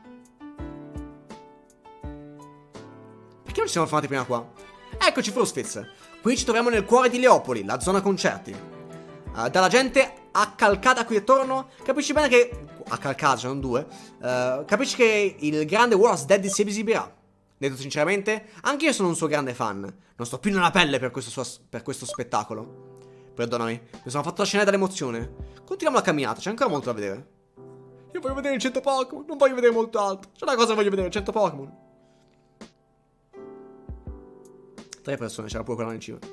Perché non ci siamo fermati prima qua? Eccoci Frusfitz, qui ci troviamo nel cuore di Leopoli, la zona concerti. uh, Dalla gente accalcata qui attorno, capisci bene che... Accalcata, cioè non due uh, Capisci che il grande Wallace Daddy si esibirà. Detto sinceramente, anche io sono un suo grande fan. Non sto più nella pelle per questo, suo, per questo spettacolo. Perdonami, mi sono fatto trascinare dall'emozione. Continuiamo la camminata, c'è ancora molto da vedere. Io voglio vedere il cento Pokémon, non voglio vedere molto altro. C'è una cosa che voglio vedere, il cento Pokémon. Tre persone, c'era pure quella in cima.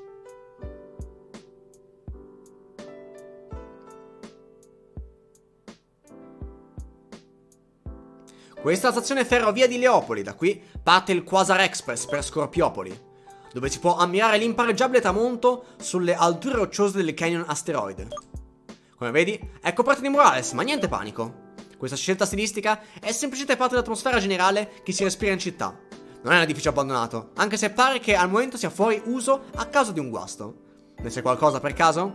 Questa è la stazione ferrovia di Leopoli. Da qui parte il Quasar Express per Scorpiopoli, dove si può ammirare l'impareggiabile tramonto sulle alture rocciose del Canyon Asteroide. Come vedi, è coperto di murales, ma niente panico. Questa scelta stilistica è semplicemente parte dell'atmosfera generale che si respira in città. Non è un edificio abbandonato, anche se pare che al momento sia fuori uso a causa di un guasto. Ne sai qualcosa per caso?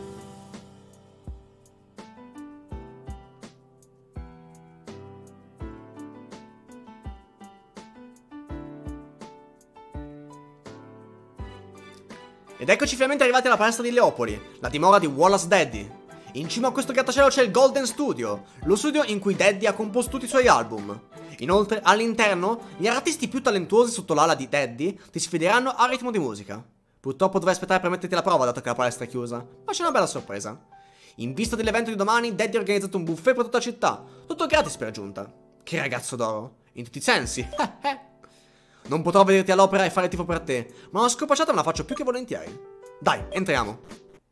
Ed eccoci finalmente arrivati alla palestra di Leopoli, la dimora di Wallace Daddy. In cima a questo grattacielo c'è il Golden Studio, lo studio in cui Daddy ha composto tutti i suoi album. Inoltre, all'interno, gli artisti più talentuosi sotto l'ala di Daddy ti sfideranno a ritmo di musica. Purtroppo dovrai aspettare per metterti la prova dato che la palestra è chiusa, ma c'è una bella sorpresa. In vista dell'evento di domani, Daddy ha organizzato un buffet per tutta la città, tutto gratis per giunta. Che ragazzo d'oro, in tutti i sensi. Non potrò vederti all'opera e fare tifo per te, ma una scopacciata me la faccio più che volentieri. Dai, entriamo.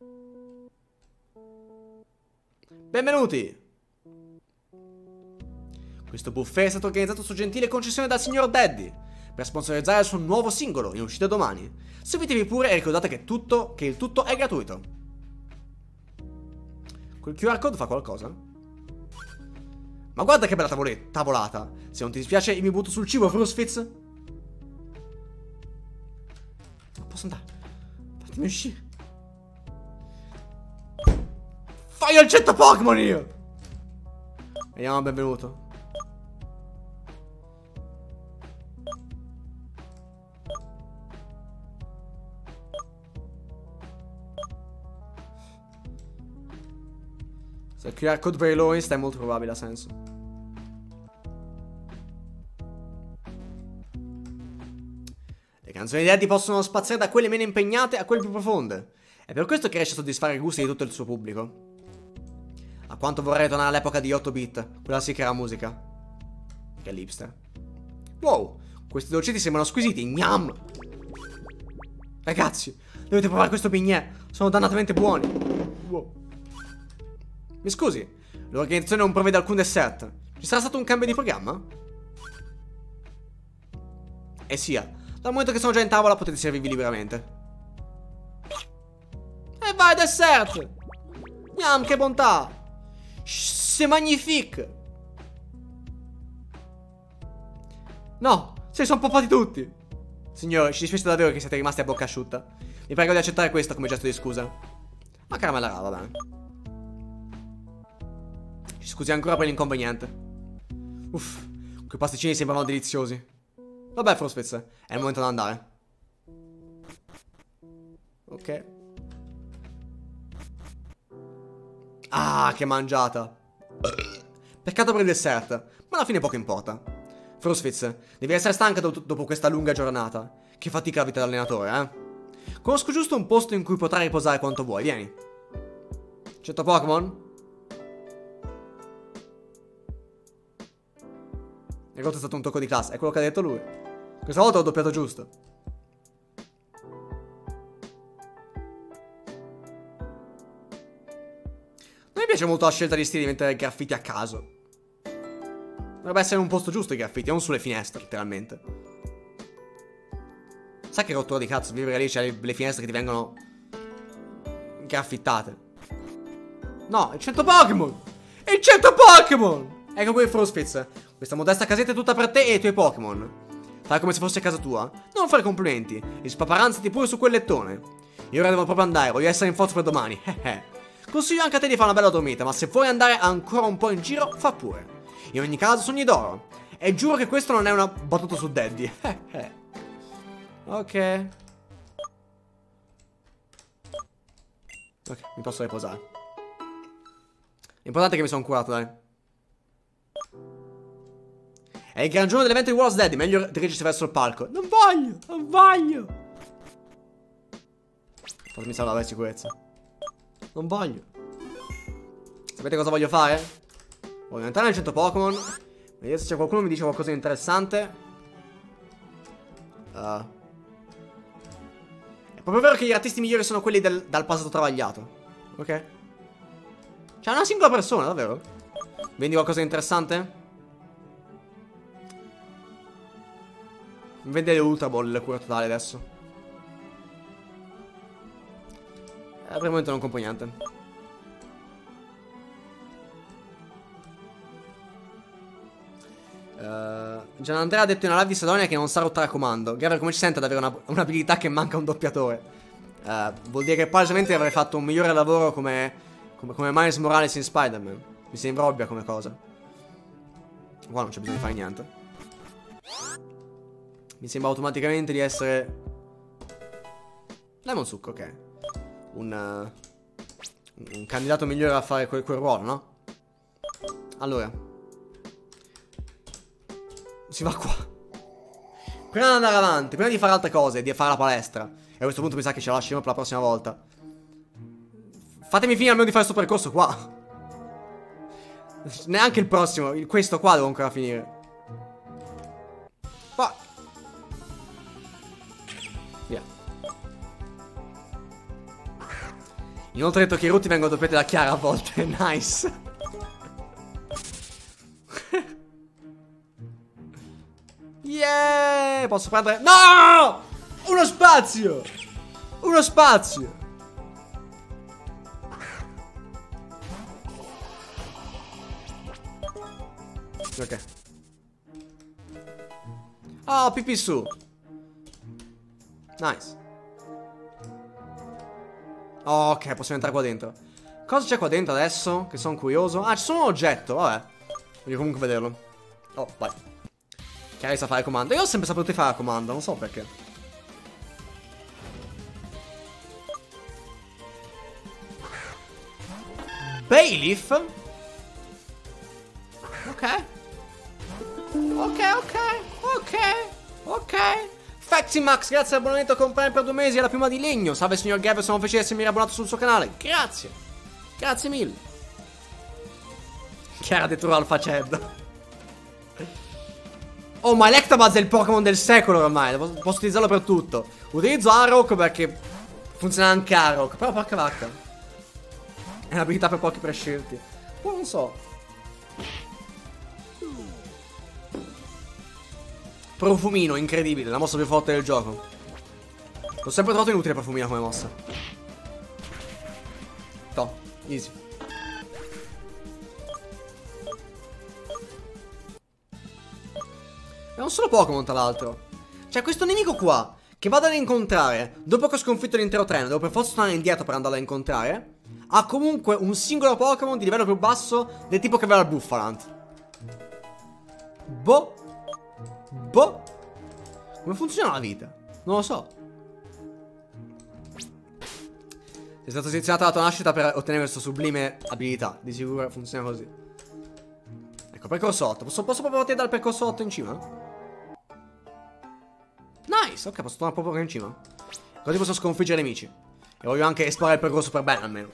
Benvenuti. Questo buffet è stato organizzato su gentile concessione dal signor Daddy per sponsorizzare il suo nuovo singolo in uscita domani. Seguitevi pure e ricordate che tutto, che il tutto è gratuito. Quel Q R code fa qualcosa? Ma guarda che bella tavoletta, tavolata. Se non ti dispiace io mi butto sul cibo, Frustfitz. Non posso andare. Fatemi uscire. Fai al cento Pokémon io. Vediamo, benvenuto. Se il Q R code per i loro Insta è molto probabile, ha senso. Le canzoni di Eddie possono spaziare da quelle meno impegnate a quelle più profonde. È per questo che riesce a soddisfare i gusti di tutto il suo pubblico. A quanto vorrei tornare all'epoca di otto bit. Quella sì che era musica. Che l'hipster. Wow, questi dolcetti sembrano squisiti. Gnam. Ragazzi, dovete provare questo bignè. Sono dannatamente buoni. Wow. Mi scusi, l'organizzazione non provvede alcun dessert. Ci sarà stato un cambio di programma? E sia, dal momento che sono già in tavola potete servirvi liberamente. E vai dessert! Gnam, che bontà! C'est magnifique! No, se ne sono poppati tutti! Signore, ci dispiace davvero che siete rimasti a bocca asciutta. Vi prego di accettare questo come gesto di scusa. Ma caramella rava, va bene. Ci scusi ancora per l'inconveniente. Uff, quei pasticcini sembravano deliziosi. Vabbè, Frostfitz, è il momento di andare. Ok. Ah, che mangiata. Peccato per il dessert, ma alla fine poco importa. Frostfitz, devi essere stanca do dopo questa lunga giornata. Che fatica la vita d'allenatore, eh? Conosco giusto un posto in cui potrai riposare quanto vuoi, vieni. Cento Pokémon? E questo è stato un tocco di classe, è quello che ha detto lui. Questa volta l'ho doppiato giusto. Non mi piace molto la scelta di stile di mettere graffiti a caso. Dovrebbe essere un posto giusto i graffiti, non sulle finestre, letteralmente. Sai che rottura di cazzo vivere lì, c'è le finestre che ti vengono graffittate. No, il cento Pokémon! Il cento Pokémon! Ecco qui Frostfitz. Questa modesta casetta è tutta per te e i tuoi Pokémon. Fai come se fosse casa tua. Non fare complimenti. E spaparanzati pure su quel lettone. Io ora devo proprio andare, voglio essere in forza per domani. Consiglio anche a te di fare una bella dormita, ma se vuoi andare ancora un po' in giro, fa pure. In ogni caso, sogni d'oro. E giuro che questo non è una battuta su Daddy. Ok. Ok, mi posso riposare. L'importante è che mi sono curato, dai. È il gran giorno dell'evento di World's Daddy, meglio dirigersi verso il palco. Non voglio, non voglio. Fatemi salvare la sicurezza. Non voglio. Sapete cosa voglio fare? Voglio entrare nel cento Pokémon. Vedere se c'è qualcuno che mi dice qualcosa di interessante. uh. È proprio vero che gli artisti migliori sono quelli del, dal passato travagliato. Ok. C'è una singola persona, davvero? Vendi qualcosa di interessante? Vende le Ultra Ball, le cura totale adesso. Eh, per il momento non compro niente. uh, Gianandrea ha detto in una live di Sadonia che non sa rottare a comando. Gabriel, come ci sente ad avere un'abilità che manca un doppiatore? uh, Vuol dire che palesemente avrei fatto un migliore lavoro come, come, come Miles Morales in Spider-Man. Mi sembra ovvia come cosa. Qua non c'è bisogno di fare niente. Mi sembra automaticamente di essere Lemon Succo, ok. Un, uh, un candidato migliore a fare quel, quel ruolo, no? Allora si va qua. Prima di andare avanti, prima di fare altre cose, di fare la palestra. E a questo punto mi sa che ce la lasceremo per la prossima volta. Fatemi finire almeno di fare questo percorso qua. Neanche il prossimo, questo qua devo ancora finire. Fuck. Inoltre ho detto che i rutti vengono doppiati da Chiara a volte. Nice. Yeah! Posso prendere... No! Uno spazio! Uno spazio! Ok. Oh, pipì su. Nice. Oh, ok, possiamo entrare qua dentro. Cosa c'è qua dentro adesso? Che sono curioso. Ah, c'è solo un oggetto, vabbè. Voglio comunque vederlo. Oh, vai. Chiari sa fare comando. Io ho sempre saputo fare comando, non so perché. Bailiff? Ok. Ok, ok, ok, ok. Faximax, grazie all'abbonamento con Prime per due mesi e la piuma di legno. Salve signor Gavin, sono felice di essermi abbonato sul suo canale. Grazie. Grazie mille. Chiara detto Alpha Chad. Oh, ma Electabuzz è il Pokémon del secolo ormai. Posso utilizzarlo per tutto. Utilizzo Arrow perché funziona anche Arrow. Però porca vacca, è un'abilità per pochi prescelti. Oh, non so. Profumino, incredibile, la mossa più forte del gioco. L'ho sempre trovato inutile Profumino come mossa. To, easy. È un solo Pokémon tra l'altro. C'è questo nemico qua che vado ad incontrare dopo che ho sconfitto l'intero treno. Devo per forza tornare indietro per andarlo a incontrare. Ha comunque un singolo Pokémon di livello più basso del tipo che aveva il Buffalant. Boh. Boh. Come funziona la vita? Non lo so. È stata selezionata la tua nascita per ottenere questo sublime abilità. Di sicuro funziona così. Ecco, percorso otto. Posso, posso proprio partire dal percorso otto in cima? Nice, ok, posso tornare proprio in cima. Così posso sconfiggere i nemici. E voglio anche esplorare il percorso per bene almeno.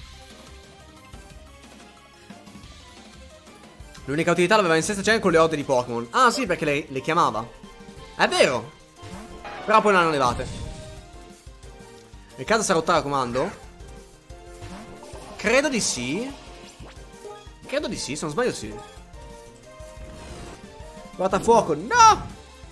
L'unica utilità l'aveva in sesta gen con le orde di Pokémon. Ah sì, perché le, le chiamava. È vero. Però poi non hanno levate. Il caso sarà ottava comando? Credo di sì. Credo di sì, se non sbaglio sì. Guarda fuoco, no!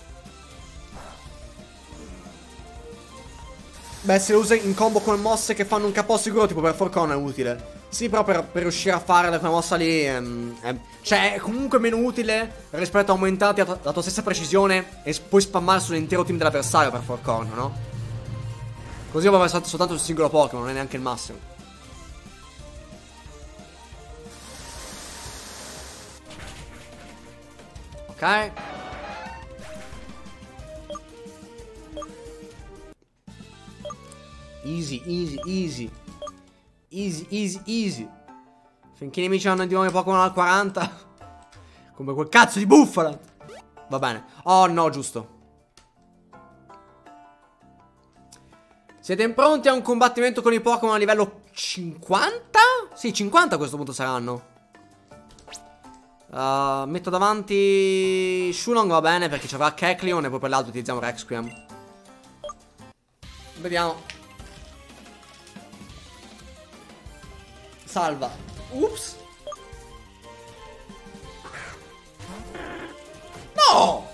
Beh, se lo usa in combo con mosse che fanno un K O sicuro, tipo per Forcon è utile. Sì, però per, per riuscire a fare quella mossa lì ehm, ehm, cioè è comunque meno utile rispetto a aumentare la, la tua stessa precisione e poi spammare sull'intero team dell'avversario per Forcon, no? Così va passato soltanto sul singolo Pokémon, non è neanche il massimo. Ok. Easy, easy, easy. Easy, easy, easy. Finché i nemici hanno di nuovo Pokémon al quaranta. Come quel cazzo di bufala. Va bene. Oh no, giusto. Siete pronti a un combattimento con i Pokémon a livello cinquanta? Sì, cinquanta a questo punto saranno. uh, Metto davanti Shulong, va bene, perché ci avrà Kecleon. E poi per l'altro utilizziamo Rexquiam. Vediamo. Salva. Ups. No!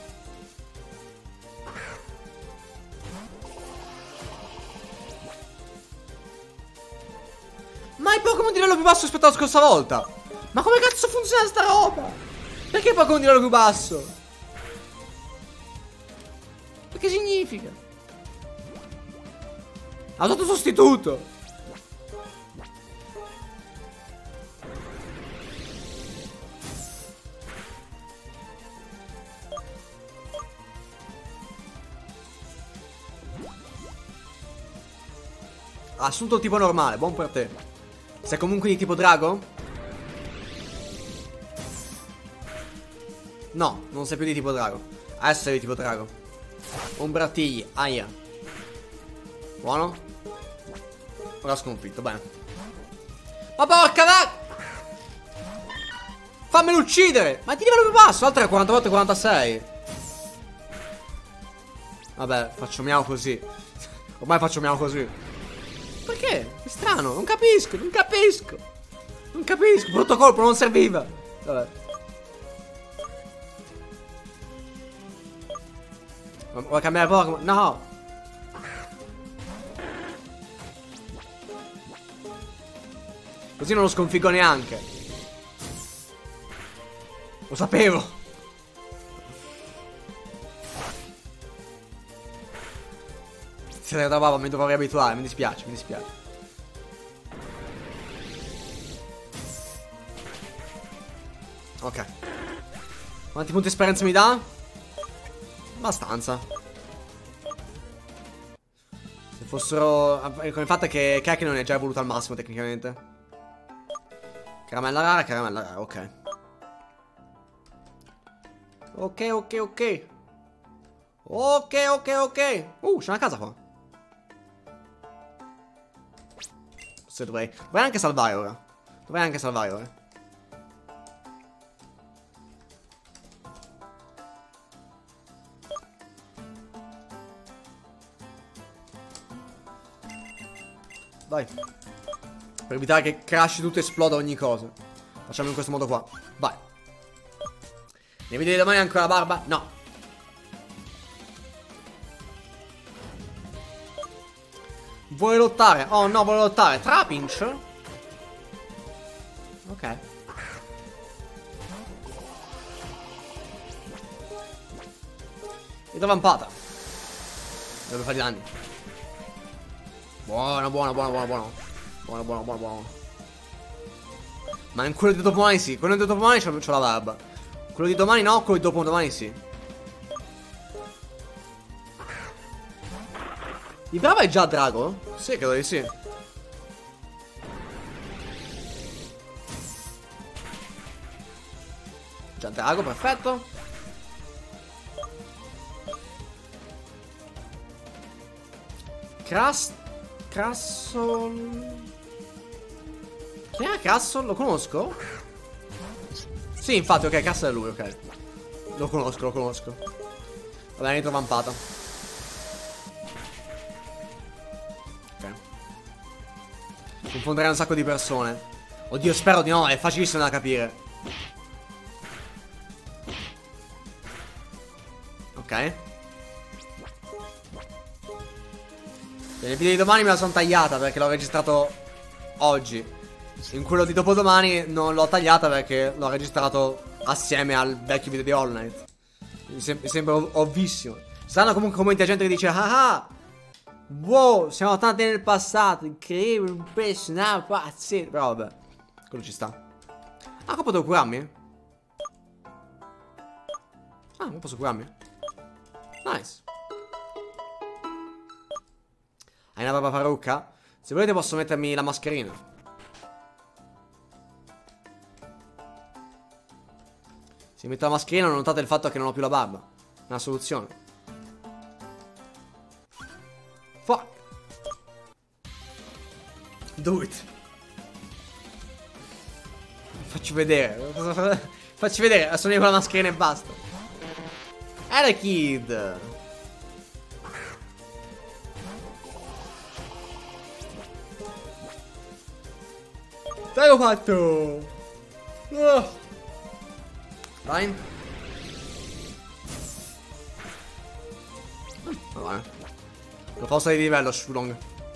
Ma i Pokémon di livello più basso rispetto alla scorsa volta. Ma come cazzo funziona sta roba? Perché i Pokémon di livello più basso? Ma che significa? Ha dato sostituto. Ha assunto il tipo normale, buon per te. Sei comunque di tipo drago? No, non sei più di tipo drago. Adesso sei di tipo drago. Ombrattigli, aia. Buono. Ora sconfitto, bene. Ma porca va! Fammelo uccidere! Ma ti livello più basso, l'altro è quarantotto e quarantasei. Vabbè, faccio miau così. Ormai faccio miau così. perché? È strano, non capisco, non capisco. Non capisco, brutto colpo, non serviva. Vabbè. Vuoi cambiare Pokémon? No. Così non lo sconfiggo neanche. Lo sapevo. Se ne trovavo, mi dovrei abituare, mi dispiace, mi dispiace. Ok. Quanti punti esperienza mi dà? Abbastanza. Se fossero... Il fatto è che Kek non è già evoluto al massimo tecnicamente. Caramella rara, caramella rara, ok. Ok, ok, ok. Ok, ok, ok. Uh, c'è una casa qua. Se dovrei... Dovrei anche salvare ora. Dovrei anche salvare ora. Dai. Per evitare che crashi tutto e esploda ogni cosa. Facciamo in questo modo qua. Vai. Ne vedi domani ancora la barba? No. Vuole lottare? Oh no, vuole lottare. Trapinch? Ok. E vampata. Deve fare danni. Buono, buono, buono, buono, buono. Buono, buono, buono, buono. Ma in quello di dopodomani sì. Quello di dopodomani c'ho la barba. Quello di domani no, quello di dopodomani sì. Il bravo è già Drago? Sì, credo di sì. Già Drago, perfetto. Cras... Crassol... Chi è Crassol? Lo conosco? Sì, infatti, ok, Crassol è lui, ok. Lo conosco, lo conosco. Va bene, inizio vampata. Ok. Confonderei un sacco di persone. Oddio, spero di no, è facilissimo da capire. Ok. Nel video di domani me la sono tagliata perché l'ho registrato oggi. In quello di dopodomani non l'ho tagliata perché l'ho registrato assieme al vecchio video di Hollow Knight. Mi, sem mi sembra ov ovvissimo. Saranno comunque commenti a gente che dice: ah ah, wow, siamo tanti nel passato, incredibile, un personaggio pazzesco. Però vabbè, quello ci sta. Ah, qua potevo curarmi? Ah, non posso curarmi? Nice. Hai una barba parrucca? Se volete posso mettermi la mascherina. Se metto la mascherina non notate il fatto che non ho più la barba. È una soluzione. Fuck. Do it. Faccio vedere. Faccio vedere. Adesso io con la mascherina e basta. Era Kid. L'ho fatto. Oh. Vai. Vabbè. Lo posso di livello, Shulong.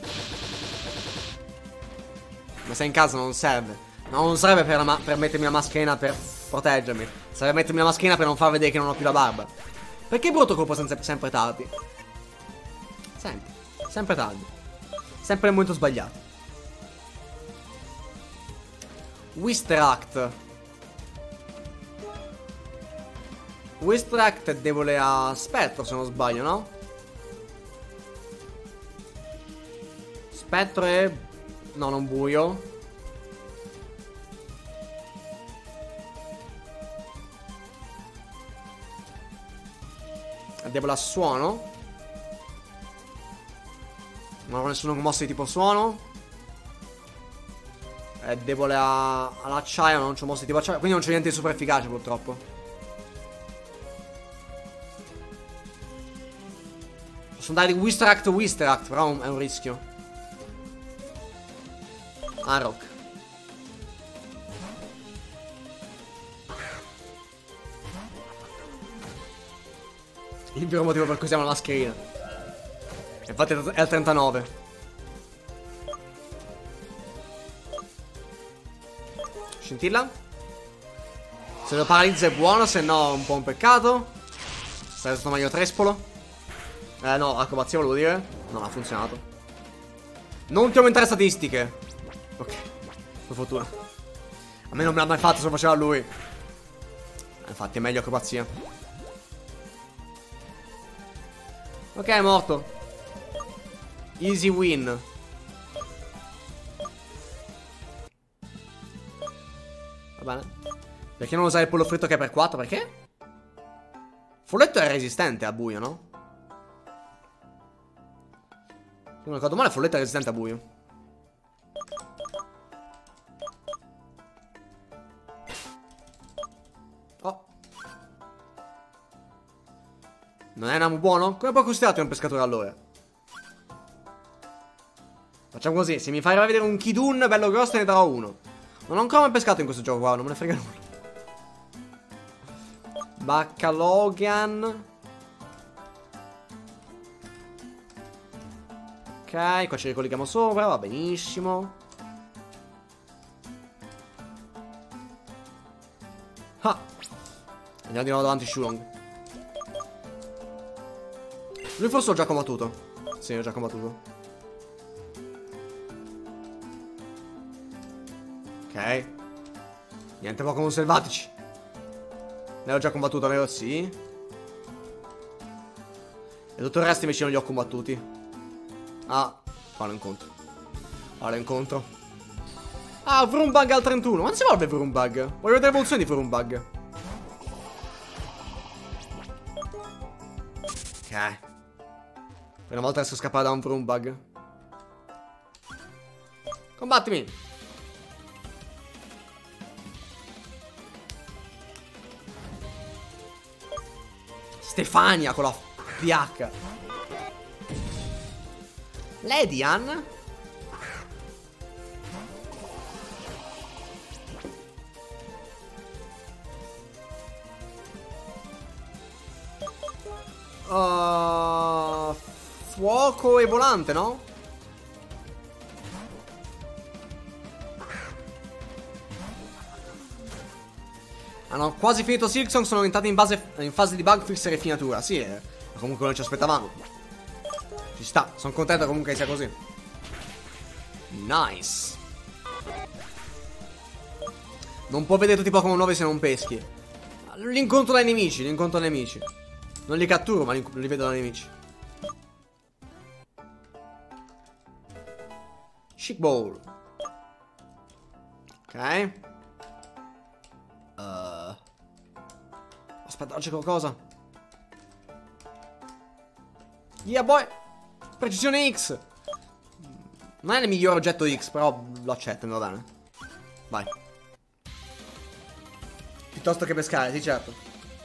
Ma se in casa non serve. No, non serve per, la per mettermi la mascherina per proteggermi. Serve mettermi la mascherina per non far vedere che non ho più la barba. Perché brutto colpo senza, sempre tardi? Sempre. Sempre tardi. Sempre nel momento sbagliato. Wistract. Wistract è debole a Spettro, se non sbaglio, no? Spettro è... no, non buio. È debole a suono. Non ho nessuno con mosse di tipo suono. È debole a... all'acciaio, non c'ho mosse tipo acciaio. Quindi non c'è niente di super efficace purtroppo. Posso andare di Wistract o Wistract, però è un rischio. Arok. Il vero motivo per cui siamo la mascherina. Infatti è al trentanove. Scintilla. Se lo paralizza è buono, se no è un po' un peccato. Sarebbe stato meglio Trespolo. Eh no, acrobazia volevo dire. Non ha funzionato. Non ti aumentare statistiche. Ok, per fortuna. A me non me l'ha mai fatto se lo faceva lui. Infatti è meglio acrobazia. Ok, è morto. Easy win. Va bene. Perché non usare il pollo fritto che è per quattro? Perché? Folletto è resistente a buio, no? Se non ricordo male, Folletto è resistente a buio. Oh. Non è un amo buono? Come può considerarti un pescatore allora? Facciamo così, se mi fai vedere un Kidun bello grosso ne darò uno. Non ho ancora mai pescato in questo gioco qua, non me ne frega nulla. Baccalogan. Ok, qua ci ricolleghiamo sopra, va benissimo. Ah. Andiamo di nuovo davanti Shulong. Lui forse l'ho già combattuto. Sì, l'ho già combattuto. Ok. Niente Pokémon selvatici. Ne ho già combattuto, vero? Sì. E tutto il resto invece non li ho combattuti. Ah, qua lo incontro. Qua lo incontro. Ah, Vrombug al trentuno. Quando si evolve Vrombug? Voglio vedere l'evoluzione di Vrombug. Ok. Per una volta riesco a scappare da un Vrombug. Combattimi. Stefania con la P H. Ledian. Uh, fuoco e volante, no? Hanno quasi finito Silksong, sono entrati in, base, in fase di bug fix e rifinatura. Sì, eh, ma comunque non ci aspettavamo. Ci sta, sono contento comunque che sia così. Nice. Non può vedere tutti i Pokémon nuovi se non peschi. L'incontro dai nemici, l'incontro dai nemici. Non li catturo, ma li, li vedo dai nemici. Chic Ball. Ok. Uh. Aspetta, c'è qualcosa. Yeah boy. Precisione X. Non è il miglior oggetto X, però lo accetto, va bene. Vai. Piuttosto che pescare, sì certo.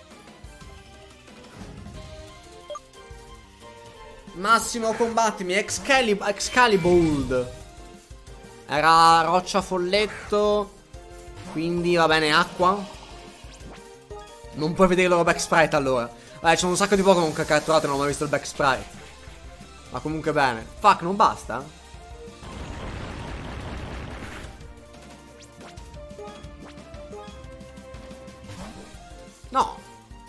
Massimo combattimi. Excalib Excalibur. Era roccia folletto. Quindi va bene, acqua. Non puoi vedere il loro back sprite allora. Vabbè, c'è un sacco di Pokémon che ho catturato e non ho mai visto il back sprite. Ma comunque bene. Fuck, non basta? No.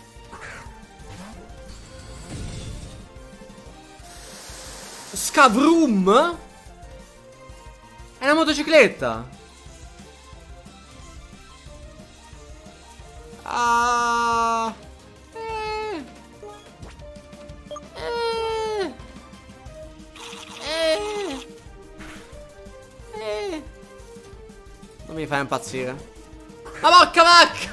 Scavroom? È una motocicletta. Ah. Eh. Eh. Eh. Eh. Non mi fai impazzire. Ma porca vacca!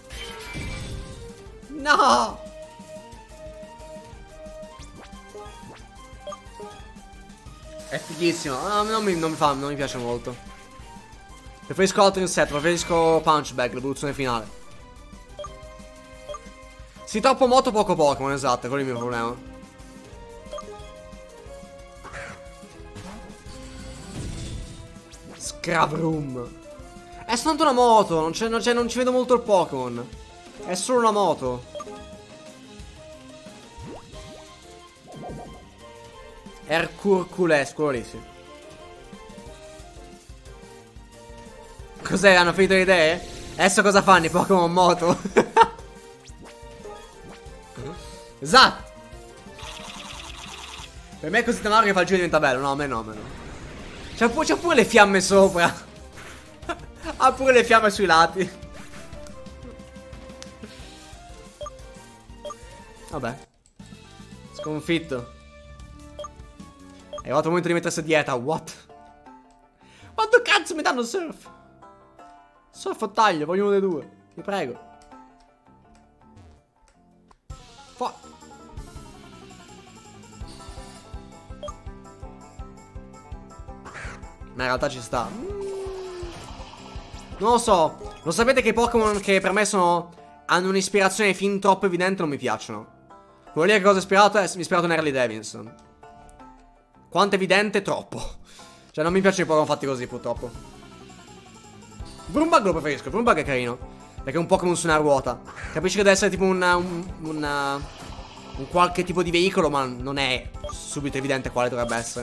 No! È fighissimo. No, non, mi, non, mi fa, non mi piace molto. Preferisco altro insetto, preferisco Punch Bag, l'evoluzione finale. Sì, troppo moto, poco Pokémon, esatto, quello è il mio problema. Scravroom. È soltanto una moto, non, non, non ci vedo molto il Pokémon. È solo una moto. Hercurcules, quello lì, sì. Cos'è? Hanno finito le idee? Adesso cosa fanno i Pokémon moto? Esatto. Per me è così Tamaru che fa il giro diventa bello. No, a me no, a me no. C'ha pu pure le fiamme sopra. Ha pure le fiamme sui lati. Vabbè. Sconfitto. È arrivato il momento di mettersi a dieta. What? Quanto cazzo mi danno surf? Surf o taglio, voglio uno dei due. Vi prego. Fa. Ma in realtà ci sta. Non lo so. Lo sapete che i Pokémon che per me sono hanno un'ispirazione fin troppo evidente non mi piacciono. Quello lì che cosa ho ispirato è mi ha ispirato in Harley Davidson. Quanto evidente? Troppo. Cioè non mi piacciono i Pokémon fatti così purtroppo. Brumbug lo preferisco. Brumbug è carino perché è un Pokémon su una ruota. Capisci che deve essere tipo un, un, un, un qualche tipo di veicolo, ma non è subito evidente quale dovrebbe essere.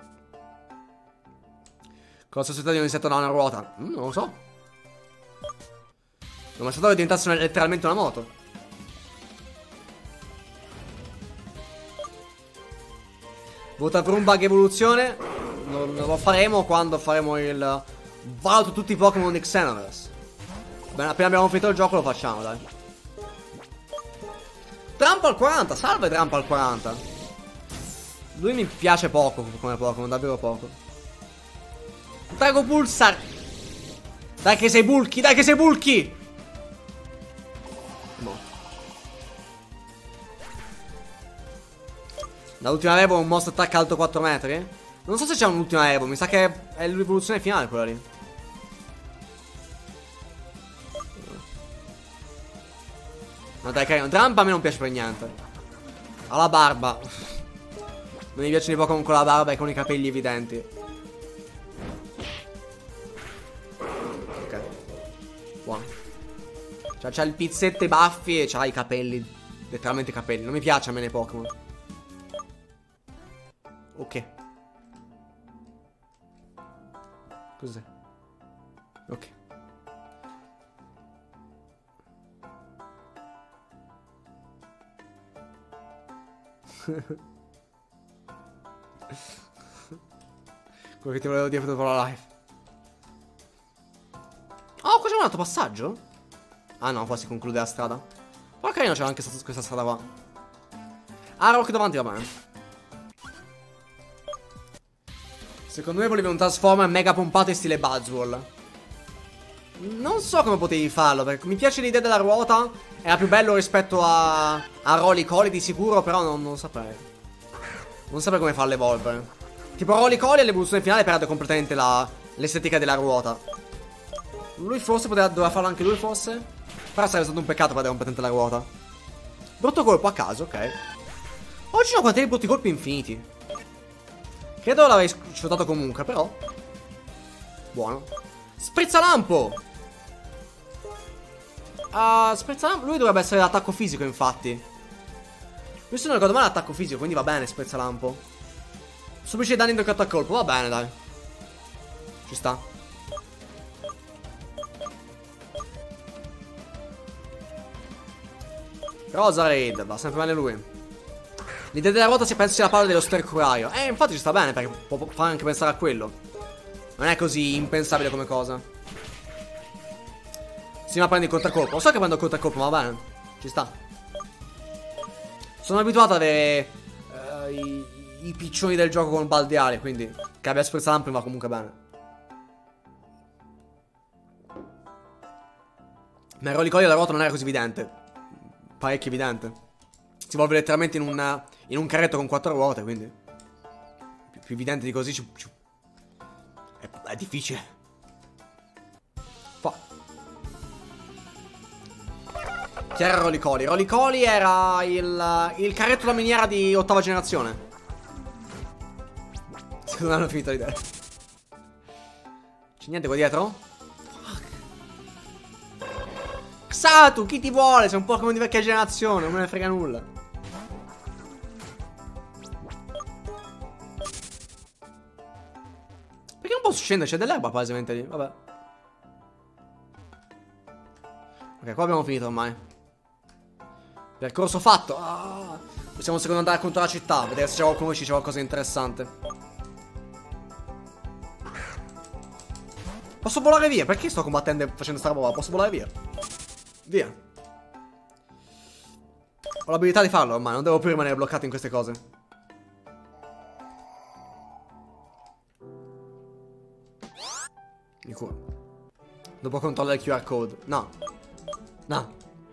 Cosa è successo di un insetto da una ruota? Mm, non lo so. Non è stato che diventasse una, letteralmente una moto. Vota Brumbug evoluzione. Lo, lo faremo quando faremo il valuto tutti i Pokémon di Xenoverse. Bene, appena abbiamo finito il gioco lo facciamo, dai. Trampo al quaranta, salve Trampo al quaranta. Lui mi piace poco come Pokémon, davvero poco. Drago Pulsar. Dai che sei bulky, dai che sei bulky. No. L'ultima Evo è un Monster Attack alto quattro metri. Non so se c'è un'ultima Evo, mi sa che è l'evoluzione finale quella lì. No dai carino, Drampa a me non piace per niente. Ha la barba. Non mi piacciono i Pokémon con la barba e con i capelli evidenti. Ok. Buono. Cioè c'ha il pizzetto e i baffi e c'ha i capelli. Letteralmente i capelli. Non mi piace a me nei Pokémon. Ok. Cos'è? Ok. Quello che ti volevo dire dopo la live. Oh, qua c'è un altro passaggio? Ah no, qua si conclude la strada. Ma carino c'è anche questa strada qua. Ah, rock davanti va bene. Secondo me volevi un Transformer mega pompato in stile Buzzwole. Non so come potevi farlo, perché mi piace l'idea della ruota. Era più bello rispetto a, a Roly-Coly di sicuro, però non, non saprei. Non saprei come farlo evolvere. Tipo Roly-Coly all'evoluzione finale perde completamente l'estetica della ruota. Lui forse poteva, doveva farlo anche lui forse. Però sarebbe stato un peccato perdere completamente la ruota. Brutto colpo a caso, ok. Oggi ho quanti brutti colpi infiniti. Credo l'avrei shootato comunque, però. Buono. Sprizzalampo. Uh, Sprizzalampo. Lui dovrebbe essere l'attacco fisico, infatti. Lui se non ricordo male l'attacco fisico, quindi va bene Sprizzalampo. Subisce danni in attacco colpo, va bene dai. Ci sta. Rosarid, va sempre bene lui. L'idea della ruota si pensa sia la palla dello stercuraio. Eh, infatti ci sta bene, perché può fare anche pensare a quello. Non è così impensabile come cosa. Sì, ma prendi il contraccolpo. Lo so che prendo il contraccolpo, ma va bene. Ci sta. Sono abituato ad avere uh, i, i piccioni del gioco con baldeale, quindi che abbia Sprizzalampo va comunque bene. Ma il Roly-Coly della ruota non era così evidente. Parecchio evidente. Si evolve letteralmente in un, in un carretto con quattro ruote, quindi più, più evidente di così ci, ci, è, è difficile. Fa. Chi era Roly-Coly? Roly-Coly era il, il carretto da miniera di ottava generazione. Secondo me hanno finito l'idea. C'è niente qua dietro? Xatu, chi ti vuole? Sei un Pokémon di vecchia generazione, non me ne frega nulla. Perché non posso scendere? C'è dell'erba palesemente lì, vabbè. Ok, qua abbiamo finito ormai. Percorso fatto. Ah, possiamo secondo andare contro la città, vedere se c'è qualcuno che ci c'è qualcosa di interessante. Posso volare via? Perché sto combattendo e facendo sta roba? Posso volare via? Via. Ho l'abilità di farlo ormai, non devo più rimanere bloccato in queste cose. Mi curo. Dopo controllare il Q R code. No. No.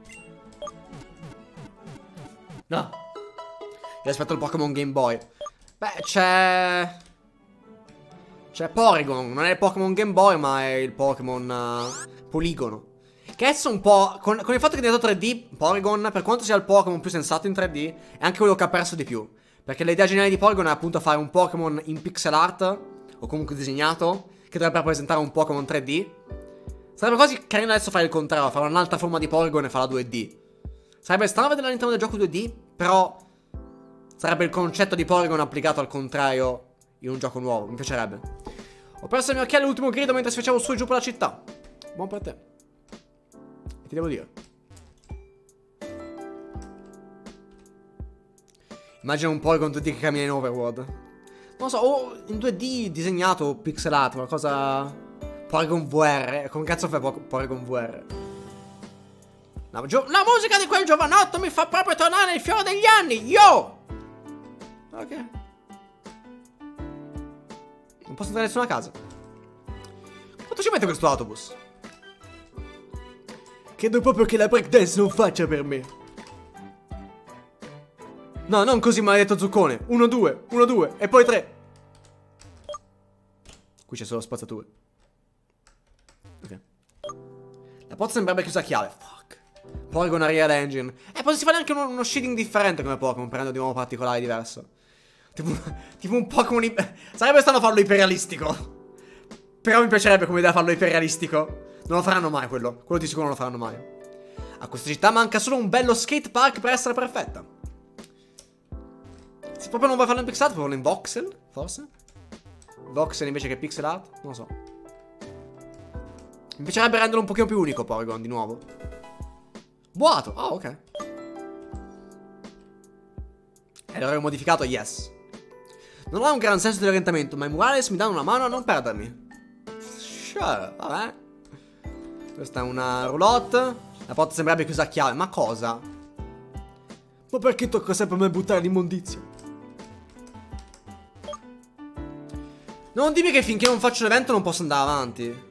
No. Io aspetto il Pokémon Game Boy. Beh, c'è... C'è Porygon. Non è il Pokémon Game Boy, ma è il Pokémon uh, Poligono. Che adesso un po'... Con, con il fatto che è diventato tre D, Porygon, per quanto sia il Pokémon più sensato in tre D, è anche quello che ha perso di più. Perché l'idea generale di Porygon è appunto fare un Pokémon in pixel art, o comunque disegnato, che dovrebbe rappresentare un Pokémon tre D. Sarebbe quasi carino adesso fare il contrario, fare un'altra forma di Porygon e farla due D. Sarebbe strano vedere all'interno del gioco due D, però sarebbe il concetto di Porygon applicato al contrario in un gioco nuovo, mi piacerebbe. Ho perso il mio occhiale all'ultimo grido mentre sfrecciavo su e giù per la città. Buon per te. E ti devo dire. Immagina un Porygon due D che cammina in Overworld. Non lo so, o in due D disegnato, pixelato, qualcosa... Porygon V R. Come cazzo fai Porygon V R? La, la musica di quel giovanotto mi fa proprio tornare nel fiore degli anni. Yo! Ok. Non posso entrare in nessuna casa. Quanto ci mette questo autobus? Credo proprio che la breakdance non faccia per me. No, non così, maledetto zuccone. Uno, due, uno, due, e poi tre. Qui c'è solo spazzature. Ok. La porta sembrerebbe chiusa a chiave. Fuck. Porygon Unreal Engine. Eh, potresti fare anche uno, uno shading differente come Pokémon, prendendo di nuovo particolare diverso. Tipo, tipo un Pokémon. Sarebbe strano farlo iperrealistico. Però mi piacerebbe come idea farlo iperrealistico. Non lo faranno mai quello. Quello di sicuro non lo faranno mai. A questa città manca solo un bello skate park per essere perfetta. Se proprio non vuoi farlo in pixel art, puoi farlo in voxel, forse? Voxel invece che pixel art? Non lo so. Mi piacerebbe renderlo un pochino più unico Porygon, di nuovo. Boato. Ah, oh, ok. E l'avrei modificato, yes. Non ho un gran senso di orientamento, ma i Murales mi danno una mano a non perdermi. Sure, vabbè. Questa è una roulotte. La porta sembrerebbe chiusa a chiave. Ma cosa? Ma perché tocca sempre a me buttare l'immondizia? Non dimmi che finché non faccio l'evento non posso andare avanti.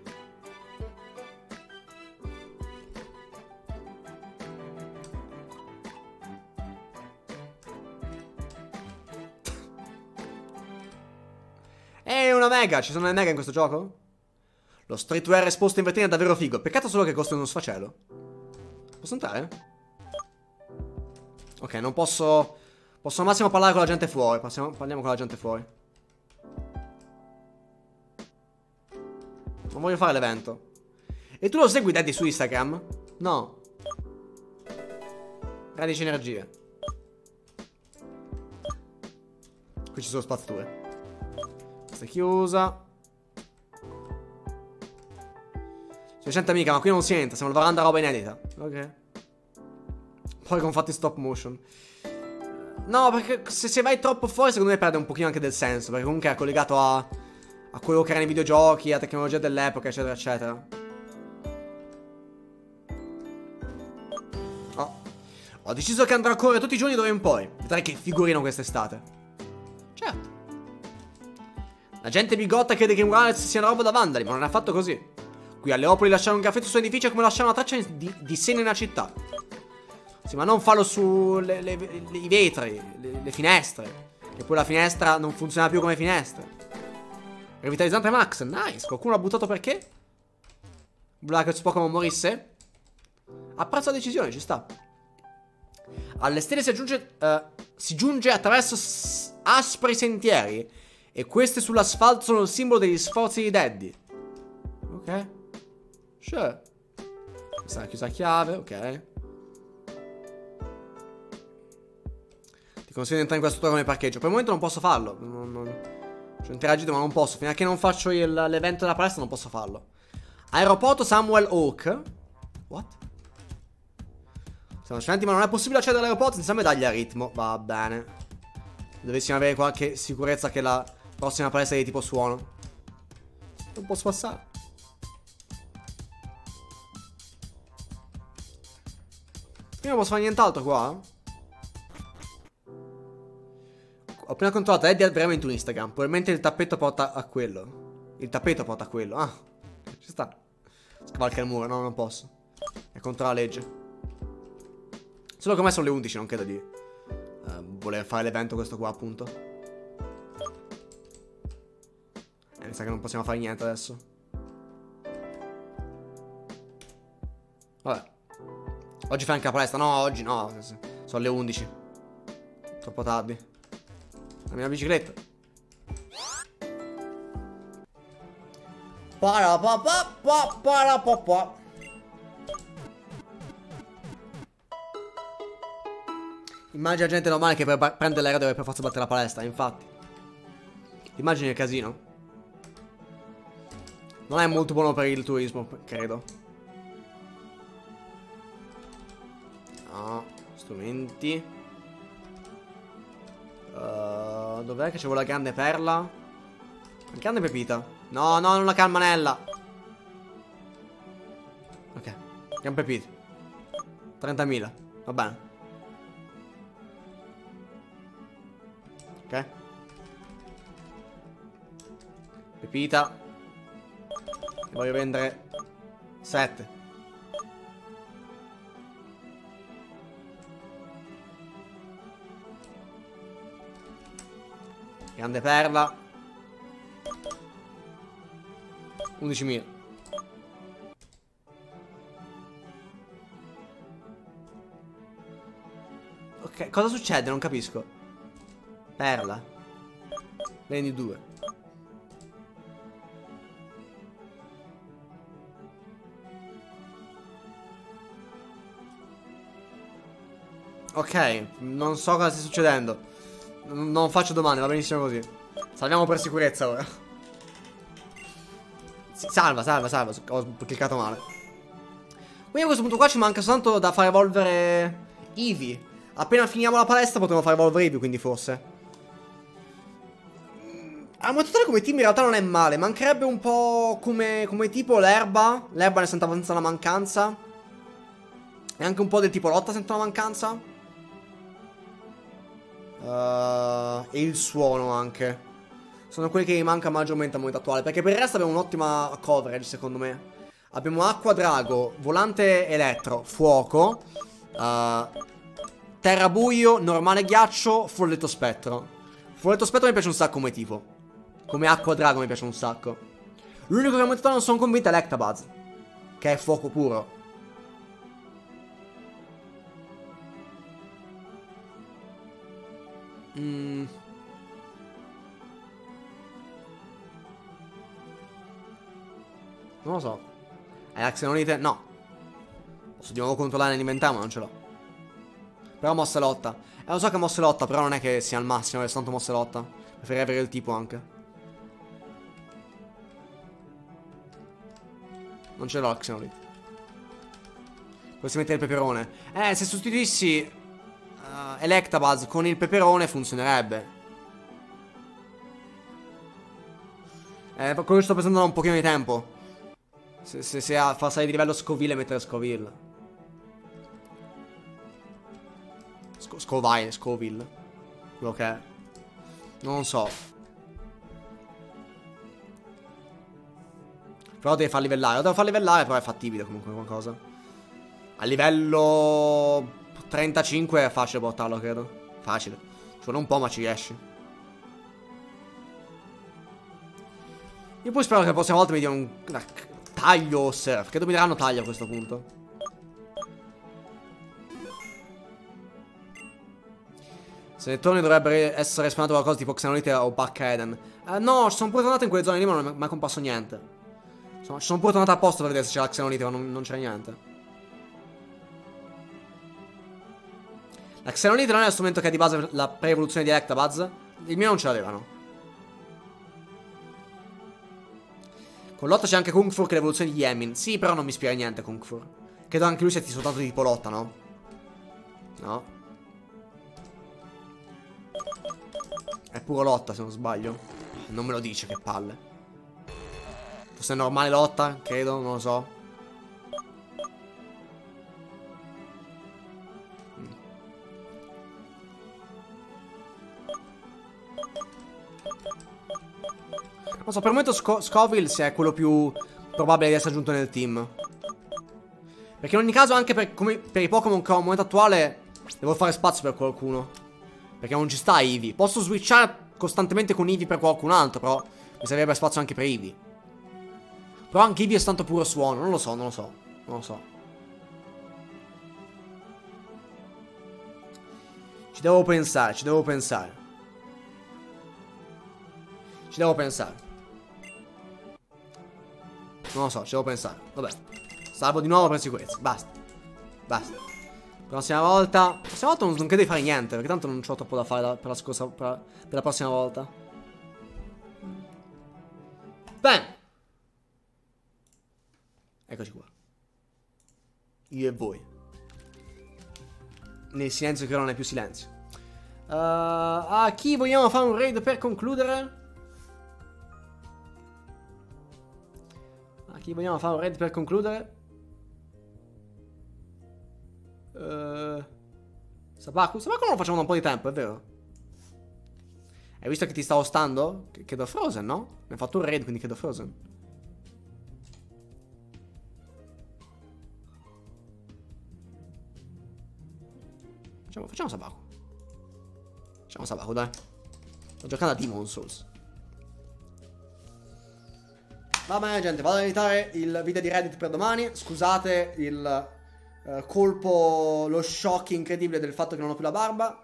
È una mega. Ci sono le mega in questo gioco? Lo streetwear esposto in vetrina è davvero figo. Peccato solo che costa uno sfacelo. Posso entrare? Ok, non posso... Posso al massimo parlare con la gente fuori. Passiamo... Parliamo con la gente fuori. Non voglio fare l'evento. E tu lo segui Daddy su Instagram? No. Radici energie. Qui ci sono spazzature. Questa è chiusa. Recente amica, ma qui non si entra, stiamo lavorando a roba inedita. Ok. Poi con fatti stop motion. No, perché se, se vai troppo fuori secondo me perde un pochino anche del senso. Perché comunque è collegato a, a quello che era nei videogiochi, a tecnologia dell'epoca, eccetera, eccetera. Oh. Ho deciso che andrò a correre tutti i giorni d'ora in poi. Vedrai che figurino quest'estate. Certo. La gente bigotta crede che Murales sia una roba da vandali, ma non è affatto così. Qui a Leopoli lasciare un graffito su un edificio è come lasciare una traccia di, di seno in una città. Sì, ma non farlo su le, le, le, i vetri, le, le finestre. Che poi la finestra non funziona più come finestre. Revitalizzante Max, nice. Qualcuno l'ha buttato perché? Voleva che il suo Pokémon morisse? Apprezzo la decisione, ci sta. Alle stelle si aggiunge uh, si giunge attraverso aspri sentieri. E queste sull'asfalto sono il simbolo degli sforzi di Daddy. Ok. Sure. Questa è chiusa a chiave, ok. Ti consiglio di entrare in questo turno come parcheggio. Per il momento non posso farlo. Non, non... Ci ho interagito ma non posso. Fino a che non faccio l'evento della palestra non posso farlo. Aeroporto Samuel Hawke. What? Siamo studenti ma non è possibile accedere all'aeroporto senza medaglia a ritmo. Va bene. Dovessimo avere qualche sicurezza che la prossima palestra è di tipo suono. Non posso passare. Io non posso fare nient'altro qua. Ho appena controllato, Eddie ha veramente un Instagram. Probabilmente il tappeto porta a quello. Il tappeto porta a quello. Ah, ci sta. Scavalca il muro, no, non posso. È contro la legge. Solo che ormai sono le undici, non credo di uh, voler fare l'evento questo qua, appunto. Eh, mi sa che non possiamo fare niente adesso. Vabbè. Oggi fai anche la palestra? No, oggi no. Sono le undici. Troppo tardi. La mia bicicletta. Para pa pa pa para pa pa. Immagina gente normale che per prendere l'aereo deve per forza battere la palestra, infatti. Immagini il casino. Non è molto buono per il turismo, credo. No, strumenti. Uh, dov'è che c'è la grande perla? La grande pepita. No, no, non la calmanella. Ok, gran pepita. trentamila, va bene. Ok. Pepita. Ne voglio vendere sette. Grande perla. undicimila. Ok, cosa succede? Non capisco. Perla. Vendi due. Ok, non so cosa stia succedendo. Non faccio domande, va benissimo così. Salviamo per sicurezza ora. Salva, salva, salva. Ho cliccato male. Quindi a questo punto qua ci manca soltanto da far evolvere Eevee. Appena finiamo la palestra potremo far evolvere Eevee, quindi forse. A modo totale come team in realtà non è male. Mancherebbe un po' come, come tipo l'erba. L'erba ne sento abbastanza la mancanza. E anche un po' del tipo lotta sento la mancanza. Uh, e il suono anche. Sono quelli che mi manca maggiormente al momento attuale. Perché per il resto abbiamo un'ottima coverage secondo me. Abbiamo acqua drago, volante elettro, fuoco, uh, terra buio, normale ghiaccio, folletto spettro. Folletto spettro mi piace un sacco come tipo. Come acqua drago mi piace un sacco. L'unico che al momento attuale non sono convinto è l'Ectabuzz, che è fuoco puro. Mm. Non lo so. È la Xenonite? No. Posso di nuovo controllare l'inventario ma non ce l'ho. Però mossa lotta. Eh lo so che mossa lotta, però non è che sia al massimo avere tanto mossa lotta. Preferirei avere il tipo anche. Non ce l'ho la Xenonite. Potresti mettere il peperone. Eh, se sostituissi uh, Electabuzz con il peperone funzionerebbe. Eh, quello che sto pensando da un pochino di tempo. Se, se, se ha, fa salire di livello Scoville e mettere Scoville. Sc Scoville, Scoville. Quello che è. Non so. Però deve far livellare. Lo devo far livellare, però è fattibile comunque qualcosa. A livello trentacinque è facile portarlo, credo. Facile. Ci vuole un po', ma ci riesci. Io poi spero che la prossima volta mi dia un taglio o surf. Credo mi daranno taglio a questo punto. Se nei torni dovrebbe essere spawnato qualcosa tipo Xenolite o Buck Eden. uh, No, sono pure tornato in quelle zone lì ma non mi è mai comparso niente. Sono Insomma, ci sono pure tornato apposta per vedere se c'era la Xenolite, ma non, non c'era niente. La Xenolite non è lo strumento che ha di base la pre-evoluzione di Electabuzz. Il mio non ce l'avevano. Con Lotta c'è anche Kung Fu, che è l'evoluzione di Yemin. Sì, però non mi ispira niente Kung Fu. Credo anche lui sia soltanto di tipo Lotta, no? No. È puro Lotta, se non sbaglio. Non me lo dice, che palle. Forse è normale Lotta, credo, non lo so. Non so, per il momento Sco Scoville è quello più probabile di essere aggiunto nel team. Perché in ogni caso, anche per, come, per i Pokémon che ho al momento attuale, devo fare spazio per qualcuno. Perché non ci sta Eevee. Posso switchare costantemente con Eevee per qualcun altro, però mi servirebbe spazio anche per Eevee. Però anche Eevee è tanto puro suono. Non lo so, non lo so. Non lo so. Ci devo pensare, ci devo pensare. Ci devo pensare. Non lo so, ci devo pensare. Vabbè. Salvo di nuovo per sicurezza. Basta. Basta. Prossima volta. Prossima volta non, non credo di fare niente. Perché tanto non c'ho troppo da fare la, per la scorsa. Per, per la prossima volta. Bene. Eccoci qua. Io e voi. Nel silenzio che non è più silenzio. Uh, a chi vogliamo fare un raid per concludere? A chi vogliamo fare un raid per concludere? Uh, Sabaku? Sabaku non lo facciamo da un po' di tempo, è vero? Hai visto che ti stavo stando? Ch chiedo Frozen, no? Mi ha fatto un raid, quindi chiedo Frozen. Facciamo, facciamo Sabaku. Facciamo Sabaku, dai. Sto giocando a Demon Souls. Va bene, gente, vado ad editare il video di Reddit per domani. Scusate il uh, colpo, lo shock incredibile del fatto che non ho più la barba.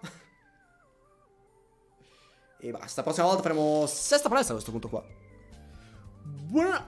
E basta, la prossima volta faremo sesta palestra a questo punto qua. Buona...